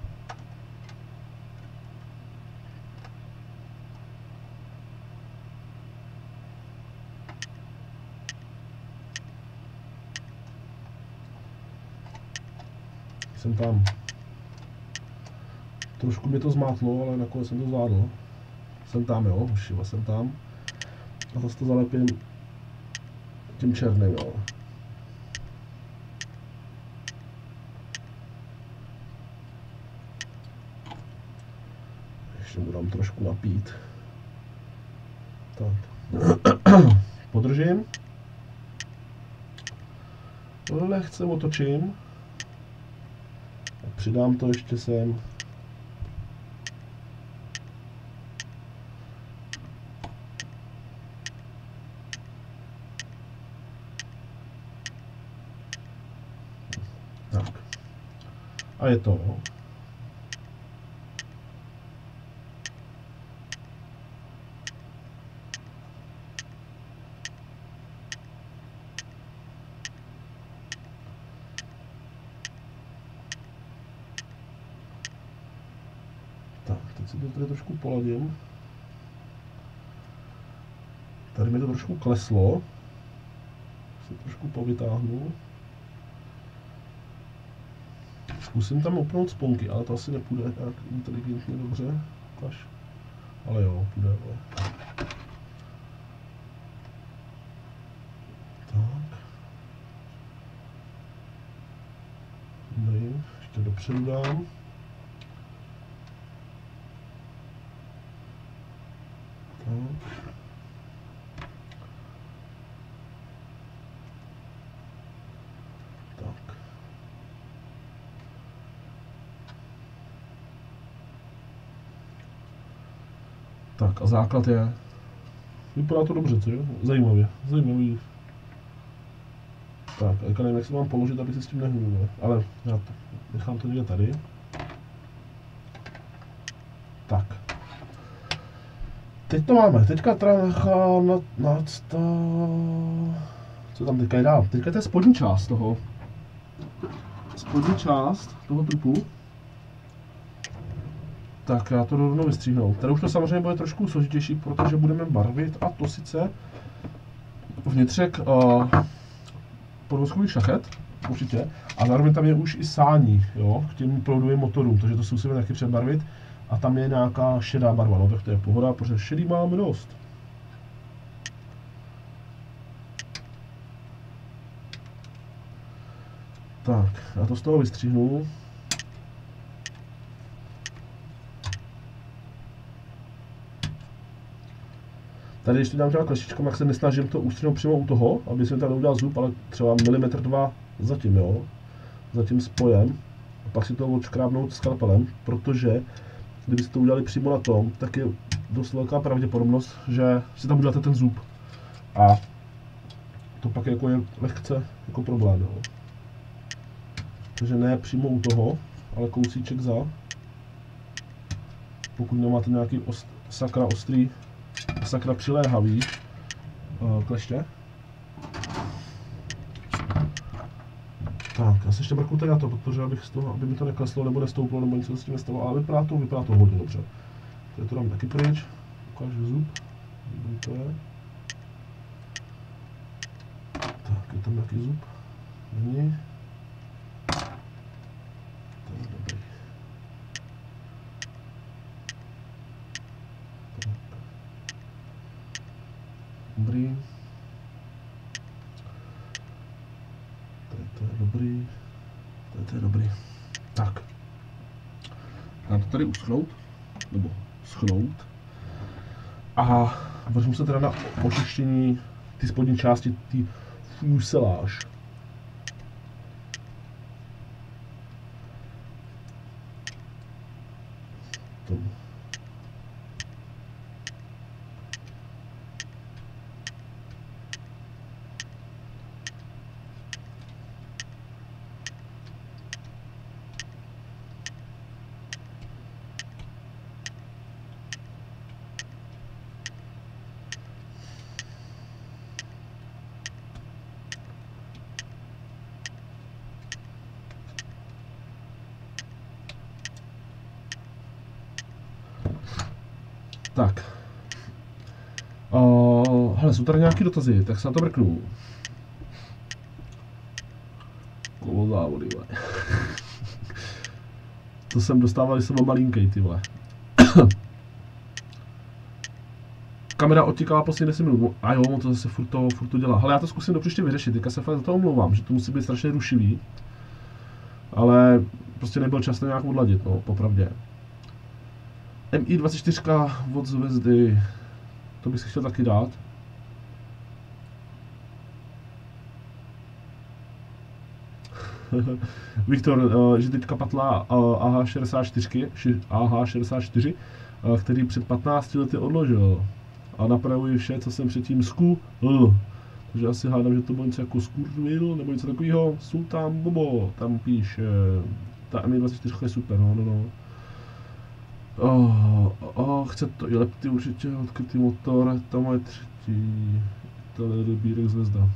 Jsem tam. Trošku mě to zmátlo, ale nakonec jsem to zvládl. Jsem tam, jo, už jsem tam. A zase to zalepím tím černým, jo. Ještě mu dám trošku napít. Tak. Podržím. Lehce otočím. A přidám to ještě sem. Tak. A je to. Tak, teď si to tady trošku poladím. Tady mi to trošku kleslo. Si trošku povytáhnu. Zkusím tam opnout sponky, ale to asi nepůjde tak inteligentně dobře. Ukaž. Ale jo, půjde. Ale. Tak. Nevím, ještě dopředu dám. Tak. Tak. Tak a základ je, vypadá to dobře, co jo? Zajímavě, zajímavý. Tak, a nevím, jak se mám položit, aby se s tím nehnul, ale já to, nechám to někde tady. Tak. Teď to máme, teďka teda nechám nad, nad to... Co tam teďka je dál? Teďka to je spodní část toho. Spodní část toho trupu. Tak já to rovnou vystříhnu. Tady už to samozřejmě bude trošku složitější, protože budeme barvit, a to sice vnitřek uh, podvozkový šachet, určitě, a zároveň tam je už i sání, jo, k těm proudovým motorům, takže to si musíme taky předbarvit. A tam je nějaká šedá barva, no tak to je pohoda, protože šedý máme dost. Tak, já to z toho vystříhnu. Tady ještě dám třeba kleštičkou, jak se nesnažím to ústřihnout přímo u toho, aby jsem tady neudělal zub, ale třeba milimetr dva zatím, jo, za tím spojem. A pak si to odškrábnout skalpelem, protože kdybyste to udělali přímo na tom, tak je dost velká pravděpodobnost, že si tam uděláte ten zub. A to pak jako je lehce jako problém, jo. Takže ne přímo u toho, ale kousíček za. Pokud nemáte nějaký ost, sakra ostrý, sakra přiléhavý uh, kleště. Tak, já se ještě mrknu tady na to, protože abych z toho, aby mi to nekleslo nebo nestouplo, nebo něco s tím nestalo, ale vypadá to, vypadá to hodně dobře. Tady to dám taky pryč, ukážu zub, kde to je. Tak, je tam nějaký zub? Není. To je dobrý. Tak. Dobrý. To je dobrý, to je, to je dobrý. Tak. Dám to tady uschnout, nebo schnout. A vrhnu se teda na očištění ty spodní části, ty fuselage. Tomu. Tak. Uh, hele, jsou tady nějaký dotazy, tak se na to mrknu. Kolo závody, vole. To jsem dostával, když jsem byl malinkej, ty vole. Kamera odtíkala poslední deset minut. A jo, to zase furt to, furt to dělá. Ale já to zkusím do příště vyřešit, teďka se fakt za to omlouvám, že to musí být strašně rušivý. Ale prostě nebyl čas to nějak odladit, no, popravdě. M I dvacet čtyři od Zvezdy, to bych si chtěl taky dát. Viktor, uh, že teďka patlá uh, A H šedesát čtyři, A H šedesát čtyři, uh, který před patnácti lety odložil. A napravuji vše, co jsem předtím zkul. Takže asi hádám, že to bylo něco jako skurvil, nebo něco takového. Sultán Bobo, tam píše. Ta M I dvacet čtyři je super, no, no, no. Oh, oh, chce to i lepty určitě, odkrytý motor, tam je třetí, to je dobírek Zvezda.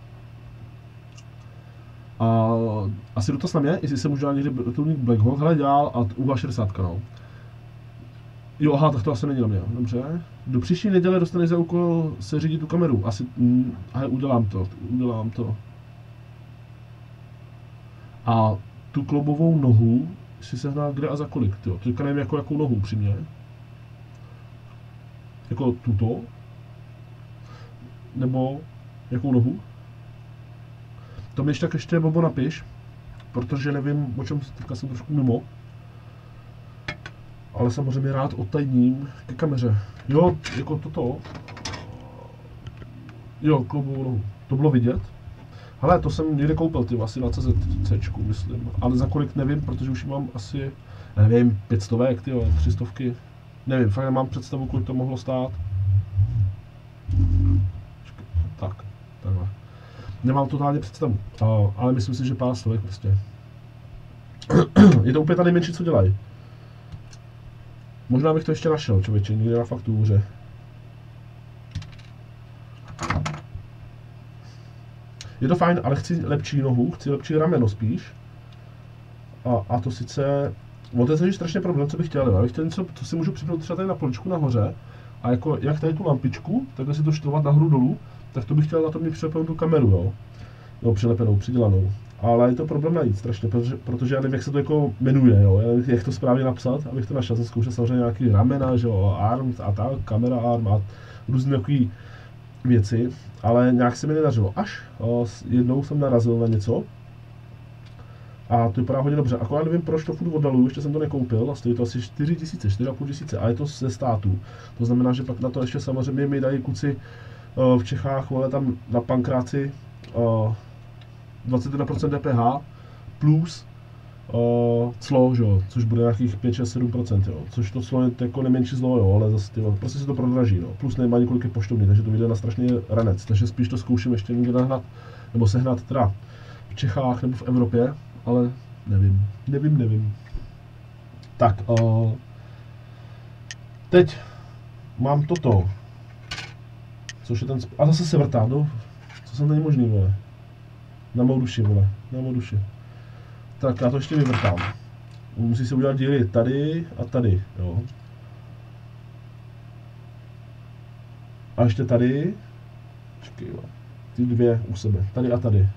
A asi dotaz na mě, jestli jsem už dělal někdy vrtulník Black Hawk, hele dělal a U H šedesát, no. Jo, aha, tak to asi není na mě, dobře. Do příští neděle dostaneš za úkol se řídit tu kameru, asi, mm, ale udělám to, udělám to. A tu kloubovou nohu si sehnal kde a za kolik, tyjo. Teďka nevím jako jakou nohu upřímně. Jako tuto? Nebo jakou nohu? To mi ještě tak ještě, Bobo, napiš, protože nevím, o čem, teďka jsem trošku mimo. Ale samozřejmě rád odtajním ke kameře. Jo, jako toto. Jo, kloubovou nohu. To bylo vidět. Hele, to jsem někde koupil, ty asi na C Z C, myslím, ale za kolik nevím, protože už mám asi, nevím, pětstovek, ty tři stovky, nevím, fakt nemám představu, kolik to mohlo stát. Tak, takhle. Nemám totálně představu, ale myslím si, že pár stovek prostě. Je to úplně ta nejmenší, co dělají. Možná bych to ještě našel, člověče, někde na faktuře. Je to fajn, ale chci lepší nohu, chci lepší rameno spíš. A, a to sice, no to je strašně problém, co bych chtěl, já bych chtěl něco, co si můžu připnout třeba tady na poličku nahoře. A jako, jak tady tu lampičku, takhle si to štovat nahoru dolů, tak to bych chtěl na to mít přilepenou tu kameru, jo. Jo, přilepenou, přidělanou. Ale je to problém najít strašně, protože, protože já nevím, jak se to jako jmenuje, jo, já nevím, jak to správně napsat, abych to našel, jsem zkoušel samozřejmě nějaký ramena, že jo, arm a tak, kamera arm a různé takový věci, ale nějak se mi nedařilo. Až o, jednou jsem narazil na něco a to vypadá hodně dobře. Akorát nevím, proč to furt oddaluju, ještě jsem to nekoupil a stojí to asi čtyři tisíce, čtyři a půl tisíce a je to ze státu. To znamená, že pak na to ještě samozřejmě mi dají kluci o, v Čechách, vole, tam na Pankráci o, dvacet jedna procent D P H plus o, clo, že jo, což bude nějakých pět, šest, sedm procent, jo, což to clo je jako nejmenší zlo, jo, ale zase, tyjo, prostě se to prodraží, no, plus nemá několik je poštovní, takže to vyjde na strašný ranec, takže spíš to zkouším ještě někde nahnat, nebo sehnat teda v Čechách nebo v Evropě, ale Nevím, nevím, nevím. Tak, uh, teď mám toto. Což je ten... A zase se vrtá, no. Co jsem není možný, vole. Na mou duši, vole. Na mou duši. Tak já to ještě vyvrtám. Musí se udělat díry tady a tady, jo. A ještě tady. Počkej, vole. Ty dvě u sebe. Tady a tady.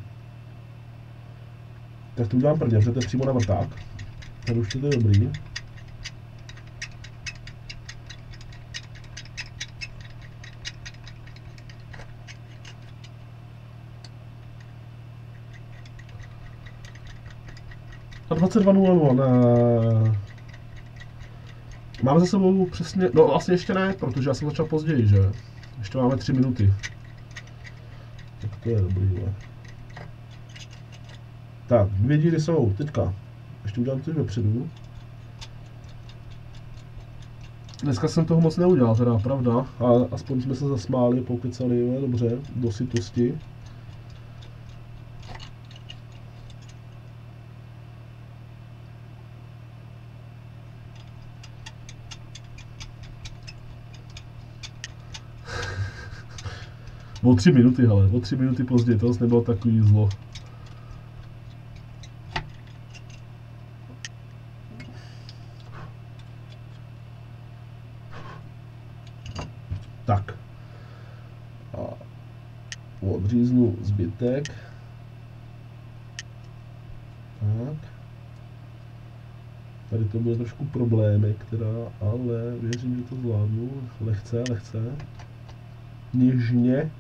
Tak to udělám prvně, protože to je přímo na vrták. Tady už to je dobrý. A dvacet dva nula nula, ne. Máme za sebou přesně, no vlastně ještě ne, protože já jsem začal později, že? Ještě máme tři minuty. Tak to je dobrý, ne? Tak, dvě díry jsou, teďka. Ještě udělám to dopředu. Dneska jsem toho moc neudělal, teda pravda, a aspoň jsme se zasmáli, poukecali, ne? Dobře, do sytosti. O tři minuty, hele, o tři minuty později, to zase nebylo takový zlo. Tak. A odříznu zbytek. Tak. Tady to bude trošku problémek, teda, ale věřím, že to zvládnu. Lehce, lehce. Něžně.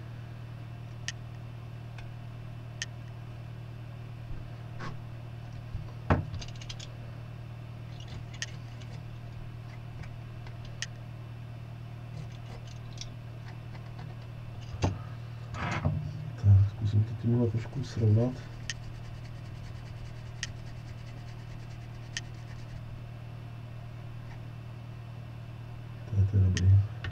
Zkusím to tímhle trošku srovnat. To je to dobrý.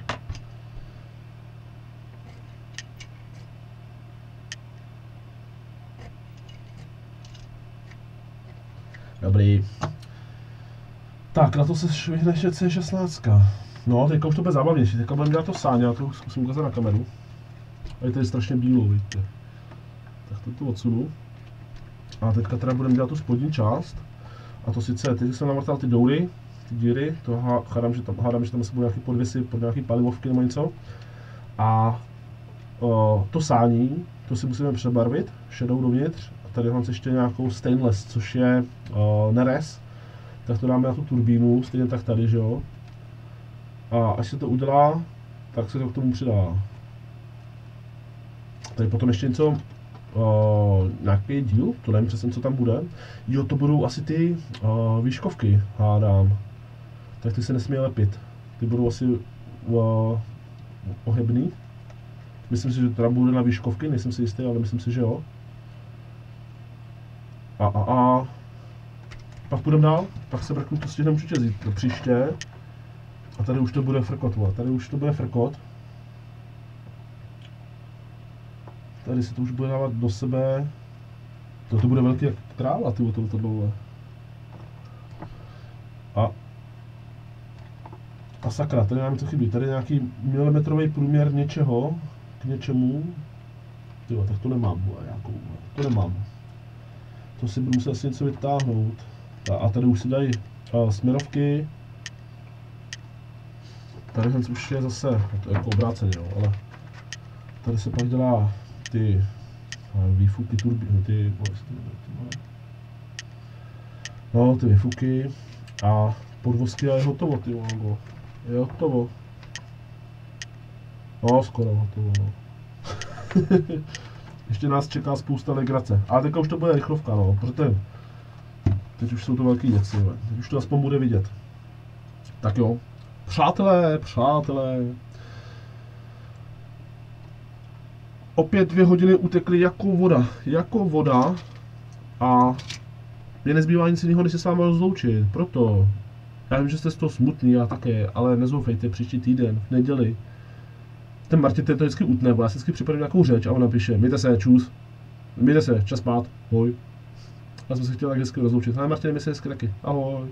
Dobrý. Tak, na to se vyhne C šestnáct. No, teďka už to bude zábavnější. Teďka budeme dělat to sáně, já to zkusím ukázat na kameru. A je tady strašně bílou, vidíte. Tak to tu odsunu. A teďka teda budeme dělat tu spodní část. A to sice, teď jsem navrtal ty doury, ty díry, to hádám, že tam, hádám, že tam se budou nějaký podvěsy, pod nějaký palivovky nebo něco. A o, to sání, to si musíme přebarvit, šedou dovnitř. A tady mám ještě nějakou stainless, což je o, nerez. Tak to dáme na tu turbínu, stejně tak tady, že jo. A až se to udělá, tak se to k tomu přidá. Tady potom ještě něco, uh, nějaký díl, to nevím přesně, co tam bude. Jo, to budou asi ty uh, výškovky, hádám. Tak ty se nesmí lepit. Ty budou asi uh, ohebný. Myslím si, že teda bude na výškovky, nejsem si jistý, ale myslím si, že jo. A a a. Pak půjdeme dál, pak se brknu, to stihneme určitě zít do příště. A tady už to bude frkot, tady už to bude frkot. Tady se to už bude dávat do sebe. Toto bude velký jak tráva, ty to dlouhé. A a sakra, tady nám to chybí. Tady je nějaký milimetrový průměr něčeho k něčemu. Tyjo, tak to nemám, nějakou, to nemám. To si budu muset asi něco vytáhnout. A, a tady už si dají a, směrovky. Tady už je zase, to je jako obráceně, jo, ale tady se pak dělá ty výfuky, turbíny, ty, no, ty výfuky a podvozky a je hotovo, ty vole, je hotovo. No, skoro hotovo, no. Ještě nás čeká spousta legrace, ale teďka už to bude rychlovka, no, protože teď už jsou to velký věci, teď už to aspoň bude vidět. Tak jo, přátelé, přátelé. Opět dvě hodiny utekly jako voda, jako voda a mě nezbývá nic jiného, než se s vámi rozloučit, proto já vím, že jste z toho smutný, já také, ale nezoufejte, příští týden, v neděli. Ten Martin ten to vždycky utne, bo já si vždycky připravím nějakou řeč a on napíše, mějte se, čus, mějte se, čas spát, hoj. Já jsem se chtěl tak hezky rozloučit. Ale Martin, mi se hezky taky. Ahoj.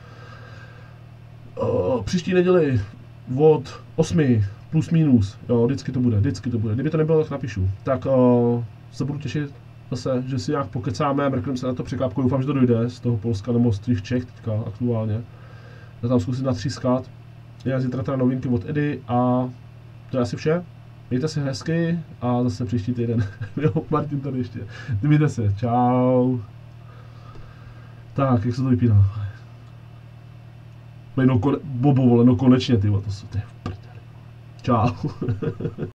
O, příští neděli od osmi plus minus, jo, vždycky to bude, vždycky to bude. Kdyby to nebylo, tak napíšu. Tak o, se budu těšit zase, že si nějak pokecáme, mrkneme se na to překlápku, doufám, že to dojde z toho Polska nebo z těch Čech teďka aktuálně. Já tam zkusit natřískat. Já zítra teda novinky od Edy a to je asi vše. Mějte se hezky a zase příští týden. Jo, Martin tady ještě. Mějte se, čau. Tak, jak se to vypíná? No, kone, bobo, vole, no konečně, ty, to jsou ty v prdeli. Čau.